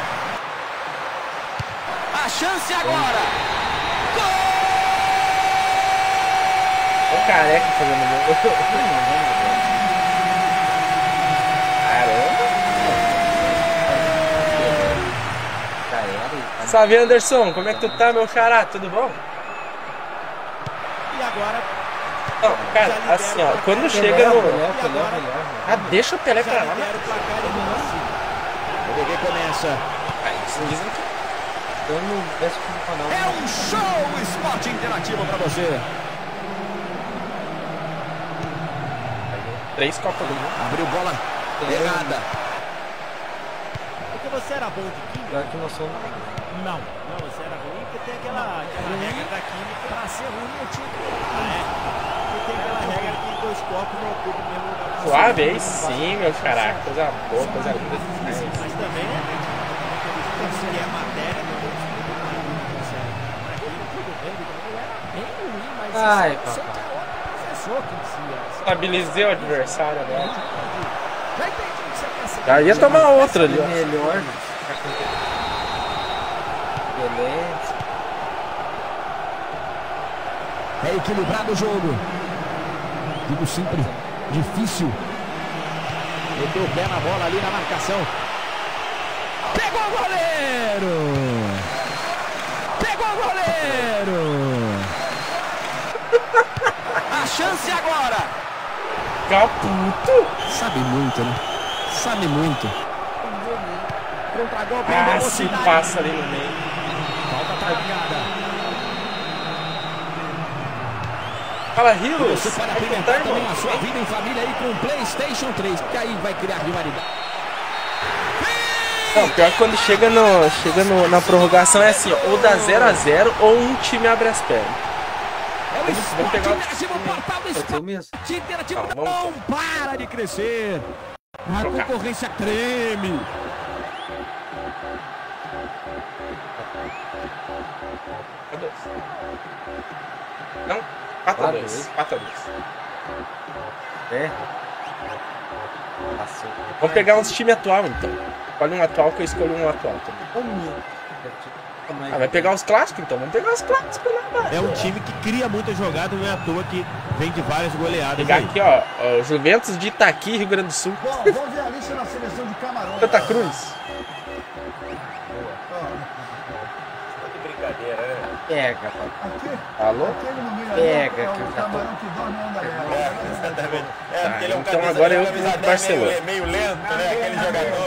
A chance agora. O careca fazendo gol. Caramba. Salve, Anderson. Como é que tu tá, meu xará? Tudo bom? E agora Não, cara, assim, ó, quando chega no... Ah, deixa o Pelé já pra lá. lidera o placar indo pra cima. Ele recomeça. Aí, isso dizem que... É um show esporte interativo pra você. 3 Copas do Mundo. Abriu bola errada. Porque você era bom de 15. Pior que nós somos. Não. Não, você era ruim porque tem aquela regra da química. Pra ser ruim eu tinha que... Porque tem aquela regra que 2 copos não ocupam o mesmo lugar. Suave, aí sim, meu caraca. Coisa boa, coisa linda. Mas também, se é matéria, não Ai, Você papai. quer outro professor que ensina. Estabilizei o adversário agora. Já entendi o que você quer ser. Já ia tomar outra ali, ó. Melhor, né? Beleza. É equilibrado o jogo. Digo sempre, difícil. Meteu o pé na bola ali na marcação. Pegou o goleiro! Pegou o goleiro! A chance agora! Caputo! Sabe muito, né? Sabe muito. Contra-golpe em Ah, se velocidade. passa ali no meio. Falta pra largada. Fala, Rios! Você pode apimentar também a sua vida em família aí com o PlayStation 3, que aí vai criar rivalidade. Não, pior que quando chega na prorrogação é assim, ó, ou dá 0x0 ou um time abre as pernas. É o Vamos Esporte pegar o Interativo, o portal do Pode ser o Esporte mesmo. Interativo Tá, vamos não para de crescer. A Trocar. concorrência treme. 4x2. Não, 4x2. 4x2. É. Passou. Vamos pegar uns times atual então. Escolhe um atual que eu escolho um atual também. Ah, vai pegar os clássicos então? Vamos pegar os clássicos lá, mano. É um time que cria muita jogada, não é à toa que vem de várias goleadas. Pegar Aí. aqui, ó, o Juventus de Itaqui, Rio Grande do Sul. Bom, vamos ver a lista na seleção de Camarões. Santa Cruz. Pega, papai. Aqui, Alô? aquele no meio Pega, ali é que eu o já tô- camarão que dorme e anda leve. Exatamente. Tá, Porque ele é um então camisa- agora eu camisa vou pro 10 Barcelona. meio lento, né? Aquele jogador.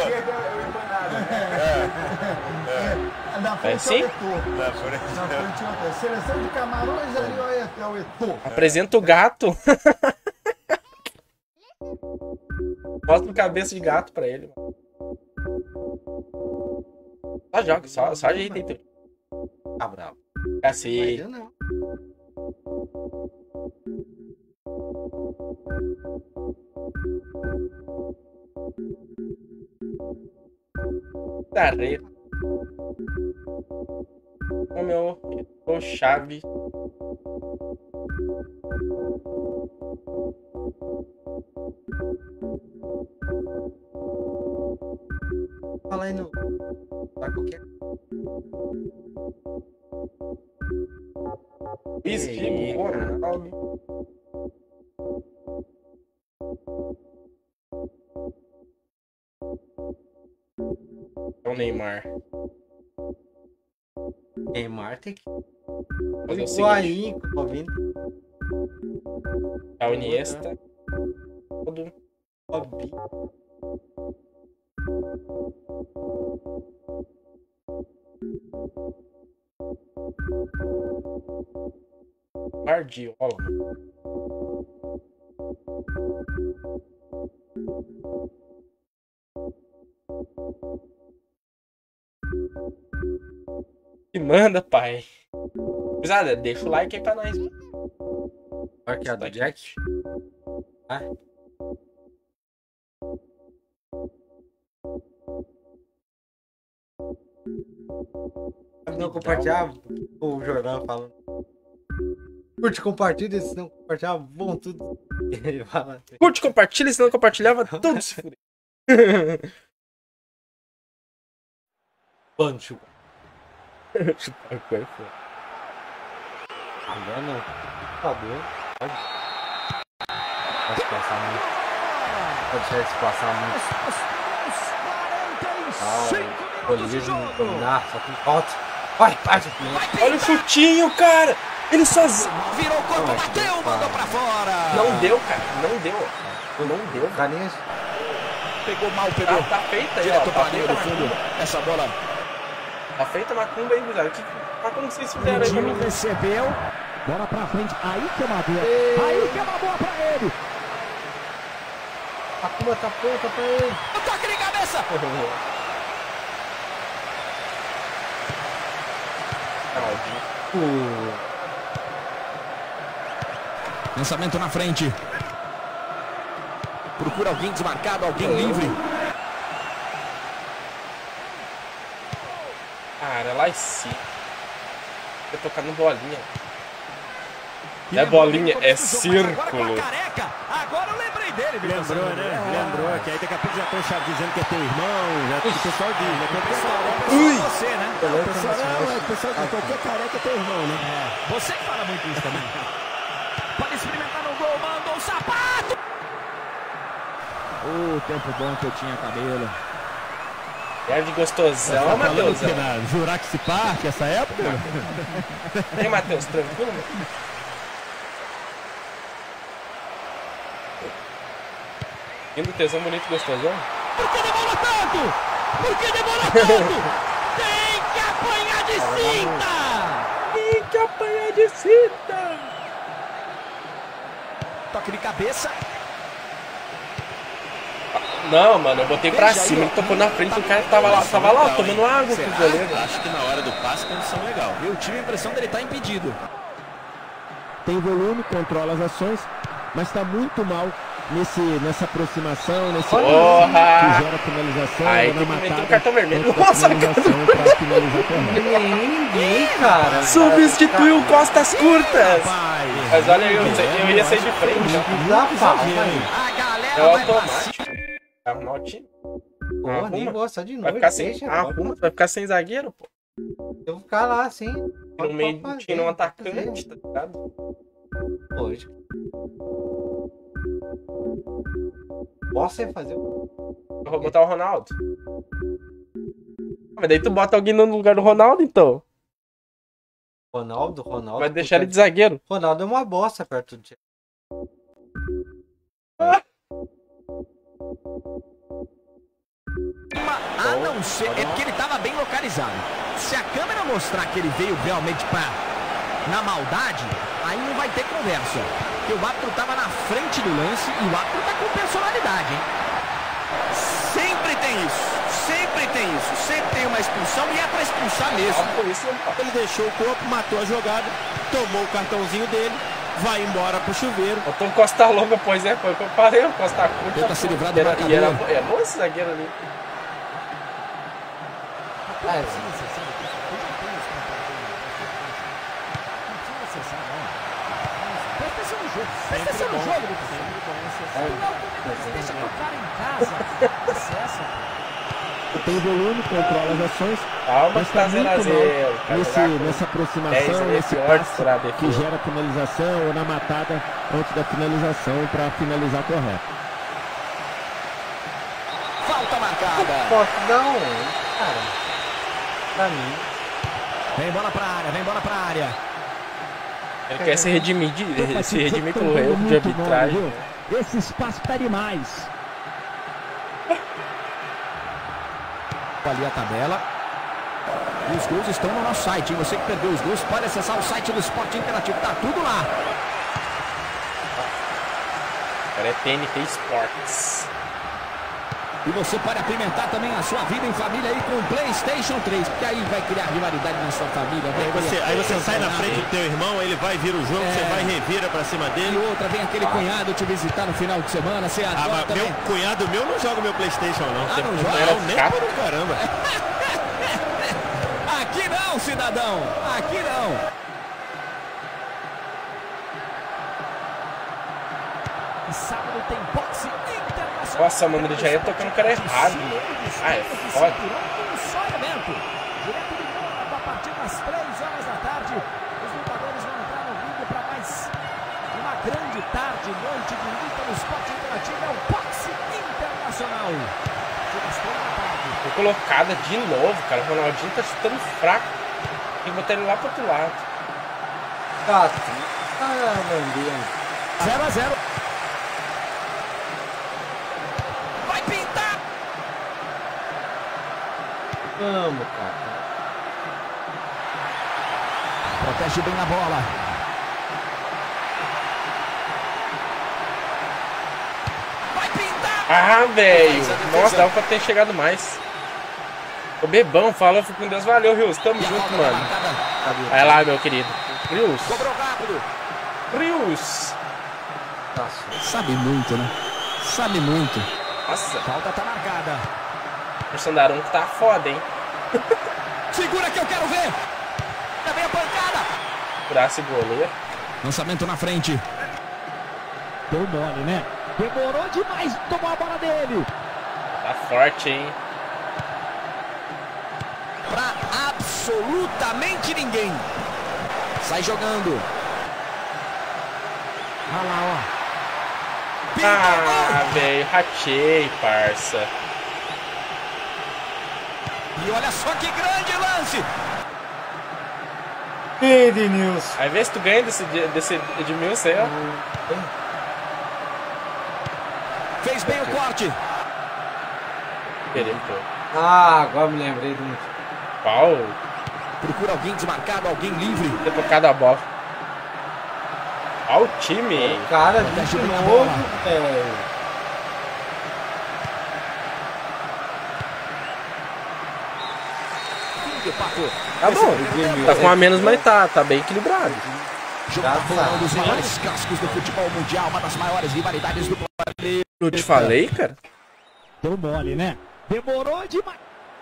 Na frente sim? é o Eto'o. Na frente é o Eto'o. Seleção de Camarões ali ó, é o Eto'o. Apresenta o gato. Mostra o cabeça de gato pra ele. Mano. Só joga, só ajeita aí tudo. Tá bravo. Cacete. Eu não. Tarreira. O meu. O chave. Fala aí no. Tá qualquer. Whisky, Ronaldo. É o Neymar. Neymar tem que. Fazer o seguinte. Higuaín, Robinho. É o Iniesta. Todo. Robinho. Guardiola. Que manda, pai. Cruzada, deixa o like aí pra nós. Marqueado Jack. Ah. Não compartilhar o jornal falando. Curte, compartilha, se não compartilhar, bom tudo. Ele fala assim. Curte, compartilha, se não compartilhava, tudo se fuder. Pancho. Chutar o corpo. Agora não. Tá doendo. Pode passar muito. Pode deixar isso passar muito. Ah, o goleiro dominar, só com falta. Vai, parte. Olha o chutinho, cara! Ele sozinho. Virou o corpo, bateu, mandou pra fora. Não deu, cara. Não deu. Não deu. Carinha. Pegou mal, pegou. Tá feita aí, Direto ó. pra Tá linha feita do a fundo. macumba. Essa bola. Tá feita a macumba aí, gurizada. Que macumba vocês fizeram aí pra mim? Recebeu. Bola pra frente. Aí que é uma boa. Aí que é uma boa pra ele. A Kuma tá pronta pra ele. O toque de cabeça. Lançamento na frente. Procura alguém desmarcado, alguém livre. Cara, lá em si. Vai tocar no bolinha. Não é bolinha, é círculo. Agora eu lembrei dele. Lembrou, né? Lembrou. Que aí daqui a pouco já estão dizendo que é teu irmão. Já, o pessoal diz, né? O pessoal você, né? O pessoal de qualquer careca é teu irmão, né? Você que fala muito isso também. Pode experimentar no gol, mandou o sapato. Tempo bom que eu tinha cabelo. Perde gostosão, Matheus. Jurassic Park, essa época? Hein, Matheus? Tranquilo? Lindo, tesão, bonito, gostosão. Por que demora tanto? Por que demora tanto? Tem que apanhar de cinta! Tem que apanhar de cinta! Toque de cabeça. Não, mano, eu botei pra cima, ele tocou na frente, o cara tava lá tomando água com o goleiro. Acho que na hora do passe, condição legal. Eu tive a impressão dele estar impedido. Tem volume, controla as ações, mas está muito mal nessa aproximação, nesse que gera finalização. Aí tem que meter um cartão vermelho. Nossa, ninguém, cara. Substituiu Costas Curtas. Mas olha, eu ia sair de frente. A galera É vai automático. Vai arrumar o time. Pô, nem vou só de novo. Vai ficar sem. Vai ficar sem zagueiro, pô. Eu vou ficar lá assim. No meio tinha um atacante, tá ligado? Lógico. Posso fazer? Eu vou botar o Ronaldo. Mas daí tu bota alguém no lugar do Ronaldo, então. Ronaldo. Vai deixar ele de zagueiro. Ronaldo é uma bosta perto do A não ser, é porque ele estava bem localizado. Se a câmera mostrar que ele veio realmente na maldade, aí não vai ter conversa. Porque o árbitro estava na frente do lance e o árbitro está com personalidade, hein? Sempre tem isso. Sempre tem uma expulsão e é para expulsar mesmo. Ele deixou o corpo, matou a jogada, tomou o cartãozinho dele, vai embora pro chuveiro. Botou um Costa Longa, pois é, foi o que eu falei, o Costa Curta. Tenta se livrar do marcador. É bom esse zagueiro ali. Presta atenção no jogo, Lucas. Deixa que o cara em casa acessa. Tem volume, controla as ações. Calma, mas que tá 0 a 0. Nessa aproximação, nesse passe que gera finalização ou na matada antes da finalização para finalizar correto. Falta marcada. Não, cara. Pra mim. Vem bola pra área. Ele quer se redimir pelo erro de arbitragem. Esse espaço pede mais. Ali a tabela. E os gols estão no nosso site. E você que perdeu os gols pode acessar o site do Esporte Interativo. Tá tudo lá. Agora é TNT Sports. E você pode apimentar também a sua vida em família aí com o PlayStation 3, porque aí vai criar rivalidade na sua família. Aí você sai na frente do teu irmão, ele vai vir o jogo, você vai e revira pra cima dele. E outra, vem aquele cunhado te visitar no final de semana, você adora também. Meu cunhado não joga meu PlayStation, não. Não joga? Não, nem por um caramba. Aqui não, cidadão. Aqui não. E sábado tem boxe internacional. Nossa, mano, ele já ia tocando o cara errado, mano. É foda. Direto de Mônaco, a partir das 3 horas da tarde, os lutadores vão entrar no ringue para mais uma grande tarde, noite de luta no Esporte Interativo. É o boxe internacional. Foi colocada de novo, cara. O Ronaldinho tá chutando fraco. Tem que botar ele lá pro outro lado. Tá, Mandinho. 0 a 0. Vai pintar! Vamos, cara. Protege bem a bola. Vai pintar! Ah, velho. Nossa, dava pra ter chegado mais. O Bebão fala, com Deus, valeu, Rios. Tamo junto, mano. Vai lá, meu querido. Rios. Cobrou rápido. Rios. Sabe muito, né? Sabe muito. Nossa, Falta tá marcada. o Sandarunco tá foda, hein? Segura que eu quero ver. Já vem a pancada. Braço e goleiro. Lançamento na frente. Deu mole, né? Demorou demais. Tomou a bola dele. Tá forte, hein? Pra absolutamente ninguém. Sai jogando. Olha lá, ó. Ah, velho, ratei, parça. E olha só que grande lance. Edenilson. Aí vê se tu ganha desse Edmilson aí, ó. Fez bem o corte. Perigo. Ah, agora me lembrei de um. Pau. Procura alguém desmarcado, alguém livre. Ter tocado a bola. Olha o time. Cara, de novo, velho. Tá bom. Tá com a menos, mas tá bem equilibrado. Um dos maiores clássicos do futebol mundial, uma das maiores rivalidades do planeta. Eu te falei, cara. Deu mole, né? Demorou demais.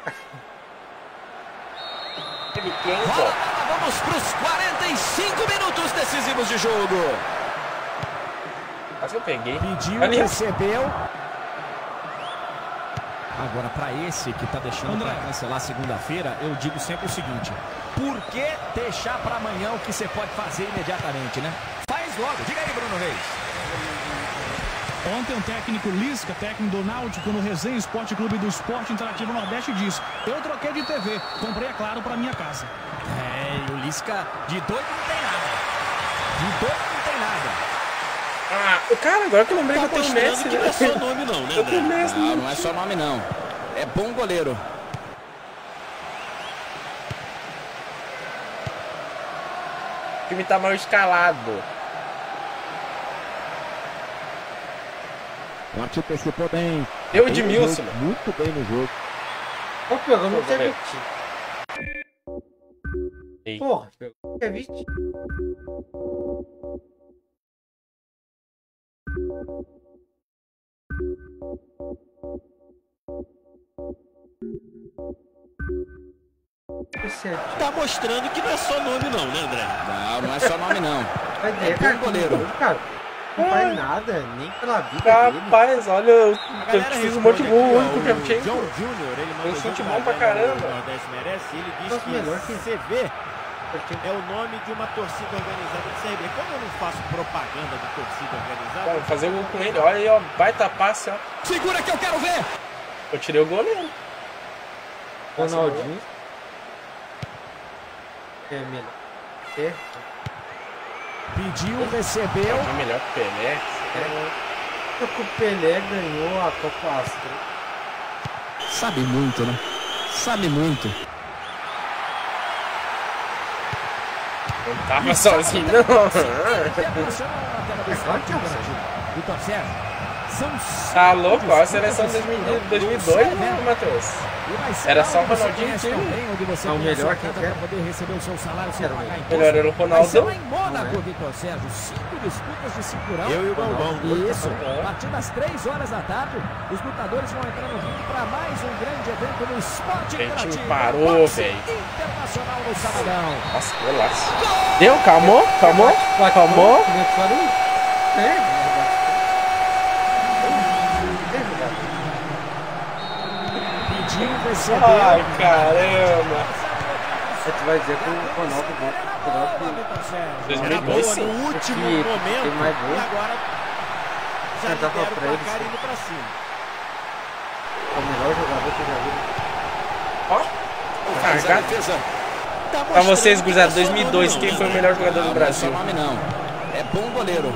Vamos pros 45 minutos decisivos de jogo. Quase que eu peguei. Pediu, Ali. recebeu. Agora, para esse que tá deixando para cancelar segunda-feira, eu digo sempre o seguinte: por que deixar para amanhã o que você pode fazer imediatamente, né? Faz logo. Diga aí, Bruno Reis. Ontem o técnico Lisca, técnico do Náutico no Resenha Esporte Clube do Esporte Interativo Nordeste, disse: eu troquei de TV, comprei, é claro, para minha casa. É, o Lisca de doido não tem nada. De doido não tem nada. Ah, cara, agora que eu lembrei Tá que eu tenho o mostrando Messi, que né? não é só nome não, né, Eu tenho o André? Messi, Não, não é só nome não. É bom goleiro. O time tá mal escalado. O Martins antecipou bem. Deu o Bem no Edmilson, jogo, mano. muito bem no jogo. Tô pegando o Vou ver. Kevin. Ei. Porra, pegou o Kevin. Tá mostrando que não é só nome não, né, André? Não, não é só nome não. Vai ver, É cara, bom goleiro. cara. Não faz nada, nem pela vida dele. Rapaz, olha, eu Galera fiz um monte de responde gol aqui, hoje com o ó, Shevchenko. John Júnior, ele mandou Eu chute junto bom na pra velha, caramba. o Nordeste merece. Ele diz Nossa, melhor que que- CV é o nome de uma torcida organizada de CRB. Como eu não faço propaganda de torcida organizada... Vamos fazer o gol com ele. Olha aí, ó. Baita passe, ó. Segura que eu quero ver. Eu tirei o goleiro. Ronaldinho. É melhor. É. Pediu, recebeu. É melhor que o Pelé. Só que o Pelé ganhou a Copa Astro. Sabe muito, né? Sabe muito. Não tava sozinho, não. Internacional na tela do esporte interativo. Vitor Sérgio. São Tá louco, ó. A seleção de 2002, né, Matheus? Era só o Ronaldinho e time. Não, o melhor que para poder receber o seu salário sem pagar imposto. Melhor era o Vai ser Ronaldo. lá em Mônaco, Vitor Sérgio. 5 disputas de cinturão. Eu e o Galvão. Isso. A partir das 3 horas da tarde, os lutadores vão entrar no ringue para mais um grande evento no Esporte A gente Interativo. parou, Boxe velho. Internacional no sabadão. Nossa, que golaço. Deu, calmou? Calmou? Calmou? Pediu, recebeu. Ai, caramba. Você vai dizer que o Ronaldo Era boa, Vitor Sérgio. 2002, Boa sim. no último Tem momento mais gol. e agora já Cantar pra libera o frente. placar indo pra cima. É o melhor jogador que eu já vi. Ó. Carregado. Pra vocês, gurizada, 2002, quem foi o melhor jogador do Brasil? Não é só nome não. É bom goleiro.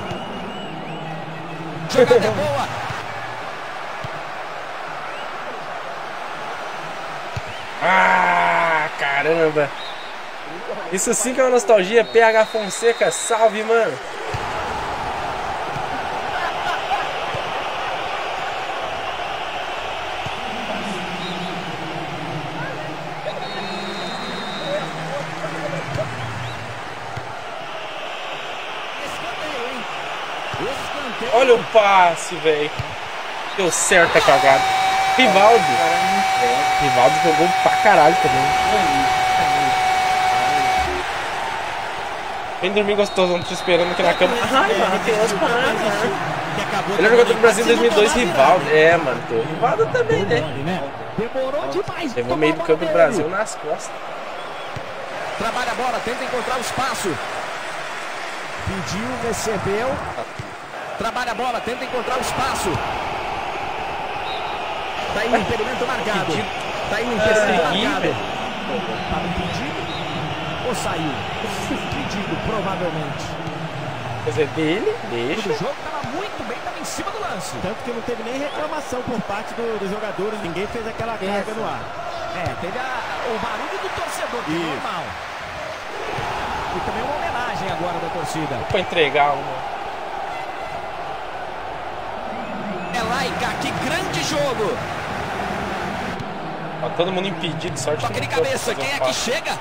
Jogada boa. Ah, caramba. Isso sim que é uma nostalgia. PH Fonseca, salve, mano. Olha o passe, velho. Deu certo a cagada. Rivaldo. Rivaldo jogou pra caralho também. Vem dormir gostoso, não tô esperando aqui na cama. Ai, Matheus, para. Ele jogou do Brasil em 2002, Rivaldo. É, mano, tem o Rivaldo também, né? Demorou demais. Levou meio do campo do Brasil nas costas. Trabalha a bola, tenta encontrar o espaço. Pediu, recebeu. Trabalha a bola, tenta encontrar o espaço. Tá aí o impedimento marcado. Tá aí o impedimento marcado. Tava impedido ou saiu? Impedido, provavelmente. Quer dizer, dele, deixa. O jogo tava muito bem, tava em cima do lance. Tanto que não teve nem reclamação por parte dos jogadores. Ninguém fez aquela carga no ar. Teve o barulho do torcedor, que é normal. E também uma homenagem agora da torcida. Pra entregar uma. É Laica, que grande jogo! Ó, todo mundo impedido, sorte. Toque de cabeça, quem é que chega?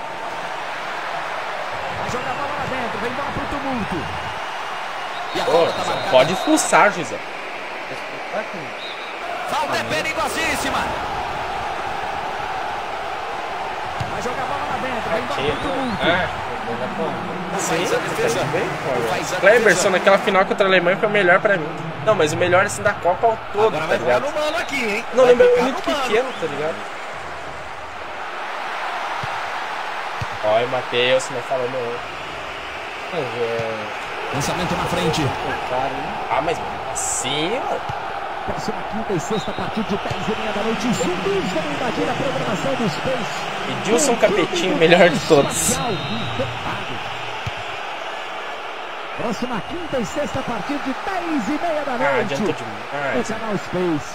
Vai jogar a bola lá dentro, vem bola pro tumulto. E a bola tá marcada. Pode fuçar, José. Falta é perigosíssima. Vai jogar a bola lá dentro, vem bola pro tumulto. Sim, Kleberson naquela final contra a Alemanha foi o melhor pra mim. Não, mas o melhor assim da Copa ao todo, agora tá vai ligado? no mano aqui, hein? Não, lembra muito pequeno, tá ligado? Olha o Matheus, não falando. Lançamento na frente. Ah, mas assim, mano. Próxima quinta e sexta, a partir de 10h30 da noite. Zumbis vão invadir a programação do Space. Edilson Capetinho, melhor de todos. Próxima quinta e sexta, a partir de 10h30 da noite. Adiantou demais. No canal Space.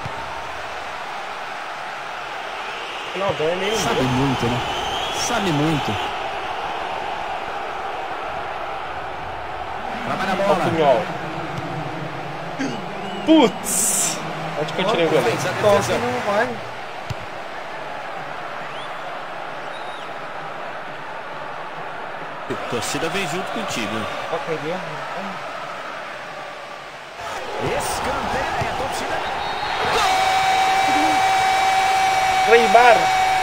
Ronaldão é meio. Sabe muito, né? Sabe muito. Trabalha a bola. Pinhol. Putz! Onde que eu tirei o goleiro? Toca, não vai. A torcida vem junto contigo. Escanteio, a torcida. Neymar.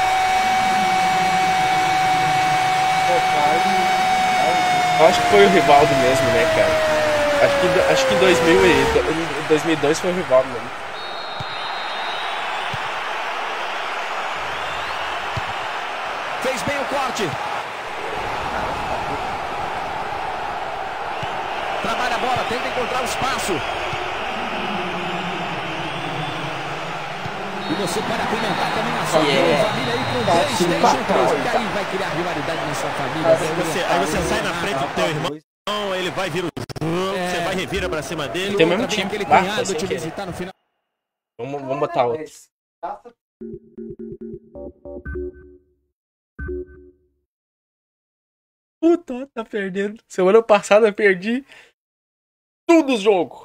Acho que foi o Rivaldo mesmo, né, cara? Acho que em 2002 foi o Rivaldo mesmo. Fez bem o corte. Trabalha a bola, tenta encontrar o espaço. E você pode apimentar também a sua família aí com PlayStation 3, porque aí vai criar rivalidade na sua família. Aí você sai na frente do teu irmão, ele vai vir o jogo, você vai revira pra cima dele. Tem o mesmo time. Aquele cunhado te visitar no final. Vamos botar outro. Puta, tá perdendo. Semana passada eu perdi tudo o jogo.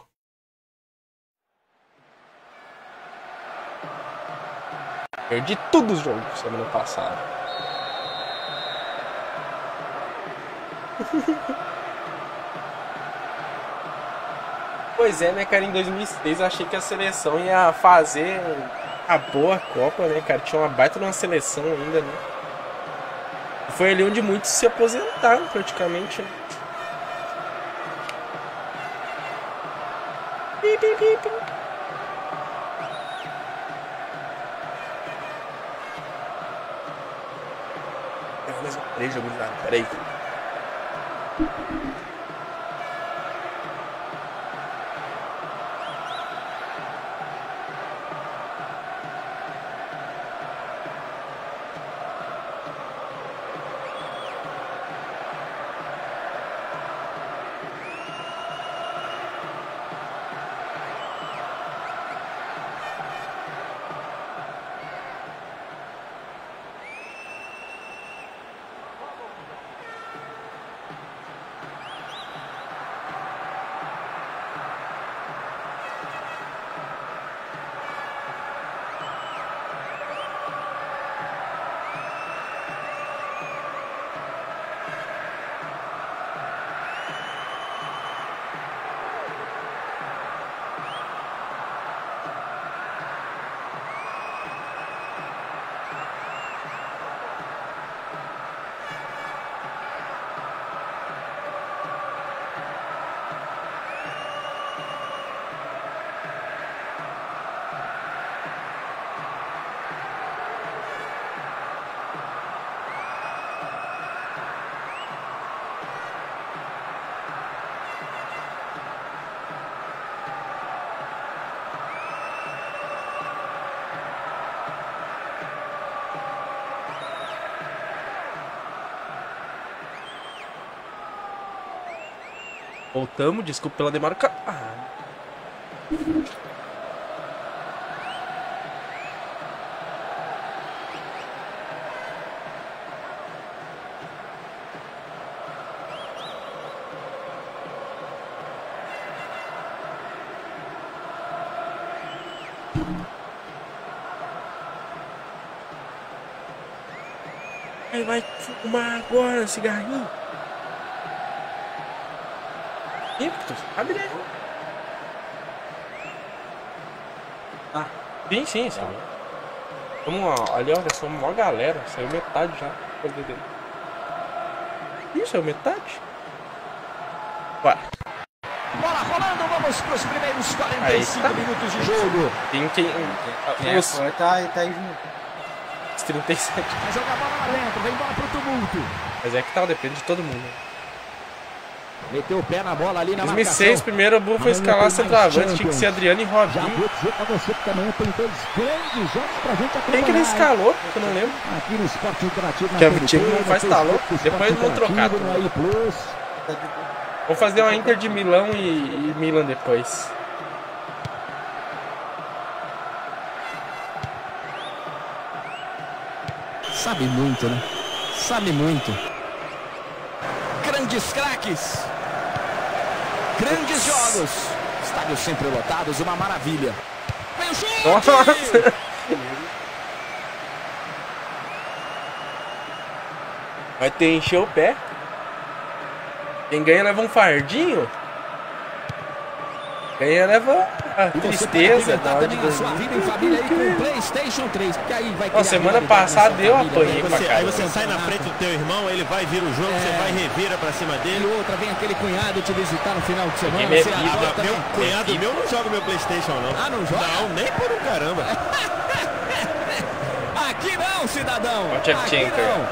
Perdi tudo o jogo semana passada. Pois é, né, cara, em 2006 eu achei que a seleção ia fazer a boa Copa, né, cara? Tinha uma baita de uma seleção ainda, né? Foi ali onde muitos se aposentaram, praticamente. Pi, pi, pi, pi. Mais um 3 jogos de nada, peraí. Voltamos, desculpa pela demora. Aí vai fumar agora, cigarrinho. Ih, tu sabe, né? Ah, sim. Vamos ali, olha só, uma galera. Saiu metade já. Ih, saiu metade? Vai. Bola rolando, vamos para os primeiros 45 minutos de jogo. Tá aí junto. 37. Vai jogar a bola lá dentro, vem bola pro tumulto. Mas é que tal, depende de todo mundo. Meteu o pé na bola ali na 2006, marcação. primeiro o Bull foi escalar centroavante, tinha que ser Adriano e Robinho. Já vou dizer pra você que também tem dois grandes jogos pra gente acompanhar. Quem que ele escalou? Que eu não lembro. Aqui no Esporte Interativo. Que é o time não faz tá louco. Depois vão trocar. Vou fazer uma Inter de Milão e Milan depois. Sabe muito, né? Sabe muito. Grandes craques. Grandes jogos. Estádios sempre lotados, uma maravilha. Vem o chute! Nossa! Vai ter encher o pé. Quem ganha leva um fardinho. Ganha leva a tristeza da hora de dormir. PlayStation 3, que aí vai. Ó, semana passada eu apanhei pra cá. Aí você sai na frente do teu irmão, ele vai vir o jogo, você vai revira pra cima dele. E outra, vem aquele cunhado te visitar no final de semana. Meu cunhado meu não joga meu PlayStation, não. Ah, não joga? Não, nem por um caramba. Aqui não, cidadão. Aqui não.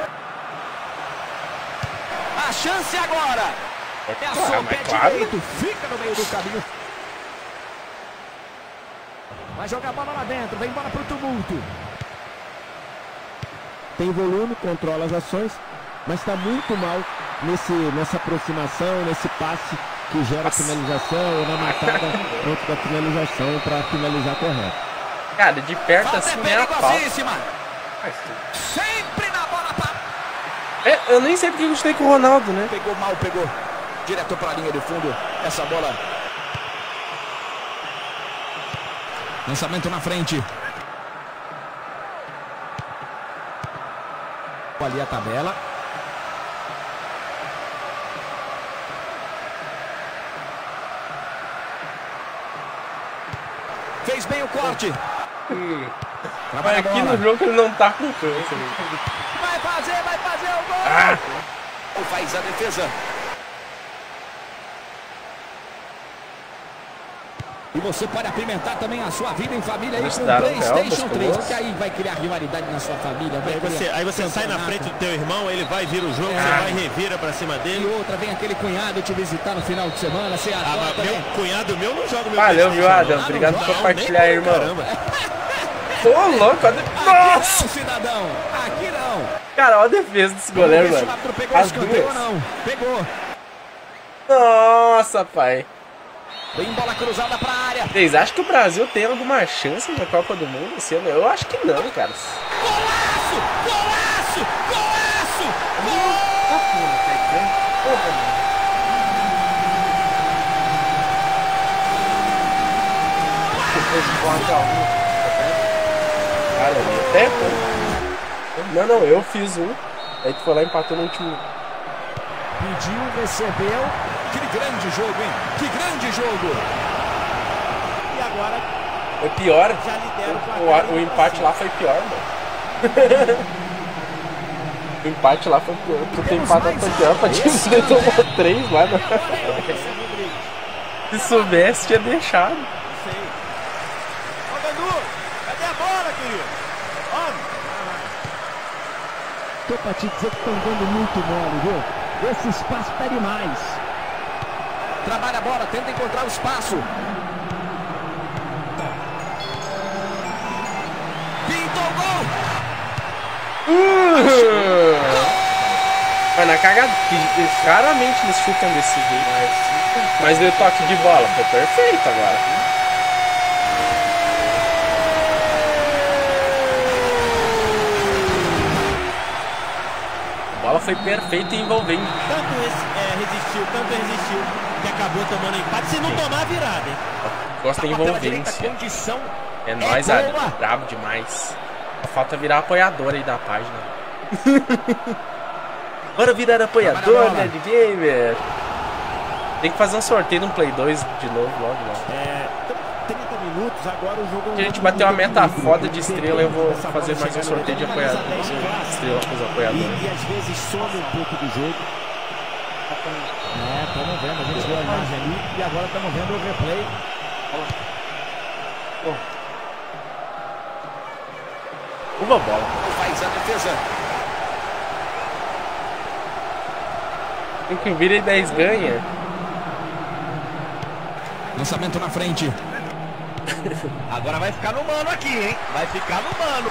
A chance agora. É a sua pé direito. Fica no meio do caminho. Vai jogar a bola lá dentro, vem bola pro tumulto. Tem volume, controla as ações, mas está muito mal nessa aproximação, nesse passe que gera finalização ou na matada antes da finalização para finalizar correto. Cara, de perto assim é a pau. Sempre na bola para... Eu nem sei porque eu gostei com o Ronaldo, né? Pegou mal, pegou. Direto para a linha de fundo. Essa bola... Lançamento na frente. Ali a tabela. Fez bem o corte. Mas aqui no jogo ele não tá com câncer. Vai fazer o gol. Faz a defesa. E você pode apimentar também a sua vida em família aí com o PlayStation 3, que aí vai criar rivalidade na sua família. Aí você sai na frente do teu irmão, ele vai vir o jogo, você vai revira pra cima dele. E outra, vem aquele cunhado te visitar no final de semana, você adora. Meu cunhado meu não joga meu Valeu, viu, Adam? Obrigado por compartilhar, irmão. Ô, louco, nossa! Não, cidadão, aqui não. Cara, olha a defesa desse goleiro, mano. As duas. Não, pegou. Nossa, pai. Vem bola cruzada pra área. Vocês acham que o Brasil tem alguma chance na Copa do Mundo esse ano? Eu acho que não, cara. Golaço! Golaço! Golaço! Cara, até não, eu fiz um. Aí tu foi lá e empatou no último. Pediu, recebeu. Que grande jogo, hein? Que grande jogo! E agora foi pior. Já lidera o empate lá foi pior, mano. O empate lá foi pior. Tu tem empatado foi pior pra time que tomou 3 lá, né? Se soubesse, tinha deixado. Sei. Ô, Gandu, cadê a bola, querido? Tô pra te dizer que estão dando muito mole, viu? Esse espaço tá demais. Trabalha a bola, tenta encontrar o espaço. Pintou o gol! Mas na cagada, raramente eles chutam desse jeito. Mas o toque de bola foi perfeito agora. A bola foi perfeita e envolvente. Tanto resistiu, que acabou tomando empate. Se não tomar, virada, hein? Gosta de envolvência. É nóis, brabo demais. Só falta virar apoiador aí da página. Bora virar apoiador, né, de gamer? Tem que fazer um sorteio no Play 2 de novo, logo. 30 minutos, agora o jogo... Se a gente bater uma meta foda de estrela, eu vou fazer mais um sorteio de apoiador. Estrela com os apoiadores. E às vezes some um pouco do jogo. Estamos vendo, a gente viu a imagem ali e agora estamos vendo o replay. Uma bola. Faz a defesa. Tem que vira e 10 ganha. Lançamento na frente. Agora vai ficar no mano aqui, hein? Vai ficar no mano.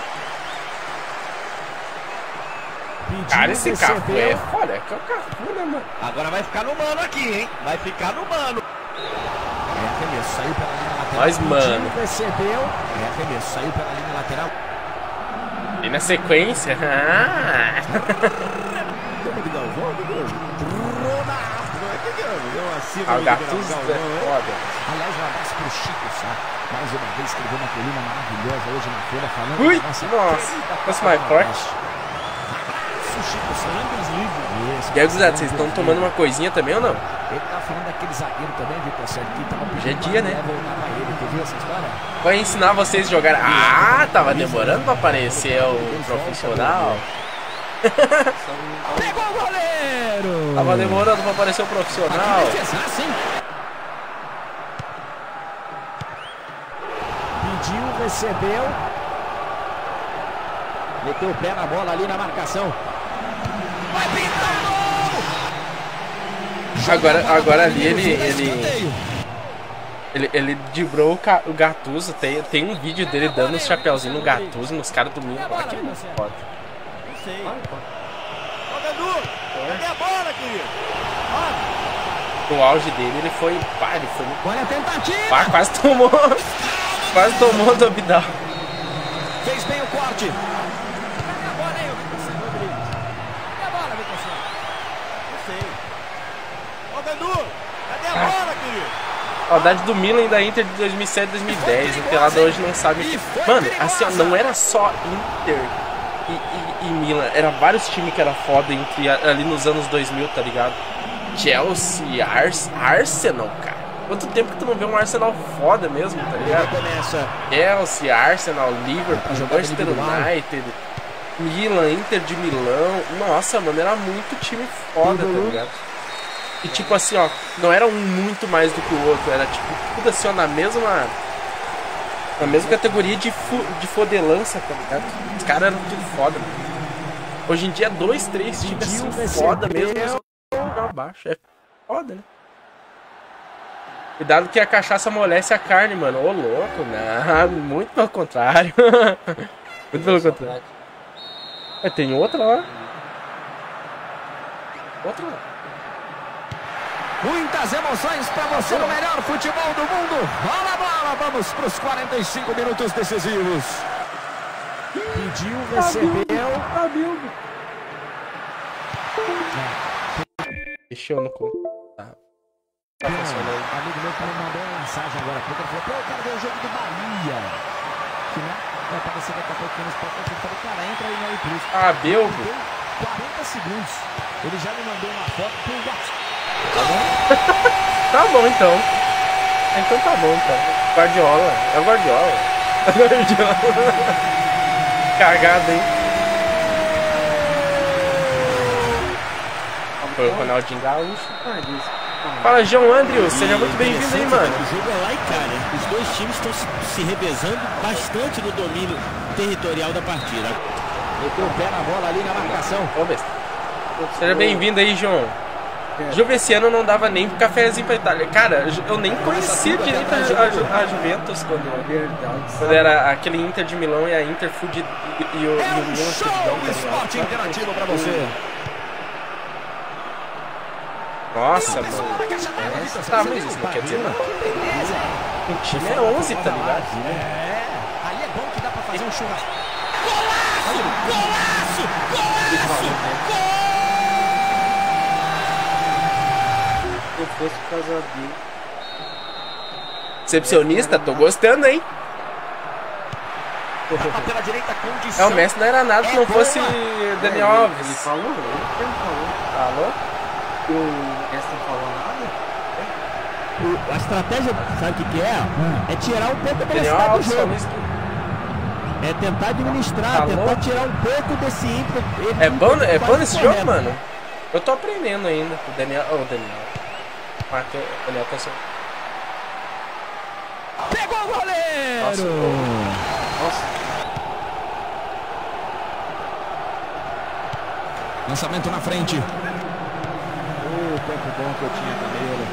Cara, esse Cafu é foda. É que é o Cafu, né, mano? Agora vai ficar no mano aqui, hein? Vai ficar no mano. Saiu pela linha lateral. Mas, mano. Recebeu. Saiu pela linha lateral. E na sequência. O Gattuso é foda. Aliás, um abraço pro Chico Sá. Mais uma vez escreveu uma coluna maravilhosa hoje na feira falando. Ui! Nossa, fosse mais forte. Chico Sá, e aí, gurizada, vocês estão tomando uma coisinha também ou não? Ele tá falando daquele zagueiro também, Vitor Sérgio, que tava pedindo. Já é dia, né? Tu viu essa história? Vai ensinar vocês a jogar. Ah, tava demorando pra aparecer o profissional. Pegou o goleiro! Tava demorando pra aparecer o profissional. Pediu, recebeu. Meteu o pé na bola ali na marcação. Vai pintar o gol! Agora ali ele driblou o Gattuso. Tem um vídeo dele dando um chapeuzinho no Gattuso, nos caras do Milan. Olha que foda. Não sei. Ô, Gadu, cadê a bola, querido? No auge dele, ele foi. Olha a tentativa! Quase tomou do Abidal. Fez bem o corte. Cadê a bola aí, Vitor Rodrigues? Cadê a bola, Vitor? Não sei. Ô, Gadu, cadê a bola, querido? Saudade do Milan e da Inter de 2007 e 2010. O pelado hoje não sabe. Mano, assim, ó, não era só Inter e Milan. Era vários times que era foda ali nos anos 2000, tá ligado? Chelsea, Arsenal, cara. Quanto tempo que tu não vê um Arsenal foda mesmo, tá ligado? Chelsea, Arsenal, Liverpool, Manchester United, Milan, Inter de Milão. Nossa, mano, era muito time foda, tá ligado? E tipo assim, ó, não era um muito mais do que o outro, era tipo tudo assim, ó, na mesma categoria de fodelança, tá ligado? Os caras eram tudo foda, mano. Hoje em dia, 2, 3 times assim, foda mesmo, só pra baixo, é foda, né? Cuidado que a cachaça amolece a carne, mano. Ô, louco, não, muito pelo contrário. Muito pelo contrário. Tem outra lá. Outra lá. Muitas emoções para você no melhor futebol do mundo. Rola a bola, vamos para os 45 minutos decisivos. Pediu, recebeu. Deixou no cu. Tá funcionando. Amigo meu que me mandou uma mensagem agora. Ele falou, pô, eu quero ver o jogo do Bahia. Que né, vai aparecer daqui a pouco nos podcasts. Eu falei, cara, entra aí no Aí Plus. Ah, Belgo. 40 segundos. Ele já me mandou uma foto pro WhatsApp. Tá bom então. Então tá bom então. Guardiola. É o Guardiola. É o Guardiola. Cagada, hein? Foi o Ronaldinho Gaúcho. Fala, João Andrew. Seja muito bem-vindo aí, mano. O jogo é lá e cá, né? Os dois times estão se revezando bastante no domínio territorial da partida. Meteu o pé na bola ali na marcação. Ô, besta. Seja bem-vindo aí, João. Juve esse ano não dava nem cafezinho pra Itália. Cara, eu nem conhecia direito a Juventus quando era aquele Inter de Milão e a Inter fudido e o Milan fudidão. Esporte interativo pra você. Nossa, mano. Tá, mas isso não quer dizer nada. O time é 11, tá ligado? Aí é bom que dá pra fazer um churrasco. Se eu fosse por causa dele. Recepcionista, tô gostando, hein? Pela direita, condição. É, o Messi não era nada se não fosse Daniel Ele Alves. falou? Ele falou. Falou? E o Messi não falou nada? A estratégia, sabe o que é? É tirar um pouco a Daniel velocidade do Alves jogo. falou isso. É tentar administrar, Falou? tentar tirar um pouco desse ímpeto. É bom nesse jogo, mano? Eu tô aprendendo ainda. O Daniel. O Daniel. Marquei. O Daniel tá só. Pegou o goleiro! Nossa. Lançamento na frente. Tempo bom que eu tinha com ele.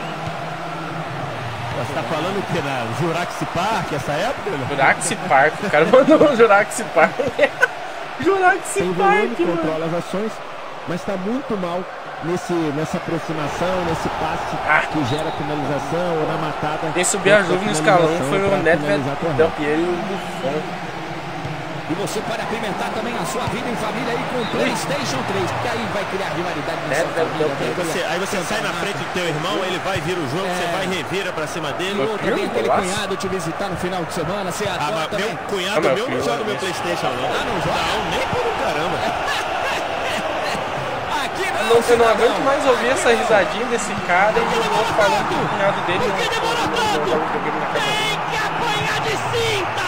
Você tá falando o que? Na Jurassic Park, essa época? Jurassic Park. O cara mandou um Jurassic Park. Jurassic Tem Park, volume, mano. controla as ações, mas está muito mal nessa aproximação, nesse passe que gera finalização ou na matada. Quem subiu a Juve no escalão foi o Nedved Del Piero e o Buffon. E você pode apimentar também a sua vida em família aí com o PlayStation 3, porque aí vai criar rivalidade na sua família. Aí você sai na frente do teu irmão, ele vai vir o jogo, você vai revira pra cima dele. Ou também aquele cunhado te visitar no final de semana, você adora também. Meu cunhado meu não joga meu PlayStation, não. Não joga? Não, nem por um caramba. Aqui Eu não aguento mais ouvir essa risadinha desse cara e o outro falando que o cunhado dele não joga videogame na casa dele. que apanhar de cinta!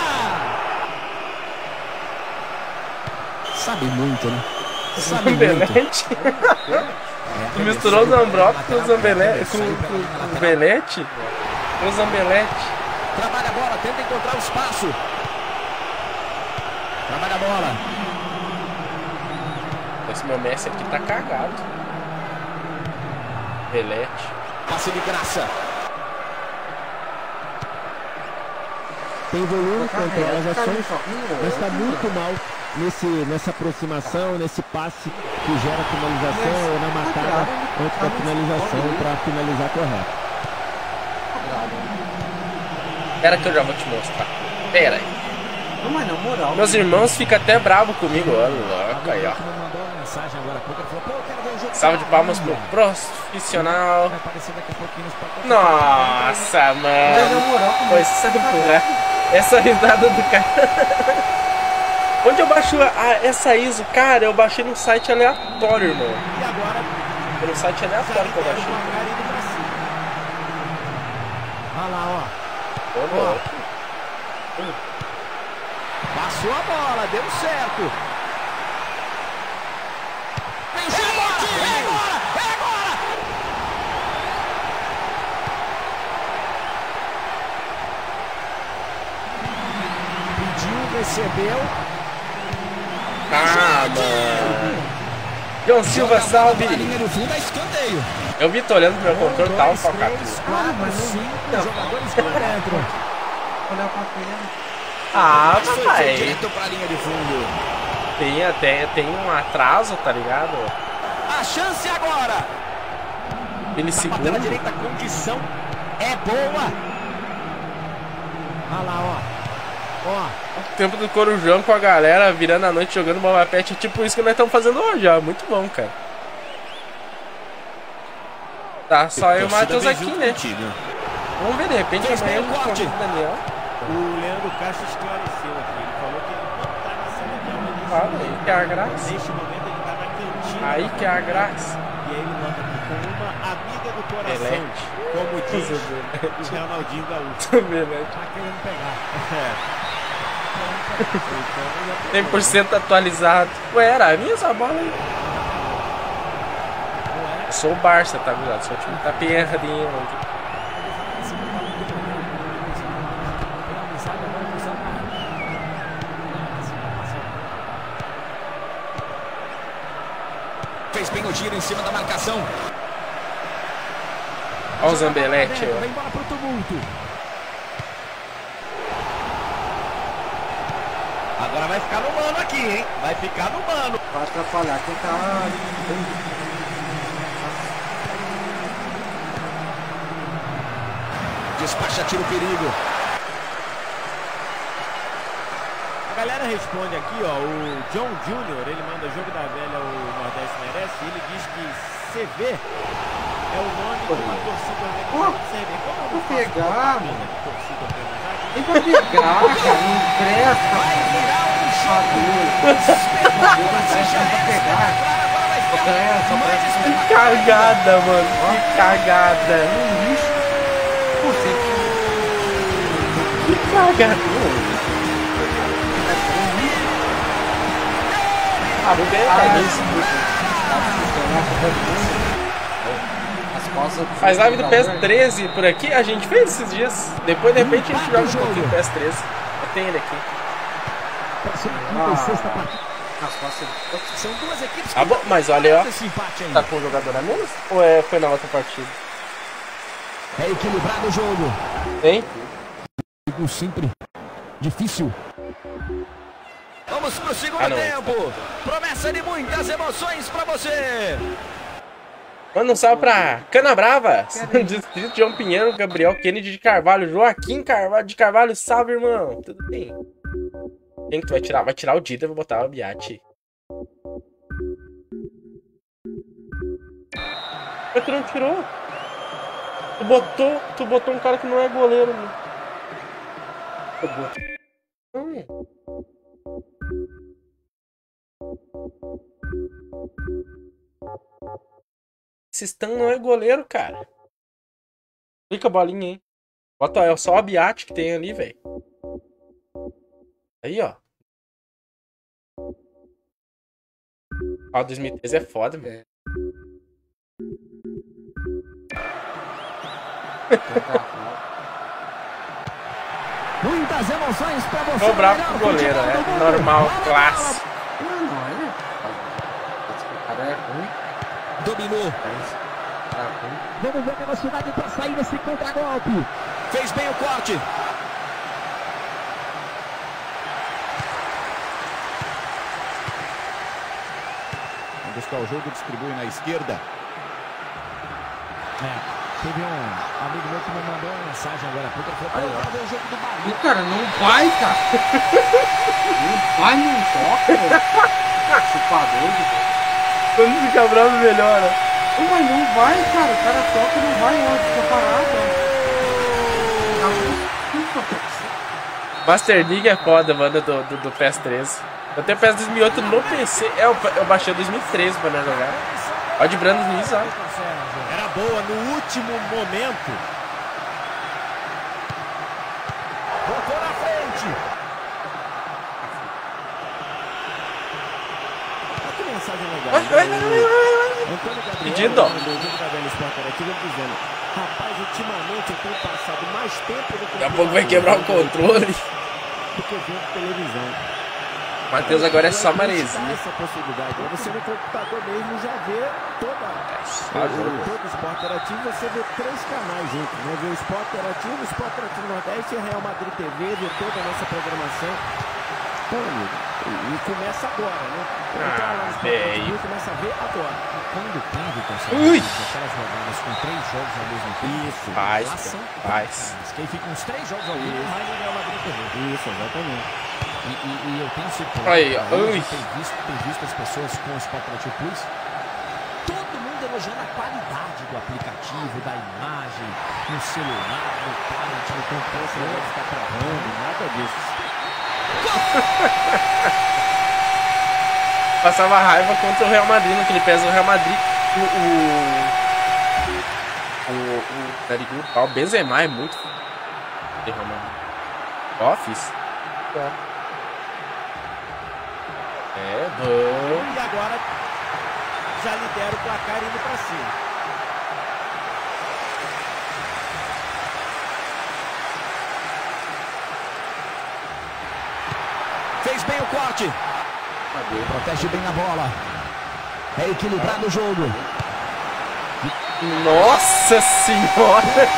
Sabe muito, né? Sabe muito. Zambelete? Tu misturou o Zambrotta com o Zambelete, com o Belete? Com o Zambelete. Trabalha a bola, tenta encontrar o espaço. Trabalha a bola. Esse meu Messi aqui tá cagado. Belete. Passe de graça. Tem volume, controla as ações, mas está muito mal nessa aproximação, nesse passe que gera finalização ou na matada antes da finalização para finalizar correto. Pera que eu já vou te mostrar. Pera aí. Não, mas na moral. Meus irmãos ficam até bravos comigo. Olha louco aí, ó. Mandou uma mensagem agora há pouco, ele falou, pô, eu quero ver o jogo. Salve de palmas pro profissional. Vai aparecer daqui a pouquinho nos pacotes. Nossa, Na mano. moral, Foi né? Essa risada do cara. Onde eu baixo essa ISO? Cara, eu baixei num site aleatório, irmão. E agora, Foi num site aleatório que eu baixei. olha lá, ó. Ô, louco. Passou a bola, deu certo. É agora! É agora! Pediu, recebeu. Ah, mano. João Silva, salve. A linha do fundo é escanteio. Eu vi, tô olhando pro meu controle, tá um focado. 4, 5 jogadores por dentro. Olha pra frente. Ah, Foi papai. direto pra linha de fundo. Tem um atraso, tá ligado? A chance agora. Ele Pela segura. direita, a condição é boa. Olha lá, ó. Ó. O tempo do Corujão com a galera virando a noite jogando Bomba Pet. É tipo isso que nós estamos fazendo hoje, ó. Muito bom, cara. Tá, só eu e o Matheus aqui, né? Vamos ver, de repente amanhã a gente encontra o Daniel. O Leandro Castro esclareceu aqui. Ele falou que ele não tá na sala de aula. Fala aí que é a graça. Neste momento ele tá na cantina. Aí que é a graça. E aí ele nota aqui com uma amiga do coração. Belete. Como diz Belete. o Ronaldinho Gaúcho. Belete. Tá querendo pegar. 100% atualizado. Ué, era a minha essa bola aí. Eu sou o Barça, tá ligado? Sou o time da Pierrinha. Fez bem o giro em cima da marcação. Olha o Zambelete aí, Vem bola pro tumulto. Agora vai ficar no mano aqui, hein? Vai ficar no mano. Vai atrapalhar quem tá. Despacha, tira o perigo. A galera responde aqui, ó, o John Jr., ele manda jogo da velha, o Nordeste merece, e ele diz que CV é o nome de uma torcida organizada de CV. Como eu não faço pegar, propaganda de torcida organizada, Tem pra pegar, cara, não presta. Vai virar um jogo. Que cagada, mano. Que cagada. Que cagada. Ah, vou ganhar isso. Faz live do PS13 por aqui, a gente fez esses dias. Depois de repente a gente joga um pouquinho do PS13. Eu tenho ele aqui. São duas equipes Ah, bom, mas olha, ó. esse empate aí. Tá com um jogador a menos? Ou foi na outra partida? É equilibrado o jogo. Hein? Sempre difícil. Vamos pro segundo tempo. Promessa de muitas emoções pra você. Manda um salve pra Cana Brava, Distrito João Pinheiro, Gabriel Kennedy de Carvalho, Joaquim Carvalho de Carvalho, salve, irmão. Tudo bem? Quem que tu vai tirar? Vai tirar o Dida e vou botar o Biati. Mas tu não tirou? Tu botou um cara que não é goleiro, mano. Esse Stan não é goleiro, cara. Clica a bolinha, hein. Bota, é só o Biati que tem ali, velho. Aí, ó. Ó, 2013 é foda, velho. Muitas emoções pra você. Tô bravo com o goleiro, é normal, classe. Esse cara é ruim. Dominou. Vamos ver a velocidade pra sair desse contragolpe. Fez bem o corte. Vai buscar o jogo, distribui na esquerda. Teve um amigo meu que me mandou uma mensagem agora. Porque ele falou, eu ver o jogo do Bahia. E, cara, não vai, cara. Não vai, não toca. Chupador de... Quando fica bravo, melhora. Mas não vai, cara. O cara toca e não vai, ó. Fica parado, Master League é foda, mano, do PS13. Eu tenho PS 2008 no PC. Eu baixei 2013 pra não jogar. Ó, de Brando Luiz, ó. era boa no último momento. Botou na frente. Olha que mensagem legal. Antônio Gabriel, Pedido, ó. do jogo da Velha Sport Interativo, dizendo: rapaz, ultimamente eu tenho passado mais tempo no Daqui a pouco vai quebrar o controle. do que vendo televisão. Matheus agora é só maresia. Essa possibilidade, né? Você no computador mesmo já vê todo o Sport Interativo, você vê 3 canais juntos, né? Vê o Sport Interativo Nordeste e a Real Madrid TV, vê toda a nossa programação. Então, amigo, e começa agora, né? Entrar lá no Sport Interativo e começa a ver agora. E quando tem, Vitor, aquelas rodadas com 3 jogos ao mesmo tempo. Isso, Faz. Que aí ficam uns 3 jogos ao mesmo, mais o Real Madrid TV. Isso, exatamente. E eu tenho circulado, Aí, tem visto as pessoas com o Sport Interativo Plus, todo mundo elogiando a qualidade do aplicativo, da imagem, no celular, no tablet, no computador, você vai ficar travando, nada disso. Passava raiva contra o Real Madrid, naquele PES do Real Madrid. O Benzema é muito Real Madrid. Ó, fiz. É bom. E agora já lidera o placar indo pra cima. Fez bem o corte. Protege bem a bola. É equilibrado o jogo. Nossa senhora!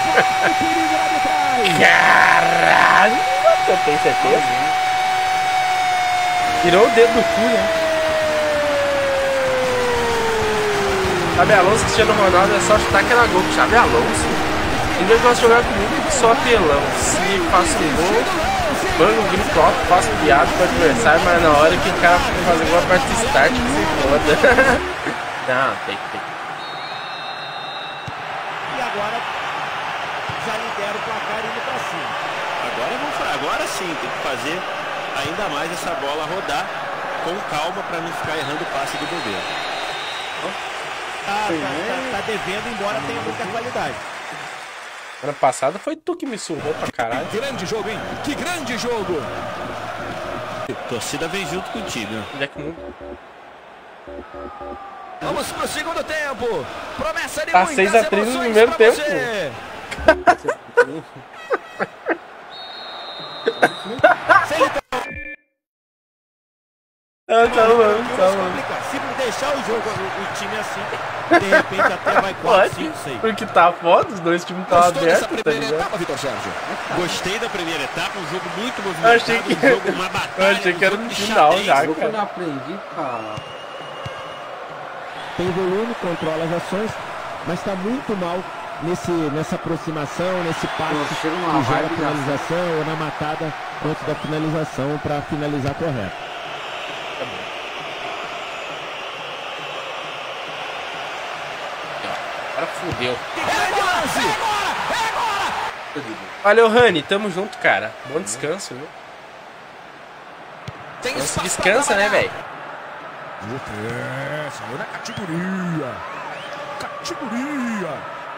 Caralho! Eu tenho certeza. Tirou o dedo do cu, né? Xabi Alonso, Cristiano Ronaldo, é só chutar que era gol. Xabi Alonso. Ele gosta de jogar comigo que só apelão. Se faço um gol, banco, grito alto, faço piada pro adversário, mas na hora que o cara fazer alguma parte de start, que se foda. Não, tem. E agora já lidera o placar indo pra cima. Agora sim, tem que fazer ainda mais essa bola rodar com calma para não ficar errando o passe do goleiro. Tá devendo, embora tenha muita qualidade. Ano passado foi tu que me surrou pra caralho. Que grande jogo, hein? Que grande jogo! A torcida vem junto com o time. Onde é que não... Vamos pro segundo tempo. Promessa de Tá muitas 6 a 3 no emoções primeiro pra tempo. você. Ah, tá bom. Se não deixar o jogo, o time assim, de repente até vai 4, 5, 6. Porque tá foda, os dois times estão Gostou dessa abertos, tá primeira ligado? etapa, Vitor Sérgio? Gostei da primeira etapa, um jogo muito movimentado, Eu achei que- um jogo, uma batalha. Eu achei que era um no jogo de final xadrez. já, Eu quando cara. aprendi, cara. Tem volume, controla as ações, mas está muito mal nessa aproximação, nesse passe Nossa, chega uma que gera raiva e finalização ou na matada antes da finalização para finalizar correto. Agora fudeu. É agora! Valeu, Rani. Tamo junto, cara. Bom descanso, viu? Tem Não se espaço pra descansa, né, trabalhar. velho? Saiu na categoria. Categoria.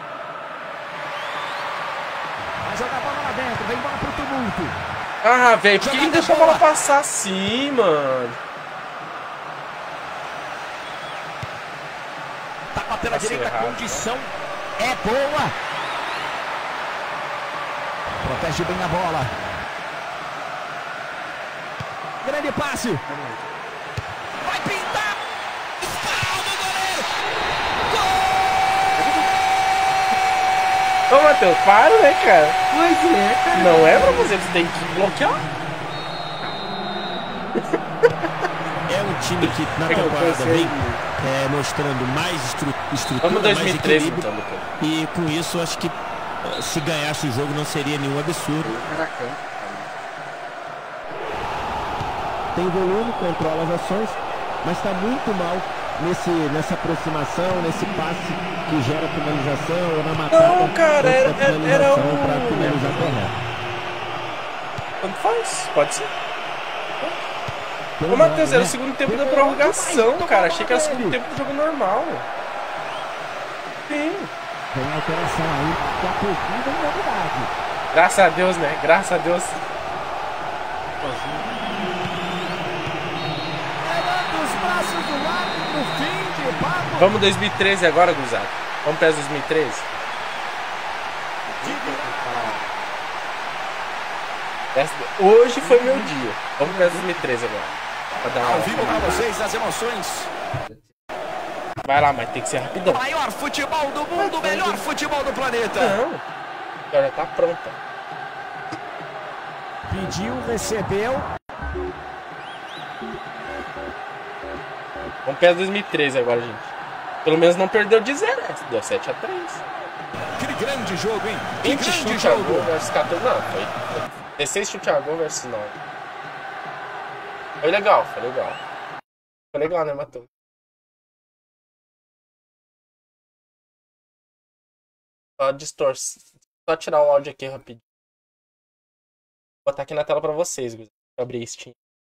Vai jogar a bola lá dentro. Vem bola pro tumulto. Ah, velho, por que ele deixou a bola passar assim, mano? Tapa pela Passou direita, a errado. condição é boa. Protege bem a bola. Grande passe. Vai pintar. Espalma o goleiro. Ô, Matheus, para, né, cara? Pois é, cara. Não é pra você, você tem que bloquear. É um time que na Eu temporada pensei- vem mostrando mais estrutura, Vamos mais 2013, equilíbrio. então, Lucas. E com isso, acho que se ganhasse o jogo não seria nenhum absurdo. Caraca. Tem volume, controla as ações, mas está muito mal nessa aproximação, nesse passe que gera finalização ou na matada Não, cara, antes da era finalização o- para finalizar correto. Tanto faz, pode ser. Pelo Ô, Matheus, modo, era o né? segundo tempo da prorrogação, cara. Achei que era o segundo tempo do jogo normal. Sim. Tem alteração aí, que a pouquinho vem novidade. Graças a Deus, né? Graças a Deus. Levanta os braços do lado no fim de papo. Vamos 2013 agora, gurizada. Vamos para 2013? Hoje foi meu dia. Vamos para 2013 agora. Pra dar Ao vivo pra uma... vocês as emoções. Vai lá, mas tem que ser rapidão. O maior futebol do mundo, o melhor futebol do planeta. Não. Já tá pronta. Pediu, recebeu. Vamos para 2013 agora, gente. Pelo menos não perdeu de 0. Deu 7 a 3. Que grande jogo, hein? Que 20 grande chute a jogo. gol versus 14. Não, foi 16 chute a gol versus 9. Foi legal, foi legal. Foi legal, né, Matheus? Só distorce. Só tirar o áudio aqui rapidinho. Vou botar aqui na tela pra vocês, guys. Vou abrir Steam.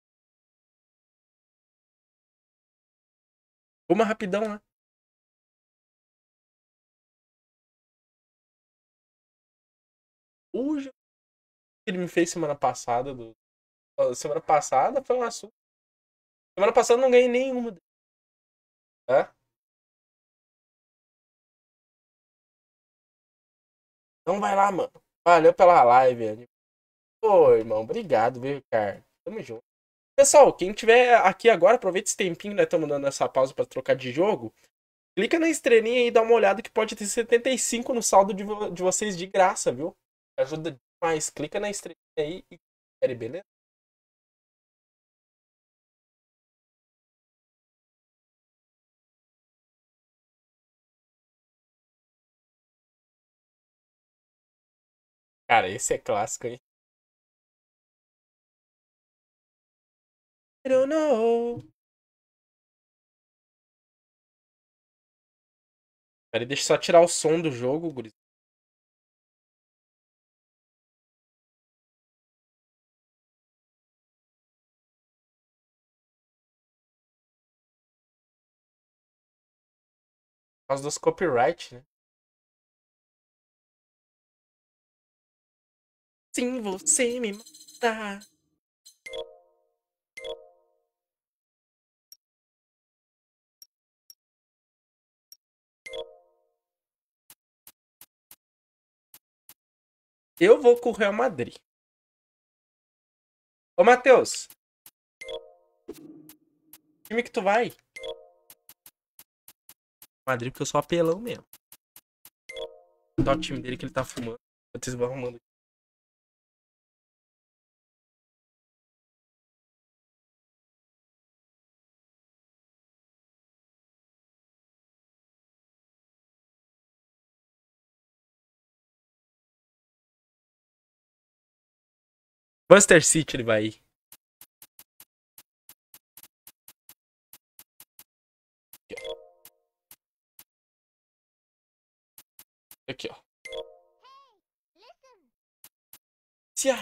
Uma rapidão, né? O jogo que ele me fez semana passada. Semana passada foi um assunto. Semana passada eu não ganhei nenhuma. Tá? Então vai lá, mano. Valeu pela live. Pô, irmão. Obrigado, viu, Ricardo? Tamo junto. Pessoal, quem tiver aqui agora, aproveita esse tempinho, né? Estamos dando essa pausa pra trocar de jogo. Clica na estrelinha e dá uma olhada que pode ter 75 no saldo de vocês de graça, viu? Ajuda demais. Clica na estrelinha aí e confere, beleza? Cara, esse é clássico, hein? I don't know. Peraí, deixa eu só tirar o som do jogo, guris. Por causa dos copyright, né? Sim, você me mata. Eu vou com o Real Madrid. Ô, Matheus. Que time que tu vai? Madrid, porque eu sou apelão mesmo. Dá o time dele que ele tá fumando. Vocês vão arrumando. Buster City ele vai ir. Aqui, ó. Cia.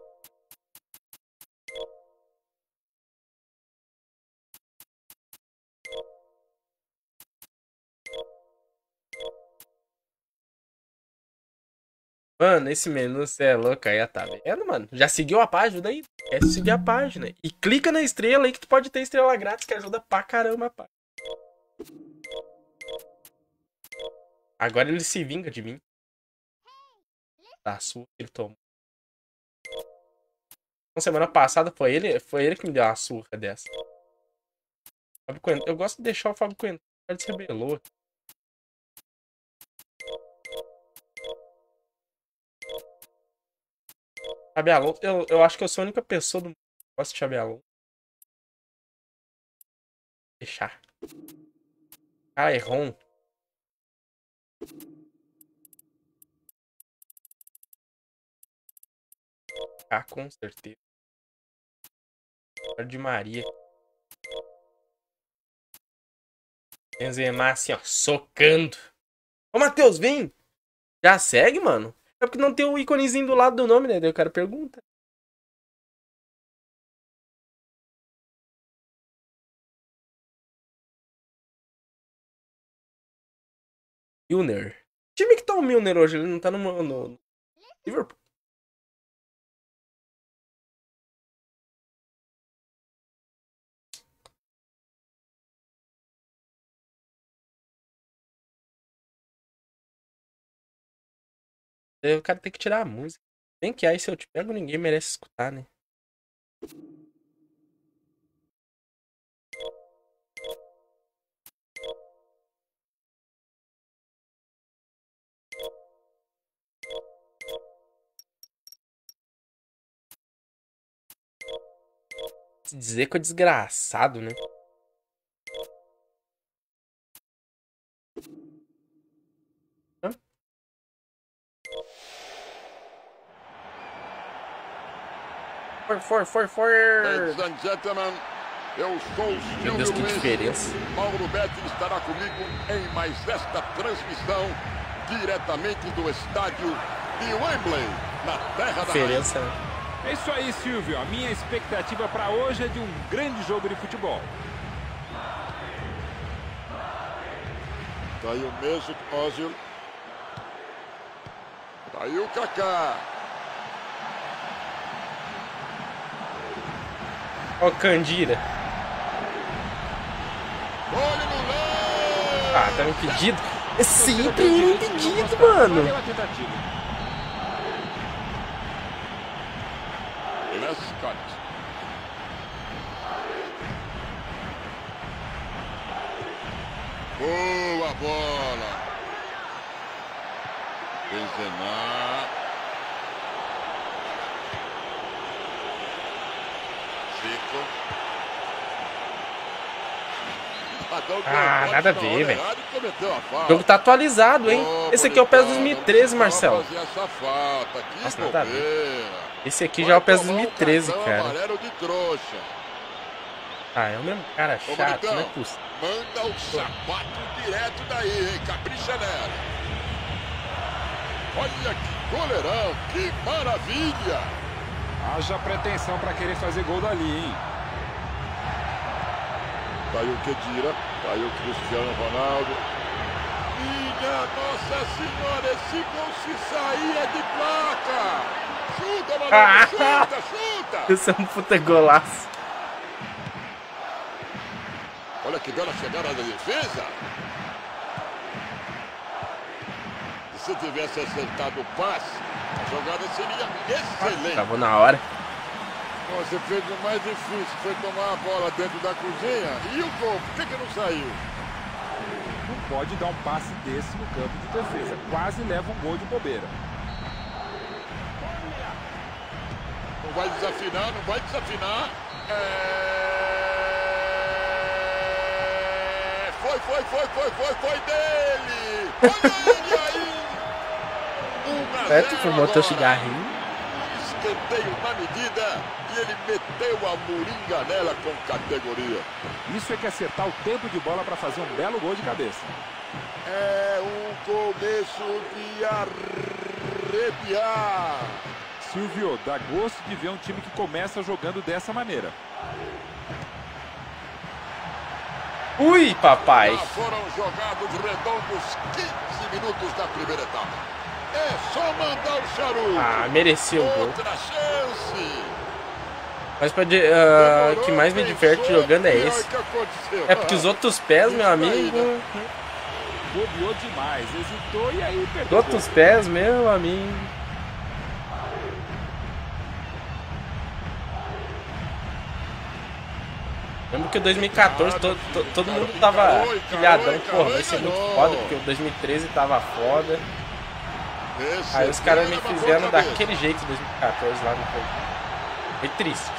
Mano, esse menu, você é louco aí, tá vendo, mano? Já seguiu a página aí? É seguir a página. E clica na estrela aí que tu pode ter estrela grátis, que ajuda pra caramba, pá. Agora ele se vinga de mim. Da surra que ele tomou. Na semana passada foi ele que me deu uma surra dessa. Eu gosto de deixar o Fábio Coentrão, ele se rebelou. Xabi Alonso, eu acho que eu sou a única pessoa do mundo que gosta de Xabi Alonso. Deixar. Cara, errou. Ah, com certeza. De Maria. Benzema assim, ó, socando. Ô, Matheus, vem! Já segue, mano? É porque não tem o íconezinho do lado do nome, né? Daí o cara pergunta. Milner. Que time que tá o Milner hoje? Ele não tá no Liverpool. O cara tem que tirar a música. Bem que aí se eu te pego, ninguém merece escutar, né? Se dizer que é desgraçado, né? For. Ladies and gentlemen, eu sou o Meu Deus, que diferença. Mauro Betti estará comigo em mais esta transmissão diretamente do estádio de Wembley, na terra da Diferença. É isso aí, Silvio. A minha expectativa para hoje é de um grande jogo de futebol. Tá aí o Mesut Ozil. Tá aí o Kaká. Ó, Candira. Olha no lance! Ah, tá impedido. É sempre impedido, mano. Lescott. Boa bola. Benzema. Zico. Ah, nada a ver, velho. O jogo tá atualizado, hein? Esse aqui é o PES 2013, Marcelo. Nossa, nada a ver. Esse aqui já é o PES 2013, cara. Ah, é o mesmo cara chato, não é possível. Manda o sapato direto daí, hein? Capricha nela. Olha que goleirão, que maravilha. Haja pretensão para querer fazer gol dali, hein? Tá aí o Khedira, tá aí o Cristiano Ronaldo. Minha Nossa Senhora, esse gol se sair é de placa. Chuta, Ronaldo, chuta. Esse é um puta golaço. Olha que bela chegada da defesa. Se tivesse acertado o passe, a jogada seria excelente. Tava na hora. Você fez o mais difícil, foi tomar a bola dentro da cozinha. E o gol, por que não saiu? Não pode dar um passe desse no campo de defesa. Quase leva um gol de bobeira. Não vai desafinar, não vai desafinar. Foi dele! Olha ele aí! Tu fumou teu cigarrinho? Escanteio na medida e ele meteu a moringa nela com categoria. Isso é que acertar o tempo de bola para fazer um belo gol de cabeça. É um começo de arrepiar. Silvio, dá gosto de ver um time que começa jogando dessa maneira. Ui, papai. Já foram jogados redondos 15 minutos da primeira etapa. É só mandar o charuto. Ah, mereceu o gol. Outra chance. Mas o que mais me diverte jogando é esse. É porque os outros pés, meu amigo... Bobeou demais, hesitou e aí perdeu. Os outros pés, meu amigo... Lembro que em 2014 todo mundo tava pilhadão, porra, vai ser muito foda, porque o 2013 tava foda. Aí os caras me fizeram daquele jeito em 2014 lá no jogo. Foi triste.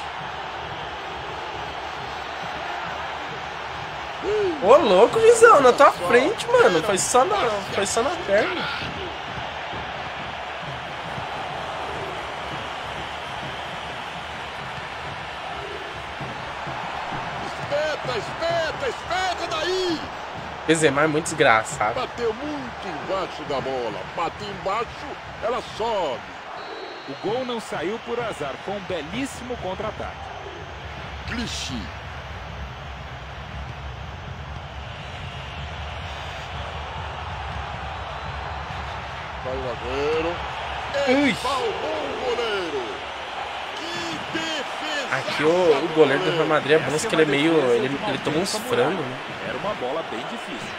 Ô louco, Visão, na tua frente, mano. Foi só na perna. Espeta daí! Benzema é muito desgraçado. Bateu muito embaixo da bola. Bateu embaixo, ela sobe. O gol não saiu por azar. Foi um belíssimo contra-ataque. Clichê. Vai o zagueiro. Espalmou o goleiro. Que defesa! Aqui o goleiro do Real Madrid é bom, que ele é meio... Ele toma uns frangos, né? Era uma bola bem difícil.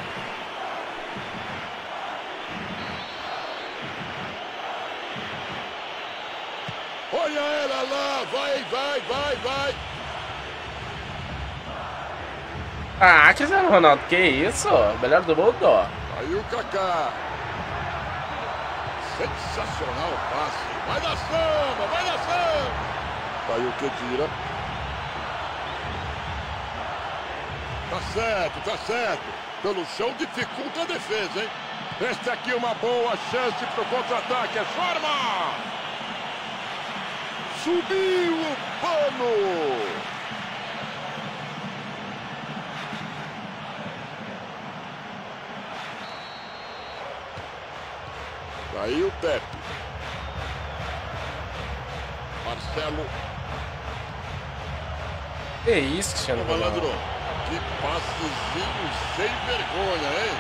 Olha ela lá, vai. Ah, Cristiano Ronaldo, que isso? Melhor do mundo. Aí o Kaká. Sensacional o passe. Vai na samba. Aí o Khedira. Tá certo. Pelo chão dificulta a defesa, hein? Esta aqui é uma boa chance pro contra-ataque. É forma! Subiu o pano! Aí o Pepe. Marcelo. Que isso, Cristiano Ronaldo. Que passezinho sem vergonha, hein?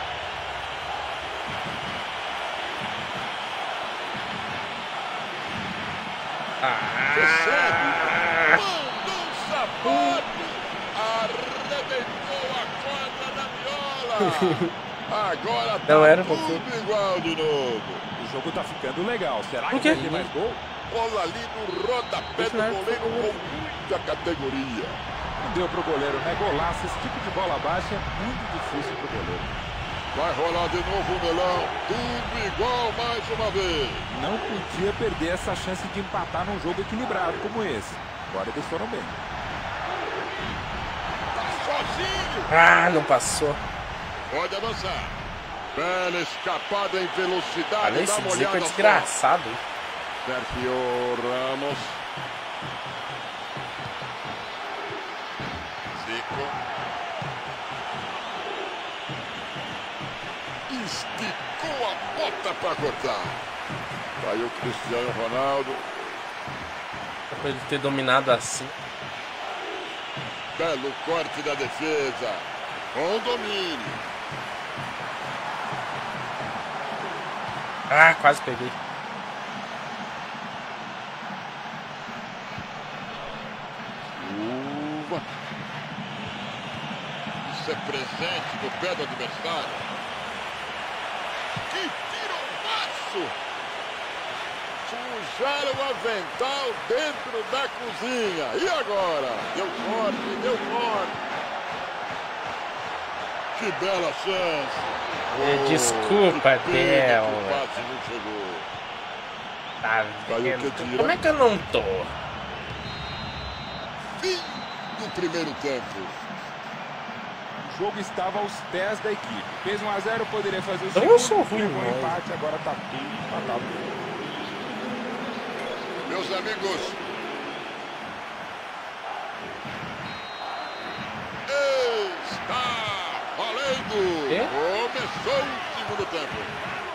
Recebe. Mandou um sapato. Arrebentou a quadra da viola. Agora tá não era tudo igual de novo. O jogo tá ficando legal. Será que vai ter mais gol? Bola ali no rodapé do goleiro com muita categoria. Não deu pro goleiro, né? Golaço. Esse tipo de bola baixa é muito difícil pro goleiro. Vai rolar de novo o melão. Tudo igual mais uma vez. Não podia perder essa chance de empatar num jogo equilibrado como esse. Agora eles foram bem. Tá sozinho. Ah, não passou. Pode avançar. Bela escapada em velocidade. Olha esse Zico é desgraçado. Sérgio Ramos. Zico. Esticou a bota para cortar. Caiu o Cristiano Ronaldo. Pra ele ter dominado assim. Belo corte da defesa. Com domínio. Ah, quase peguei. Isso é presente no pé do adversário. Que tiromaço! Sujaram o avental dentro da cozinha. E agora? Deu corte. Que bela chance. Desculpa, Del. Não chegou. Tá vendo? Como é que eu não tô? Fim do primeiro tempo. O jogo estava aos pés da equipe. Fez 1 a 0, poderia fazer o Então segundo. eu sou ruim, levou um empate, agora tá tudo empatado. Meus amigos, está valendo! Começou o segundo tempo.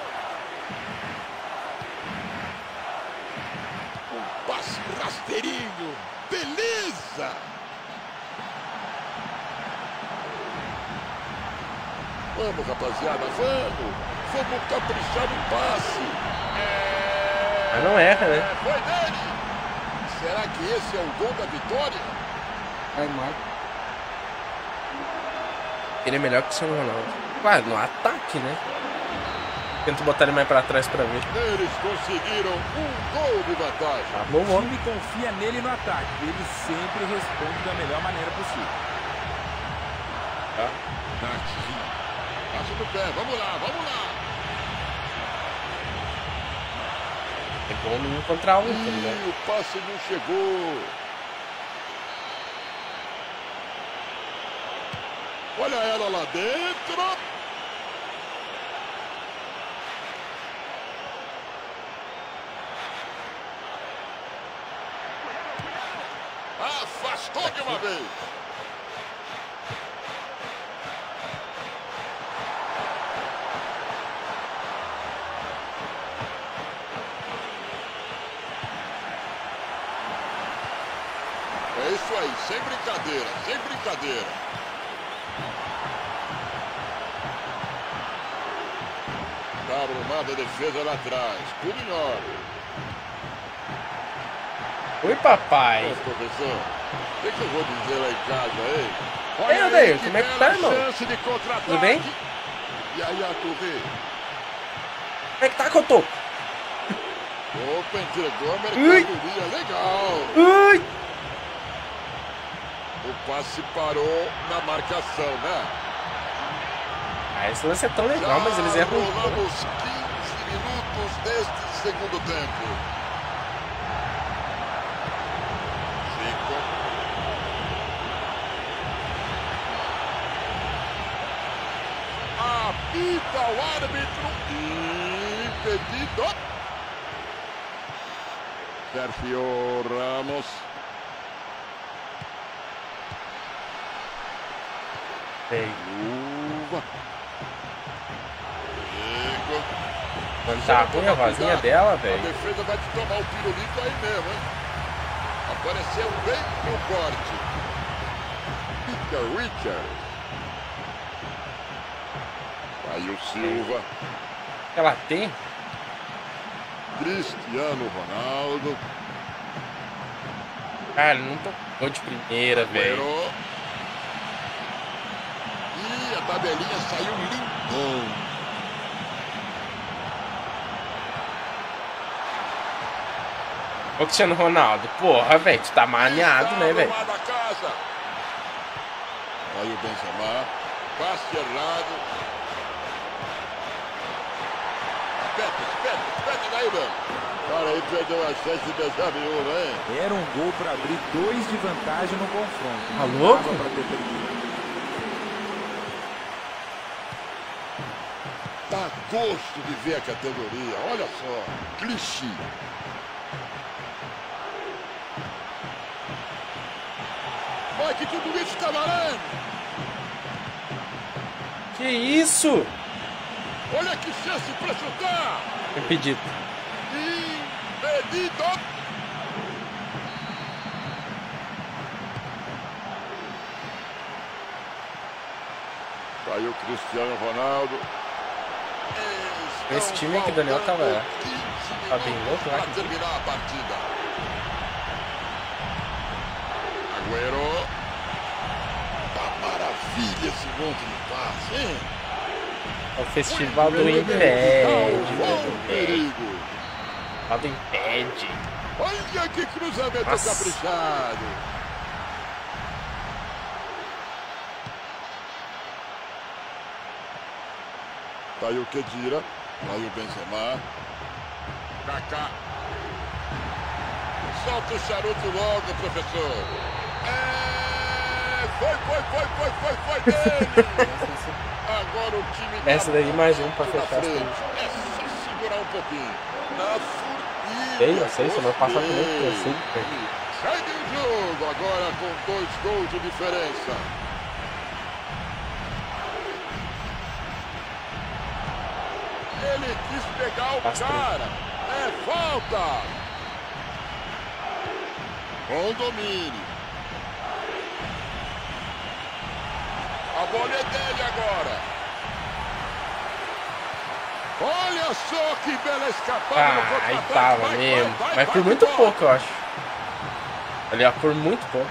Um passe rasteirinho. Beleza! Vamos, rapaziada, vamos caprichar no passe. Mas não erra, né? Foi dele. Será que esse é o gol da vitória? Vai, Marco. Ele é melhor que o Cristiano Ronaldo. Claro, no ataque, né? Tento botar ele mais pra trás pra ver. Eles conseguiram um gol de vantagem. Tá bom, O time confia nele no ataque. Ele sempre responde da melhor maneira possível. Tá. Passa no pé, vamos lá. É bom no 1 contra 1, tá ligado? O passe não chegou. Olha ela lá dentro. Afastou de uma vez. É isso aí, sem brincadeira. Tá arrumada a defesa lá atrás, tudo em ordem. Oi, papai. Ô, professor, o que eu vou dizer lá em casa, hein? Ei, Odeio, como é que tá, irmão? Tudo bem? E aí, Arthur? Como é que tá, Cotô? Opa, entregou a mercadoria, legal. Ui! O passe parou na marcação, né? Ah, esse lance é tão legal, mas eles erram. Rolamos 15 minutos deste segundo tempo. Zico. Apita o árbitro. Impedido. Sérgio Ramos. Mano, tá ruim a vozinha dela, velho. A defesa vai te tomar o pirulito aí mesmo, hein? Apareceu bem no corte. Peter Richard. Aí o Silva. Ela tem? Cristiano Ronaldo. Cara, não tocou de primeira, velho. E a tabelinha saiu limpão. Ô, Cristiano Ronaldo, porra, velho, tu tá maniado, né, velho? Aí o Benzema, passe errado. Espeta daí, mano. Cara, aí perdeu a chance de deixar viúva, hein? Era um gol para abrir 2 de vantagem no confronto. Tá louco? Dá gosto de ver a categoria. Olha só, clichê. Olha que tudo isso está valendo. Que isso? Olha que chance para chutar. Impedido. Impedido. Saiu Cristiano Ronaldo. Esse time que o Daniel tava bem louco lá. Para terminar a partida. Agüero. Tá maravilha esse monte de passe, hein? É o festival do impede, perigo. Do impede. Olha que cruzamento caprichado. Tá aí o Kedira, tá aí o Benzema. Kaká. Solta o charuto logo, professor. Foi dele. Agora o time... Essa daí mais um pra fechar as coisas. É só segurar um pouquinho. Na furtiva. Eu sei, você vai passar por muito, eu sei. Segue o jogo agora com 2 gols de diferença. Ele quis pegar o cara. É falta. Com domínio. A bola é dele agora. Olha só que bela escapada. Aí tava mesmo. Mas por muito pouco, eu acho. Ali, ó, por muito pouco.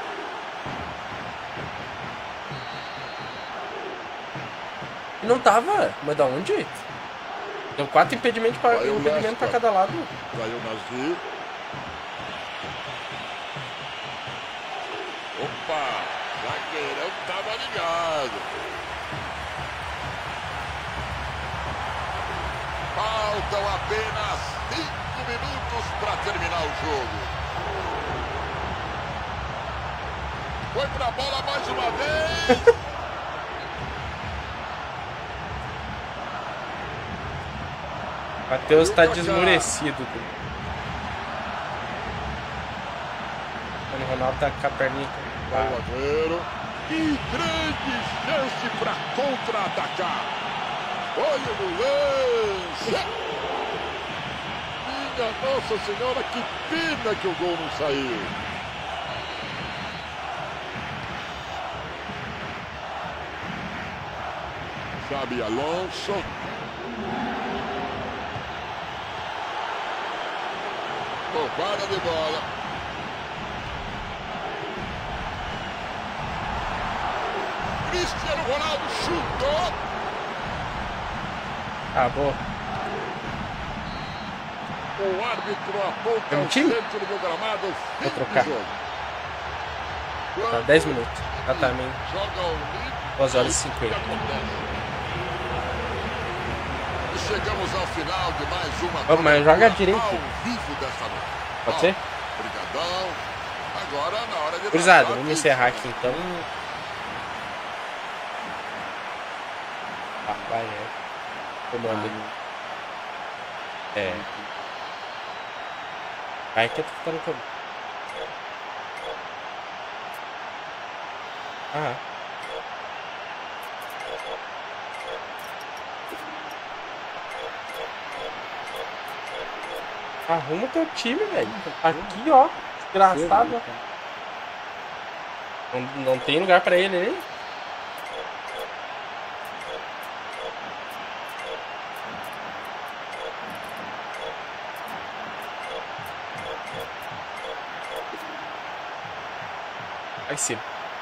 E não tava. Mas da onde? Deu 4 impedimentos pra cada lado. Vai o Nasri. Opa! Zagueirão tava ligado. Faltam apenas 5 minutos para terminar o jogo. Foi pra bola mais uma vez. Matheus tá desmurecido. O Ronaldo tá com a perninha. Vai o Agüero. Que grande chance para contra-atacar. Olha o lance. Minha Nossa Senhora, que pena que o gol não saiu. Xabi Alonso. Roubada de bola. Cristiano Ronaldo chutou. Acabou. O árbitro aponta o centro do gramado. Vou trocar. Tá, 10 minutos. Exatamente. 2h50. Chegamos ao final de mais uma. Mas joga direito. Ao vivo desta noite. Pode ser? Obrigadão. Agora na hora de. Cruzado, vamos encerrar aqui então. Vai, é. Comando. É. Vai que eu tô ficando com. Ah. Arruma teu time, velho. Aqui, ó. Desgraçado. Não tem lugar pra ele aí. Vai sim.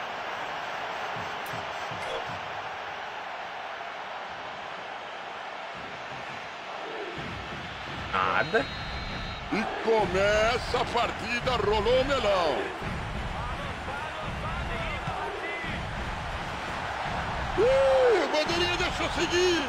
Nada. E começa a partida, rolou o melão. O bandeirinha deixou seguir.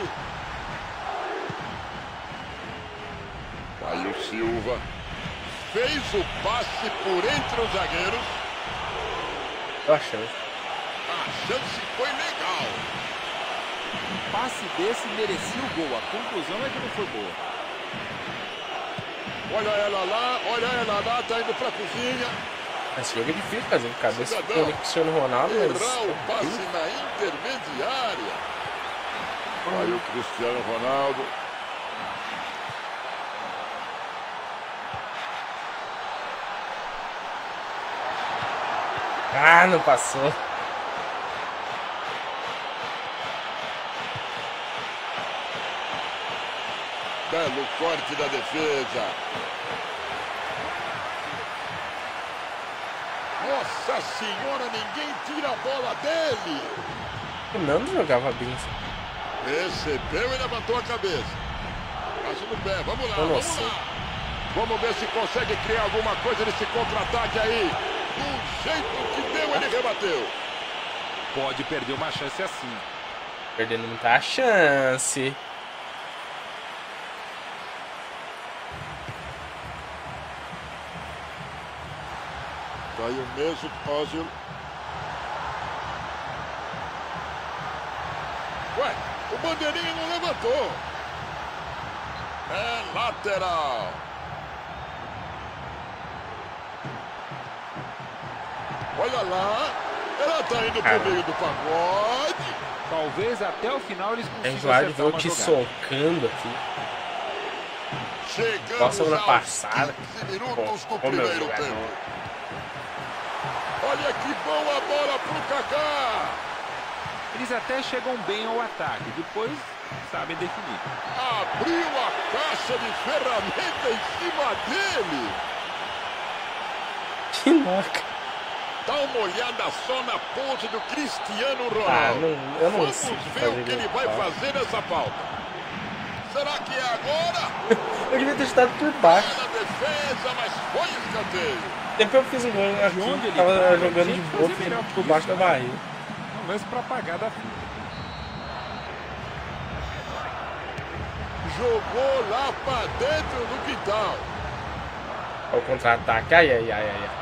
Aí o Silva fez o passe por entre os zagueiros. A chance. A chance foi legal. Um passe desse merecia o gol. A conclusão é que não foi boa. Olha ela lá, tá indo pra cozinha. Esse jogo é difícil fazer de cabeça com o Cristiano Ronaldo, mas... Errar o passe na intermediária. Aí o Cristiano Ronaldo. Ah, não passou. Belo corte da defesa. Nossa senhora, ninguém tira a bola dele. O Nando jogava bem. Recebeu e levantou a cabeça. Passo no pé, vamos lá, vamos lá. Vamos ver se consegue criar alguma coisa nesse contra-ataque aí. Do jeito que deu, ele rebateu. Pode perder uma chance assim. Perdendo muita chance. Vai o mesmo Ozil. Ué, o bandeirinha não levantou. É lateral. Olha lá. Ela tá indo pro meio do pagode. Talvez até o final eles É consigam enjoado de ver acertar eu uma te jogada. socando aqui. Chegamos a semana passada. 15 minutos do primeiro tempo. Olha que boa bola pro Kaká. Eles até chegam bem ao ataque, depois sabem definir. Abriu a caixa de ferramenta em cima dele. Que louca. Dá uma olhada só na pose do Cristiano Ronaldo. Ah, não, eu não Vamos sei ver o que ele vai fazer nessa falta. Será que é agora? Eu devia ter estado por baixo. Na defesa, mas foi escanteio. Depois eu fiz um gol aqui, onde ele tava tava, jogando tinha de que boa, fazer melhor por que baixo da isso, né? barriga. Não, mesmo pra apagar da fita. Jogou lá pra dentro do quintal. Olha o contra-ataque, ai, ai, ai, ai.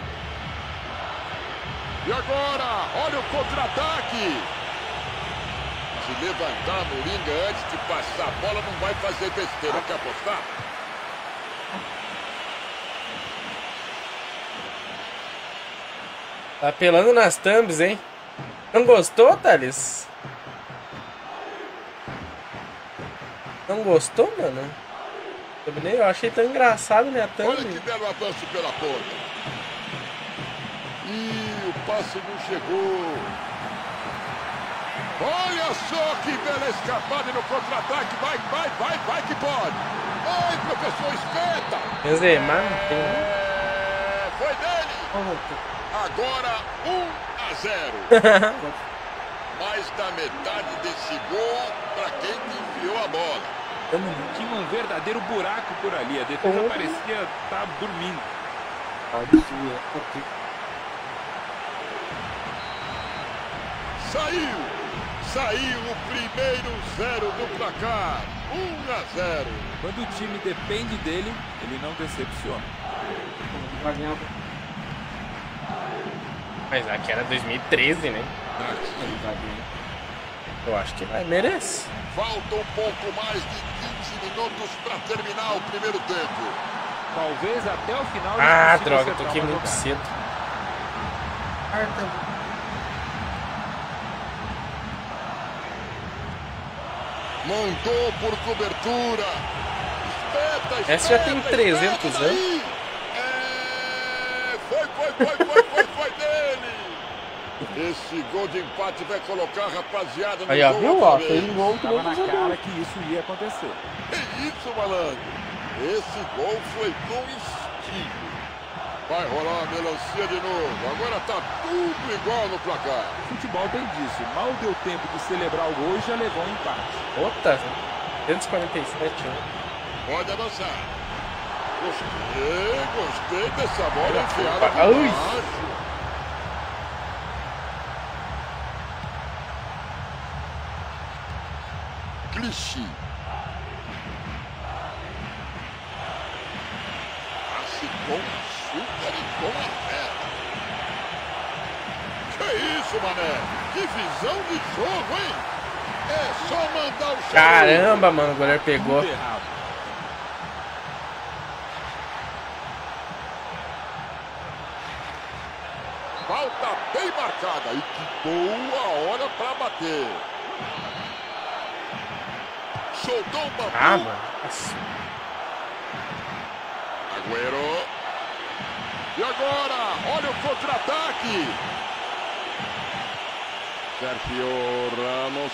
E agora, olha o contra-ataque. Se levantar no ringue antes de passar a bola, não vai fazer besteira. Quer apostar? Tá apelando nas thumbs, hein? Não gostou, Thales? Não gostou, mano? Eu achei tão engraçado, né, a thumb. Olha que belo avanço pela ponta. E o passe não chegou. Olha só que bela escapada no contra-ataque. Vai que pode. Vai, professor, espeta. Benzema, foi dele. Agora 1-0. Mais da metade desse gol para quem enviou a bola. Tinha um verdadeiro buraco por ali. A defesa parecia estar dormindo. Saiu o primeiro 0 do placar. 1-0. Quando o time depende dele, ele não decepciona. Mas aqui era 2013, né? Eu acho que vai merecer. Falta um pouco mais de 15 minutos para terminar o primeiro tempo. Talvez até o final. Ah, droga, toquei muito cedo. Montou por cobertura. Espeta, essa já tem 300 anos. Foi dele. Esse gol de empate vai colocar a rapaziada no aí, gol. viu? Ó, fez um gol que tava na cara que isso ia acontecer. Que isso, malandro? Esse gol foi com estilo. Vai rolar a melancia de novo. Agora tá tudo igual no placar. O futebol tem disso. Mal deu tempo de celebrar o gol e já levou um empate. Outra, 247, né? Pode avançar. Gostei dessa bola enfiada por baixo. Clichy. Passe com açúcar e com afeto. Que isso, mané? Que visão de jogo, hein? É só mandar o charuto. Caramba, mano, o goleiro pegou. Tudo errado. Falta bem marcada. E que boa hora pra bater. Soltou o bambu. Ah, mano. Nossa. Agüero. E agora, olha o contra-ataque. Sergio Ramos.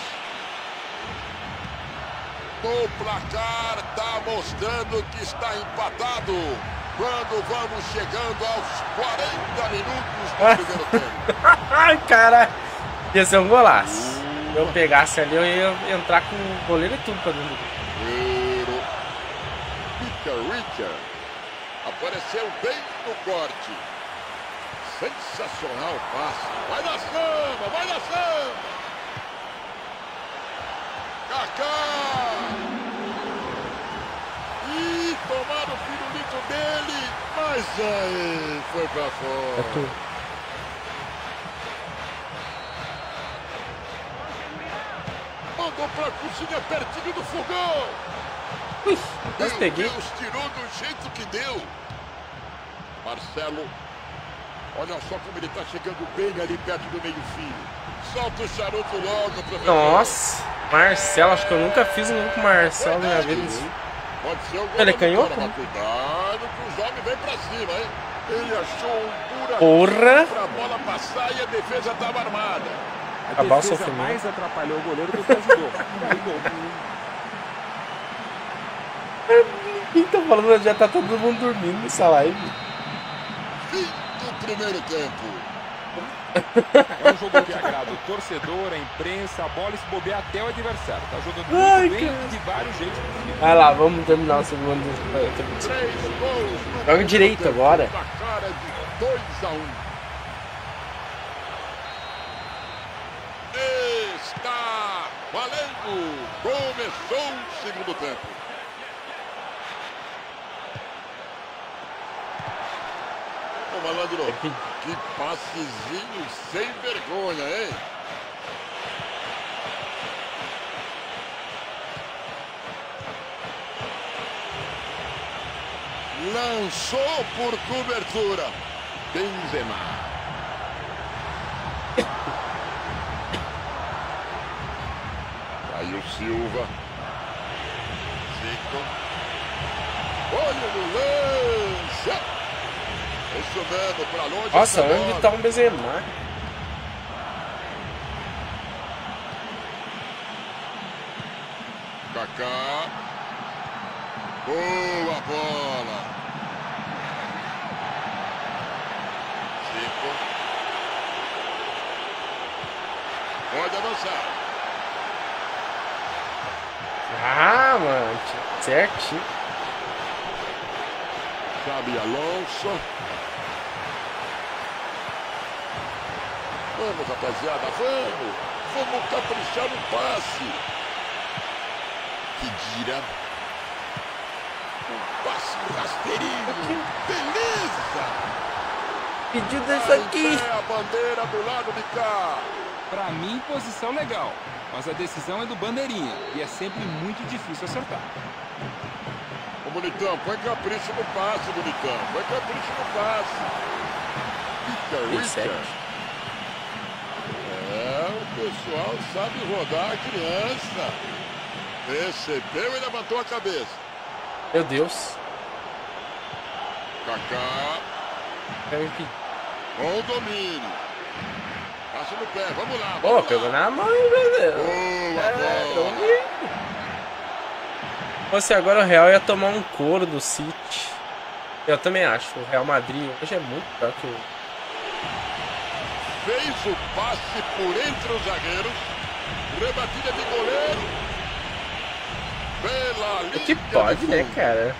O placar está mostrando que está empatado. Quando vamos chegando aos 40 minutos do primeiro tempo. Ai, cara. Ia ser um golaço. Se eu pegasse ali, eu ia entrar com o goleiro e tudo pra dentro do gol. Peter Richard apareceu bem no corte. Sensacional o passe. Vai na samba, vai na samba. Kaká. E tomaram o pirulito dele, mas aí foi pra fora. Mandou pra cozinha pertinho do fogão. Mas peguei. Deus tirou do jeito que deu. Marcelo. Olha só como ele tá chegando bem ali perto do meio-fio. Solta o charuto logo, professor. Nossa, Marcelo, acho que eu nunca fiz um com o Marcelo na minha vida. Pode ser o gol. Ele canhou? Cuidado que os homens vêm pra cima, hein? Ele achou um buraco pra bola passar e a defesa estava armada. A defesa mais atrapalhou o goleiro do que ajudou. Quem tá falando? Já tá todo mundo dormindo nessa live. Fim do primeiro tempo. É um jogo que agrada o torcedor, a imprensa, a bola e se bobear até o adversário. Tá jogando muito bem de vários jeitos. Vai lá, vamos terminar o segundo. Joga direito agora. Na cara de 2-1. Está valendo. Começou o segundo tempo. Ô, malandro, que passezinho sem vergonha, hein? Lançou por cobertura. Benzema. Aí o Silva. Zico. Olha no lance. Isso mesmo, pra longe. Nossa, onde tá um Benzema? Kaká. Boa bola. Zico. Pode avançar. Ah, mano, certinho. Xabi Alonso. Vamos, rapaziada, vamos. Vamos caprichar no passe. Que gira. Um passe rasteirinho. Beleza. Pediu desse aqui. É a bandeira do lado de cá. Pra mim, posição legal. Mas a decisão é do bandeirinha. E é sempre muito difícil acertar. Ô, Bonitão, põe capricho no passe, Bonitão. Põe capricho no passe. Peter Richard. É, o pessoal sabe rodar a criança. Recebeu e levantou a cabeça. Meu Deus. Kaká. Com domínio. Passa no pé, vamos lá. Pô, pegou na mão, meu Deus. Boa bola. Você agora o Real ia tomar um couro do City. Eu também acho. O Real Madrid hoje é muito pior que o... Fez o passe por entre os zagueiros. Rebatida de goleiro. Pela linha. O que pode, né, cara?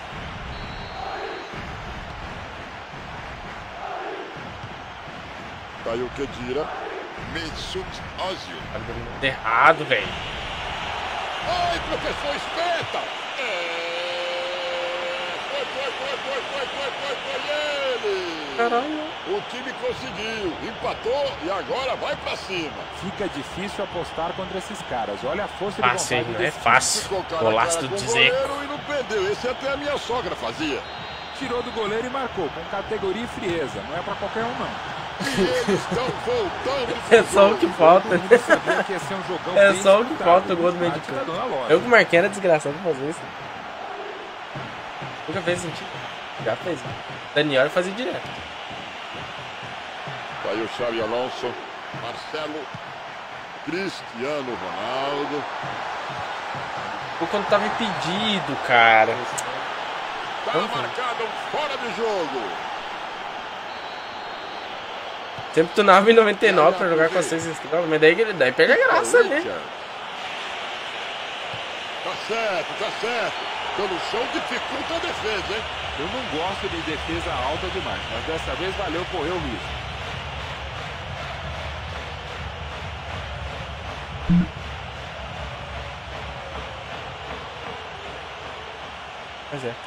Caiu Kedira. Mesut Ozil. Errado, velho. Ai, professor, espeta. Foi. ele. Caralho. O time conseguiu, empatou e agora vai pra cima. Fica difícil apostar contra esses caras. Olha a força de Fácil, vontade não é desse fácil. Ficou cara a Golaço cara do com o Dzeko. goleiro e não perdeu. Esse até a minha sogra fazia. Tirou do goleiro e marcou, com categoria e frieza. Não é pra qualquer um, não. E eles estão voltando. É só o que falta. Todo mundo sabia que ia ser um jogão É bem só o que disputado. falta, o gol do meio de Empate da campo. Dona Loja. Eu que marquei era desgraçado fazer isso. Nunca fez sentido. Já fez. Daniel fazia direto. Tá aí o Xabi Alonso, Marcelo, Cristiano Ronaldo. Ou quando tava impedido, cara. Tá marcado um fora de jogo. Sempre tunava em 99 pra jogar com vocês estrelas, mas daí pega a graça, né? Tá certo, tá certo. Pelo chão dificulta a defesa, hein? Eu não gosto de defesa alta demais, mas dessa vez valeu correr o risco. Pois é.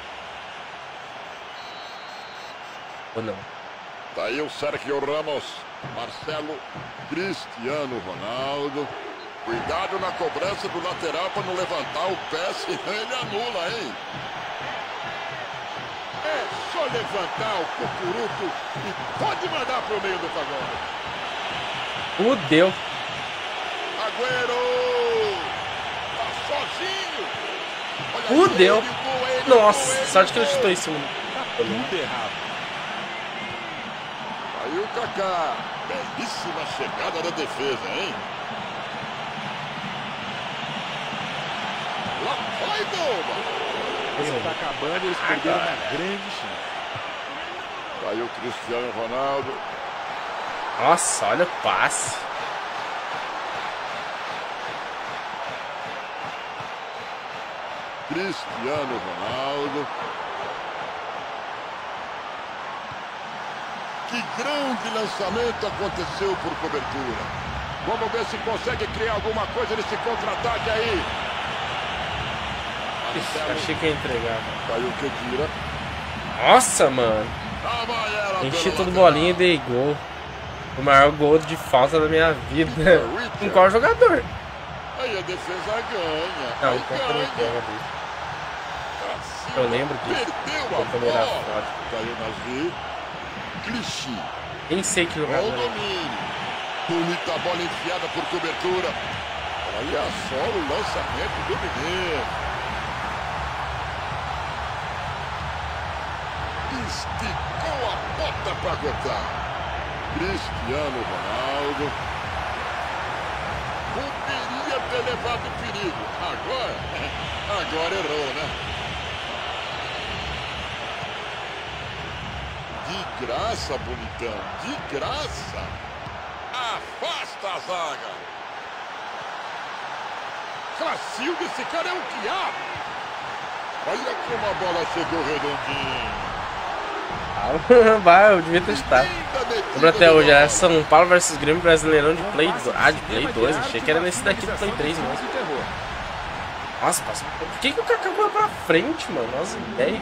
Ou não? Tá aí o Sérgio Ramos, Marcelo, Cristiano Ronaldo. Cuidado na cobrança do lateral para não levantar o pé, senão ele anula, hein? É só levantar o cucuruto e pode mandar pro meio do pagode. Fudeu. Agüero! Tá sozinho! Olha Fudeu. ele, Nossa, sorte que ele chutou em cima. Tudo errado. Aí o Kaká. Belíssima chegada da defesa, hein? Lá vai, bomba! Ele tá acabando e eles perderam uma grande chance. Tá aí o Cristiano Ronaldo. Nossa, olha o passe. Cristiano Ronaldo. Que grande lançamento aconteceu por cobertura. Vamos ver se consegue criar alguma coisa nesse contra-ataque aí. Ixi, achei que ia entregar. Caiu o Kedira. Nossa, mano. Enchi todo bolinha e dei gol. O maior gol de falta da minha vida. Com qual jogador? Aí a defesa ganha. Não, Aí o Coca não pega dele. Assim, Eu lembro disso. perdeu O Coca era a bola. foda. Caiu Nasri. Clichy. Nem sei que Bom jogador é. domínio. Bonita bola enfiada por cobertura. Olha só o lançamento do menino. Esticou a bota para cortar. Cristiano Ronaldo. Poderia ter levado perigo. Agora errou, né? De graça, bonitão. De graça. Afasta a zaga. Cacilda, esse cara é um quiabo. Olha como a bola chegou redondinha. Vai, eu devia testar. Lembra até hoje, era São Paulo versus Grêmio Brasileirão de Play 2. Ah, de Play 2, achei que era nesse daqui do Play 3 mesmo. Nossa, passou. Por que o Kaká foi pra frente, mano? Nossa ideia.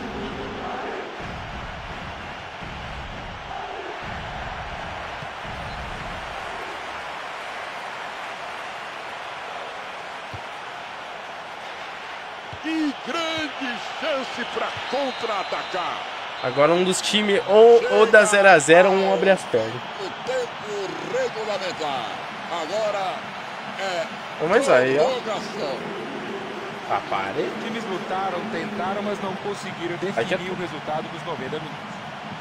Que grande chance para contra-atacar. Agora um dos times ou dá 0x0 ou um abre as pernas. O tempo regulamentar. Agora é Mas aí, ó. prorrogação. Ah, pare. Os times lutaram, tentaram, mas não conseguiram definir o resultado dos 90 minutos.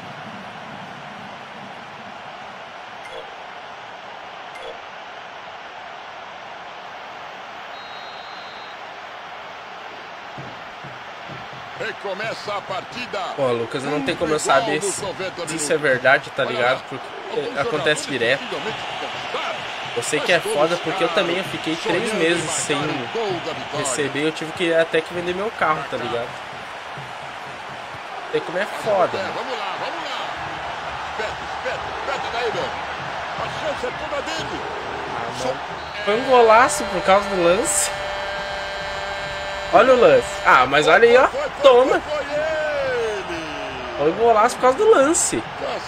Recomeça a partida. Pô, Lucas, não tem como eu saber se isso é verdade, tá ligado? Porque acontece direto. Eu sei que é foda porque eu também fiquei 3 meses sem receber. Eu tive que até que vender meu carro, tá ligado? Tem como é foda. Vamos lá, vamos lá. Pede daí, meu. A chance é toda dele. Foi um golaço por causa do lance. Olha o lance. Ah, mas olha aí, ó. Toma. Foi ele. Foi golaço por causa do lance.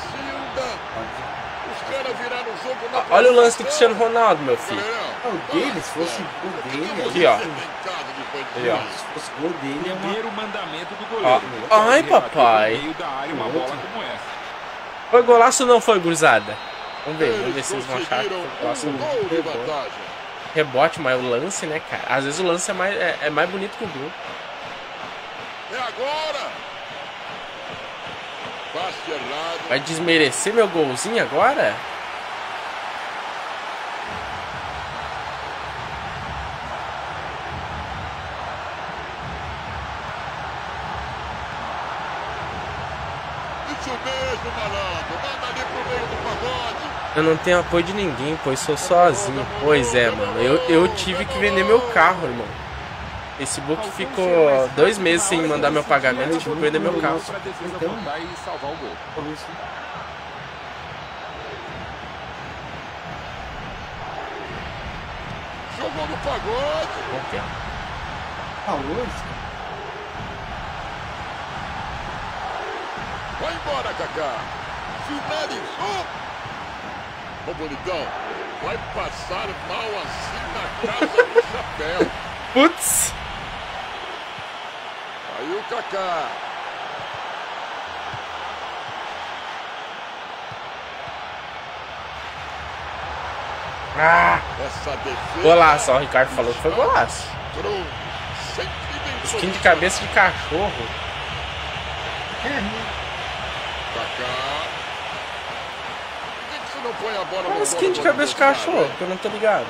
Os caras viraram o jogo na Olha o lance do Cristiano Ronaldo, meu filho. O dele, se fosse gol dele... Aqui, ó. Aí, ó. Se fosse gol dele, é uma... Primeiro mandamento do goleiro. Ai, papai. No meio da área, uma bola como essa. Foi golaço ou não foi, gurizada? Vamos ver se vocês vão achar que foi golaço ou não. Rebote, mas o lance, né, cara? Às vezes o lance é mais bonito que o gol. É agora! Passe errado. Vai desmerecer meu golzinho agora? Isso mesmo, malandro. Manda ali pro meio do pagode. Eu não tenho apoio de ninguém, pois sou sozinho. Pois é, mano. Eu tive que vender meu carro, irmão. Facebook ficou 2 meses sem mandar meu pagamento, tive que vender meu carro. Pra defesa voltar e salvar o gol. Jogou no pagode. Bom tempo. Vai embora, Kaká. Finalizou. Ô, bonitão. Vai passar mal assim na casa do chapéu. Putz. Aí o Kaká. Ah! Essa defesa. Golaço, ó, o Ricardo falou que foi golaço. Sempre Skin de cabeça de cachorro. Kaká. Por que você não põe a bola Qual skin de cabeça de cachorro? Que eu não tô ligado.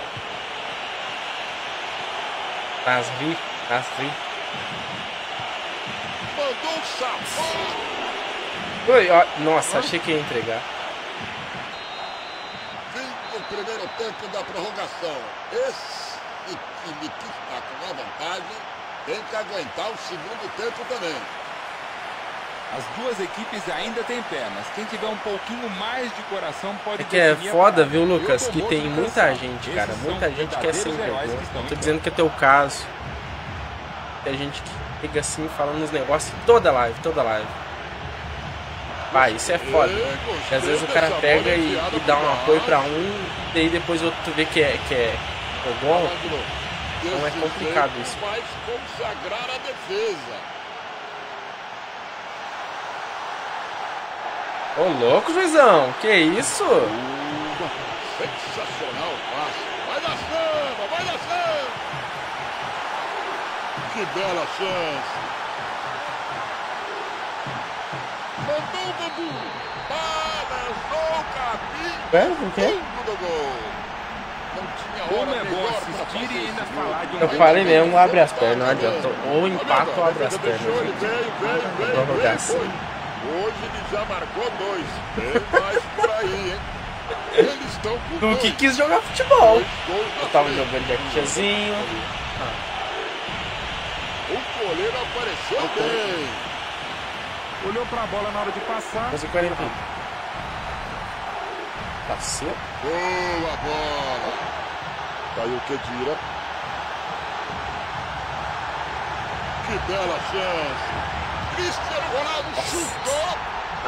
Nasri. Mandou um sapão. Oi, ó, nossa, achei que ia entregar. O primeiro tempo da prorrogação. Esse time que está com uma vantagem tem que aguentar o segundo tempo também. As duas equipes ainda têm pernas. Quem tiver um pouquinho mais de coração pode... É que é foda, viu, Lucas? Que tem muita gente, cara. Muita gente quer ser entregou. Tô dizendo que é teu caso. Tem gente que fica assim falando uns negócios toda live. Vai, isso é foda. E às vezes o cara pega e dá um apoio pra um, e aí depois o outro tu vê que é bom. Então é complicado isso. Vai consagrar a defesa. Ô louco, juizão, que isso? Sensacional passe. Vai na samba. Que bela chance. Mandou o Bambu. Balançou o capim. Com quem? Do gol. Não tinha Como hora é bom melhor pra assistir e ainda fazer falar de um... Eu falei mesmo, abre as pernas, não adianta. Ou empata ou abre as pernas. Veio. Hoje ele já marcou 2. Tem mais por aí, hein? Eles estão com Tu 2. que quis jogar futebol. 2 gols na Eu tava frente. jogando de arquichazinho. O goleiro apareceu bem. Olhou pra bola na hora de passar. 11h40. Passou. Boa bola. Caiu o Kedira. Que bela chance. Cristiano Ronaldo chutou.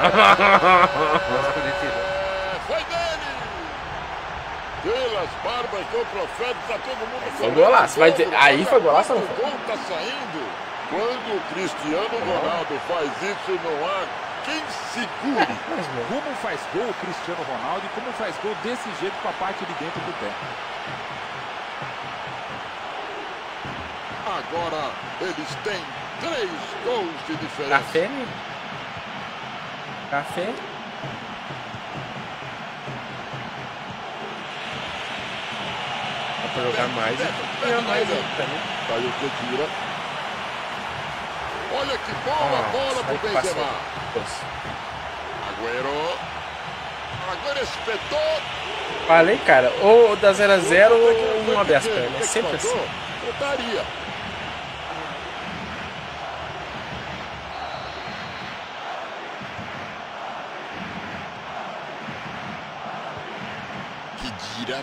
Foi dele. Pelas barbas do profeta, tá todo mundo... Foi golaço. Aí foi golaço ou não O foi? gol tá saindo. Quando o Cristiano Ronaldo faz isso, não há quem segure. Como faz gol o Cristiano Ronaldo e como faz gol desse jeito com a parte de dentro do pé. Agora eles têm 3 gols de diferença. Café, né? Café. Dá pra jogar mais. Ganhar mais também. Caiu o Kedira. Olha que boa bola pro Benzema. Agüero espetou. Falei, cara, ou dá 0x0 ou não abre as pernas. É sempre assim. Daria. Kedira.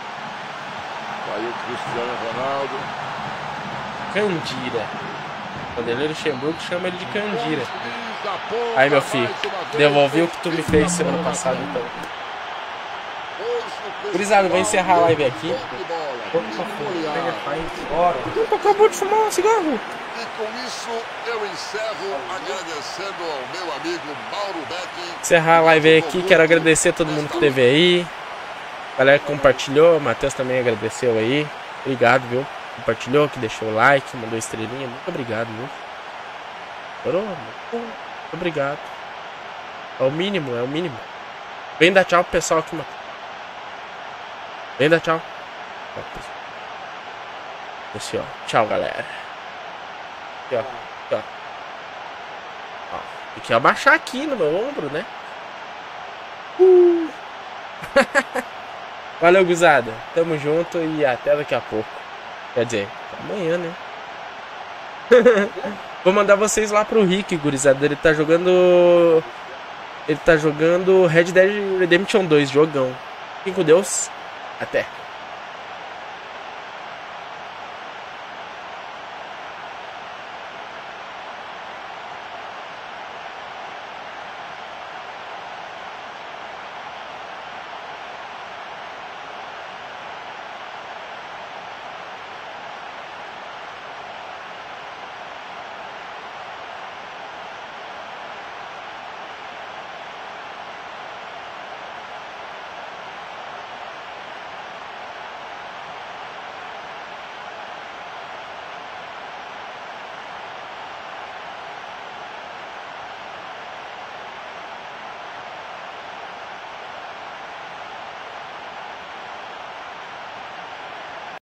Caiu o Cristiano Ronaldo. Candira. Vanderlei Luxemburgo chama ele de Candira. Aí, meu filho, devolvi o que tu me fez semana passada, então. Gurizada, vou encerrar a live aqui. Acabou de fumar um cigarro. E com isso eu encerro agradecendo ao meu amigo Mauro Betti. Encerrar a live aqui, quero agradecer a todo mundo que esteve aí. Galera que compartilhou, o Matheus também agradeceu aí. Obrigado, viu? Compartilhou, que deixou o like, mandou estrelinha. Muito obrigado, viu? Muito obrigado. É o mínimo, é o mínimo. Vem dar tchau pro pessoal aqui, Matheus. Vem dar tchau. Assim, ó. Tchau, galera. Aqui, ó. Aqui, ó. Ó. Tem que abaixar aqui no meu ombro, né? Valeu, gurizada. Tamo junto e até daqui a pouco. Quer dizer, amanhã, né? Vou mandar vocês lá pro Rick, gurizada. Ele tá jogando Red Dead Redemption 2, jogão. Fiquem com Deus. Até.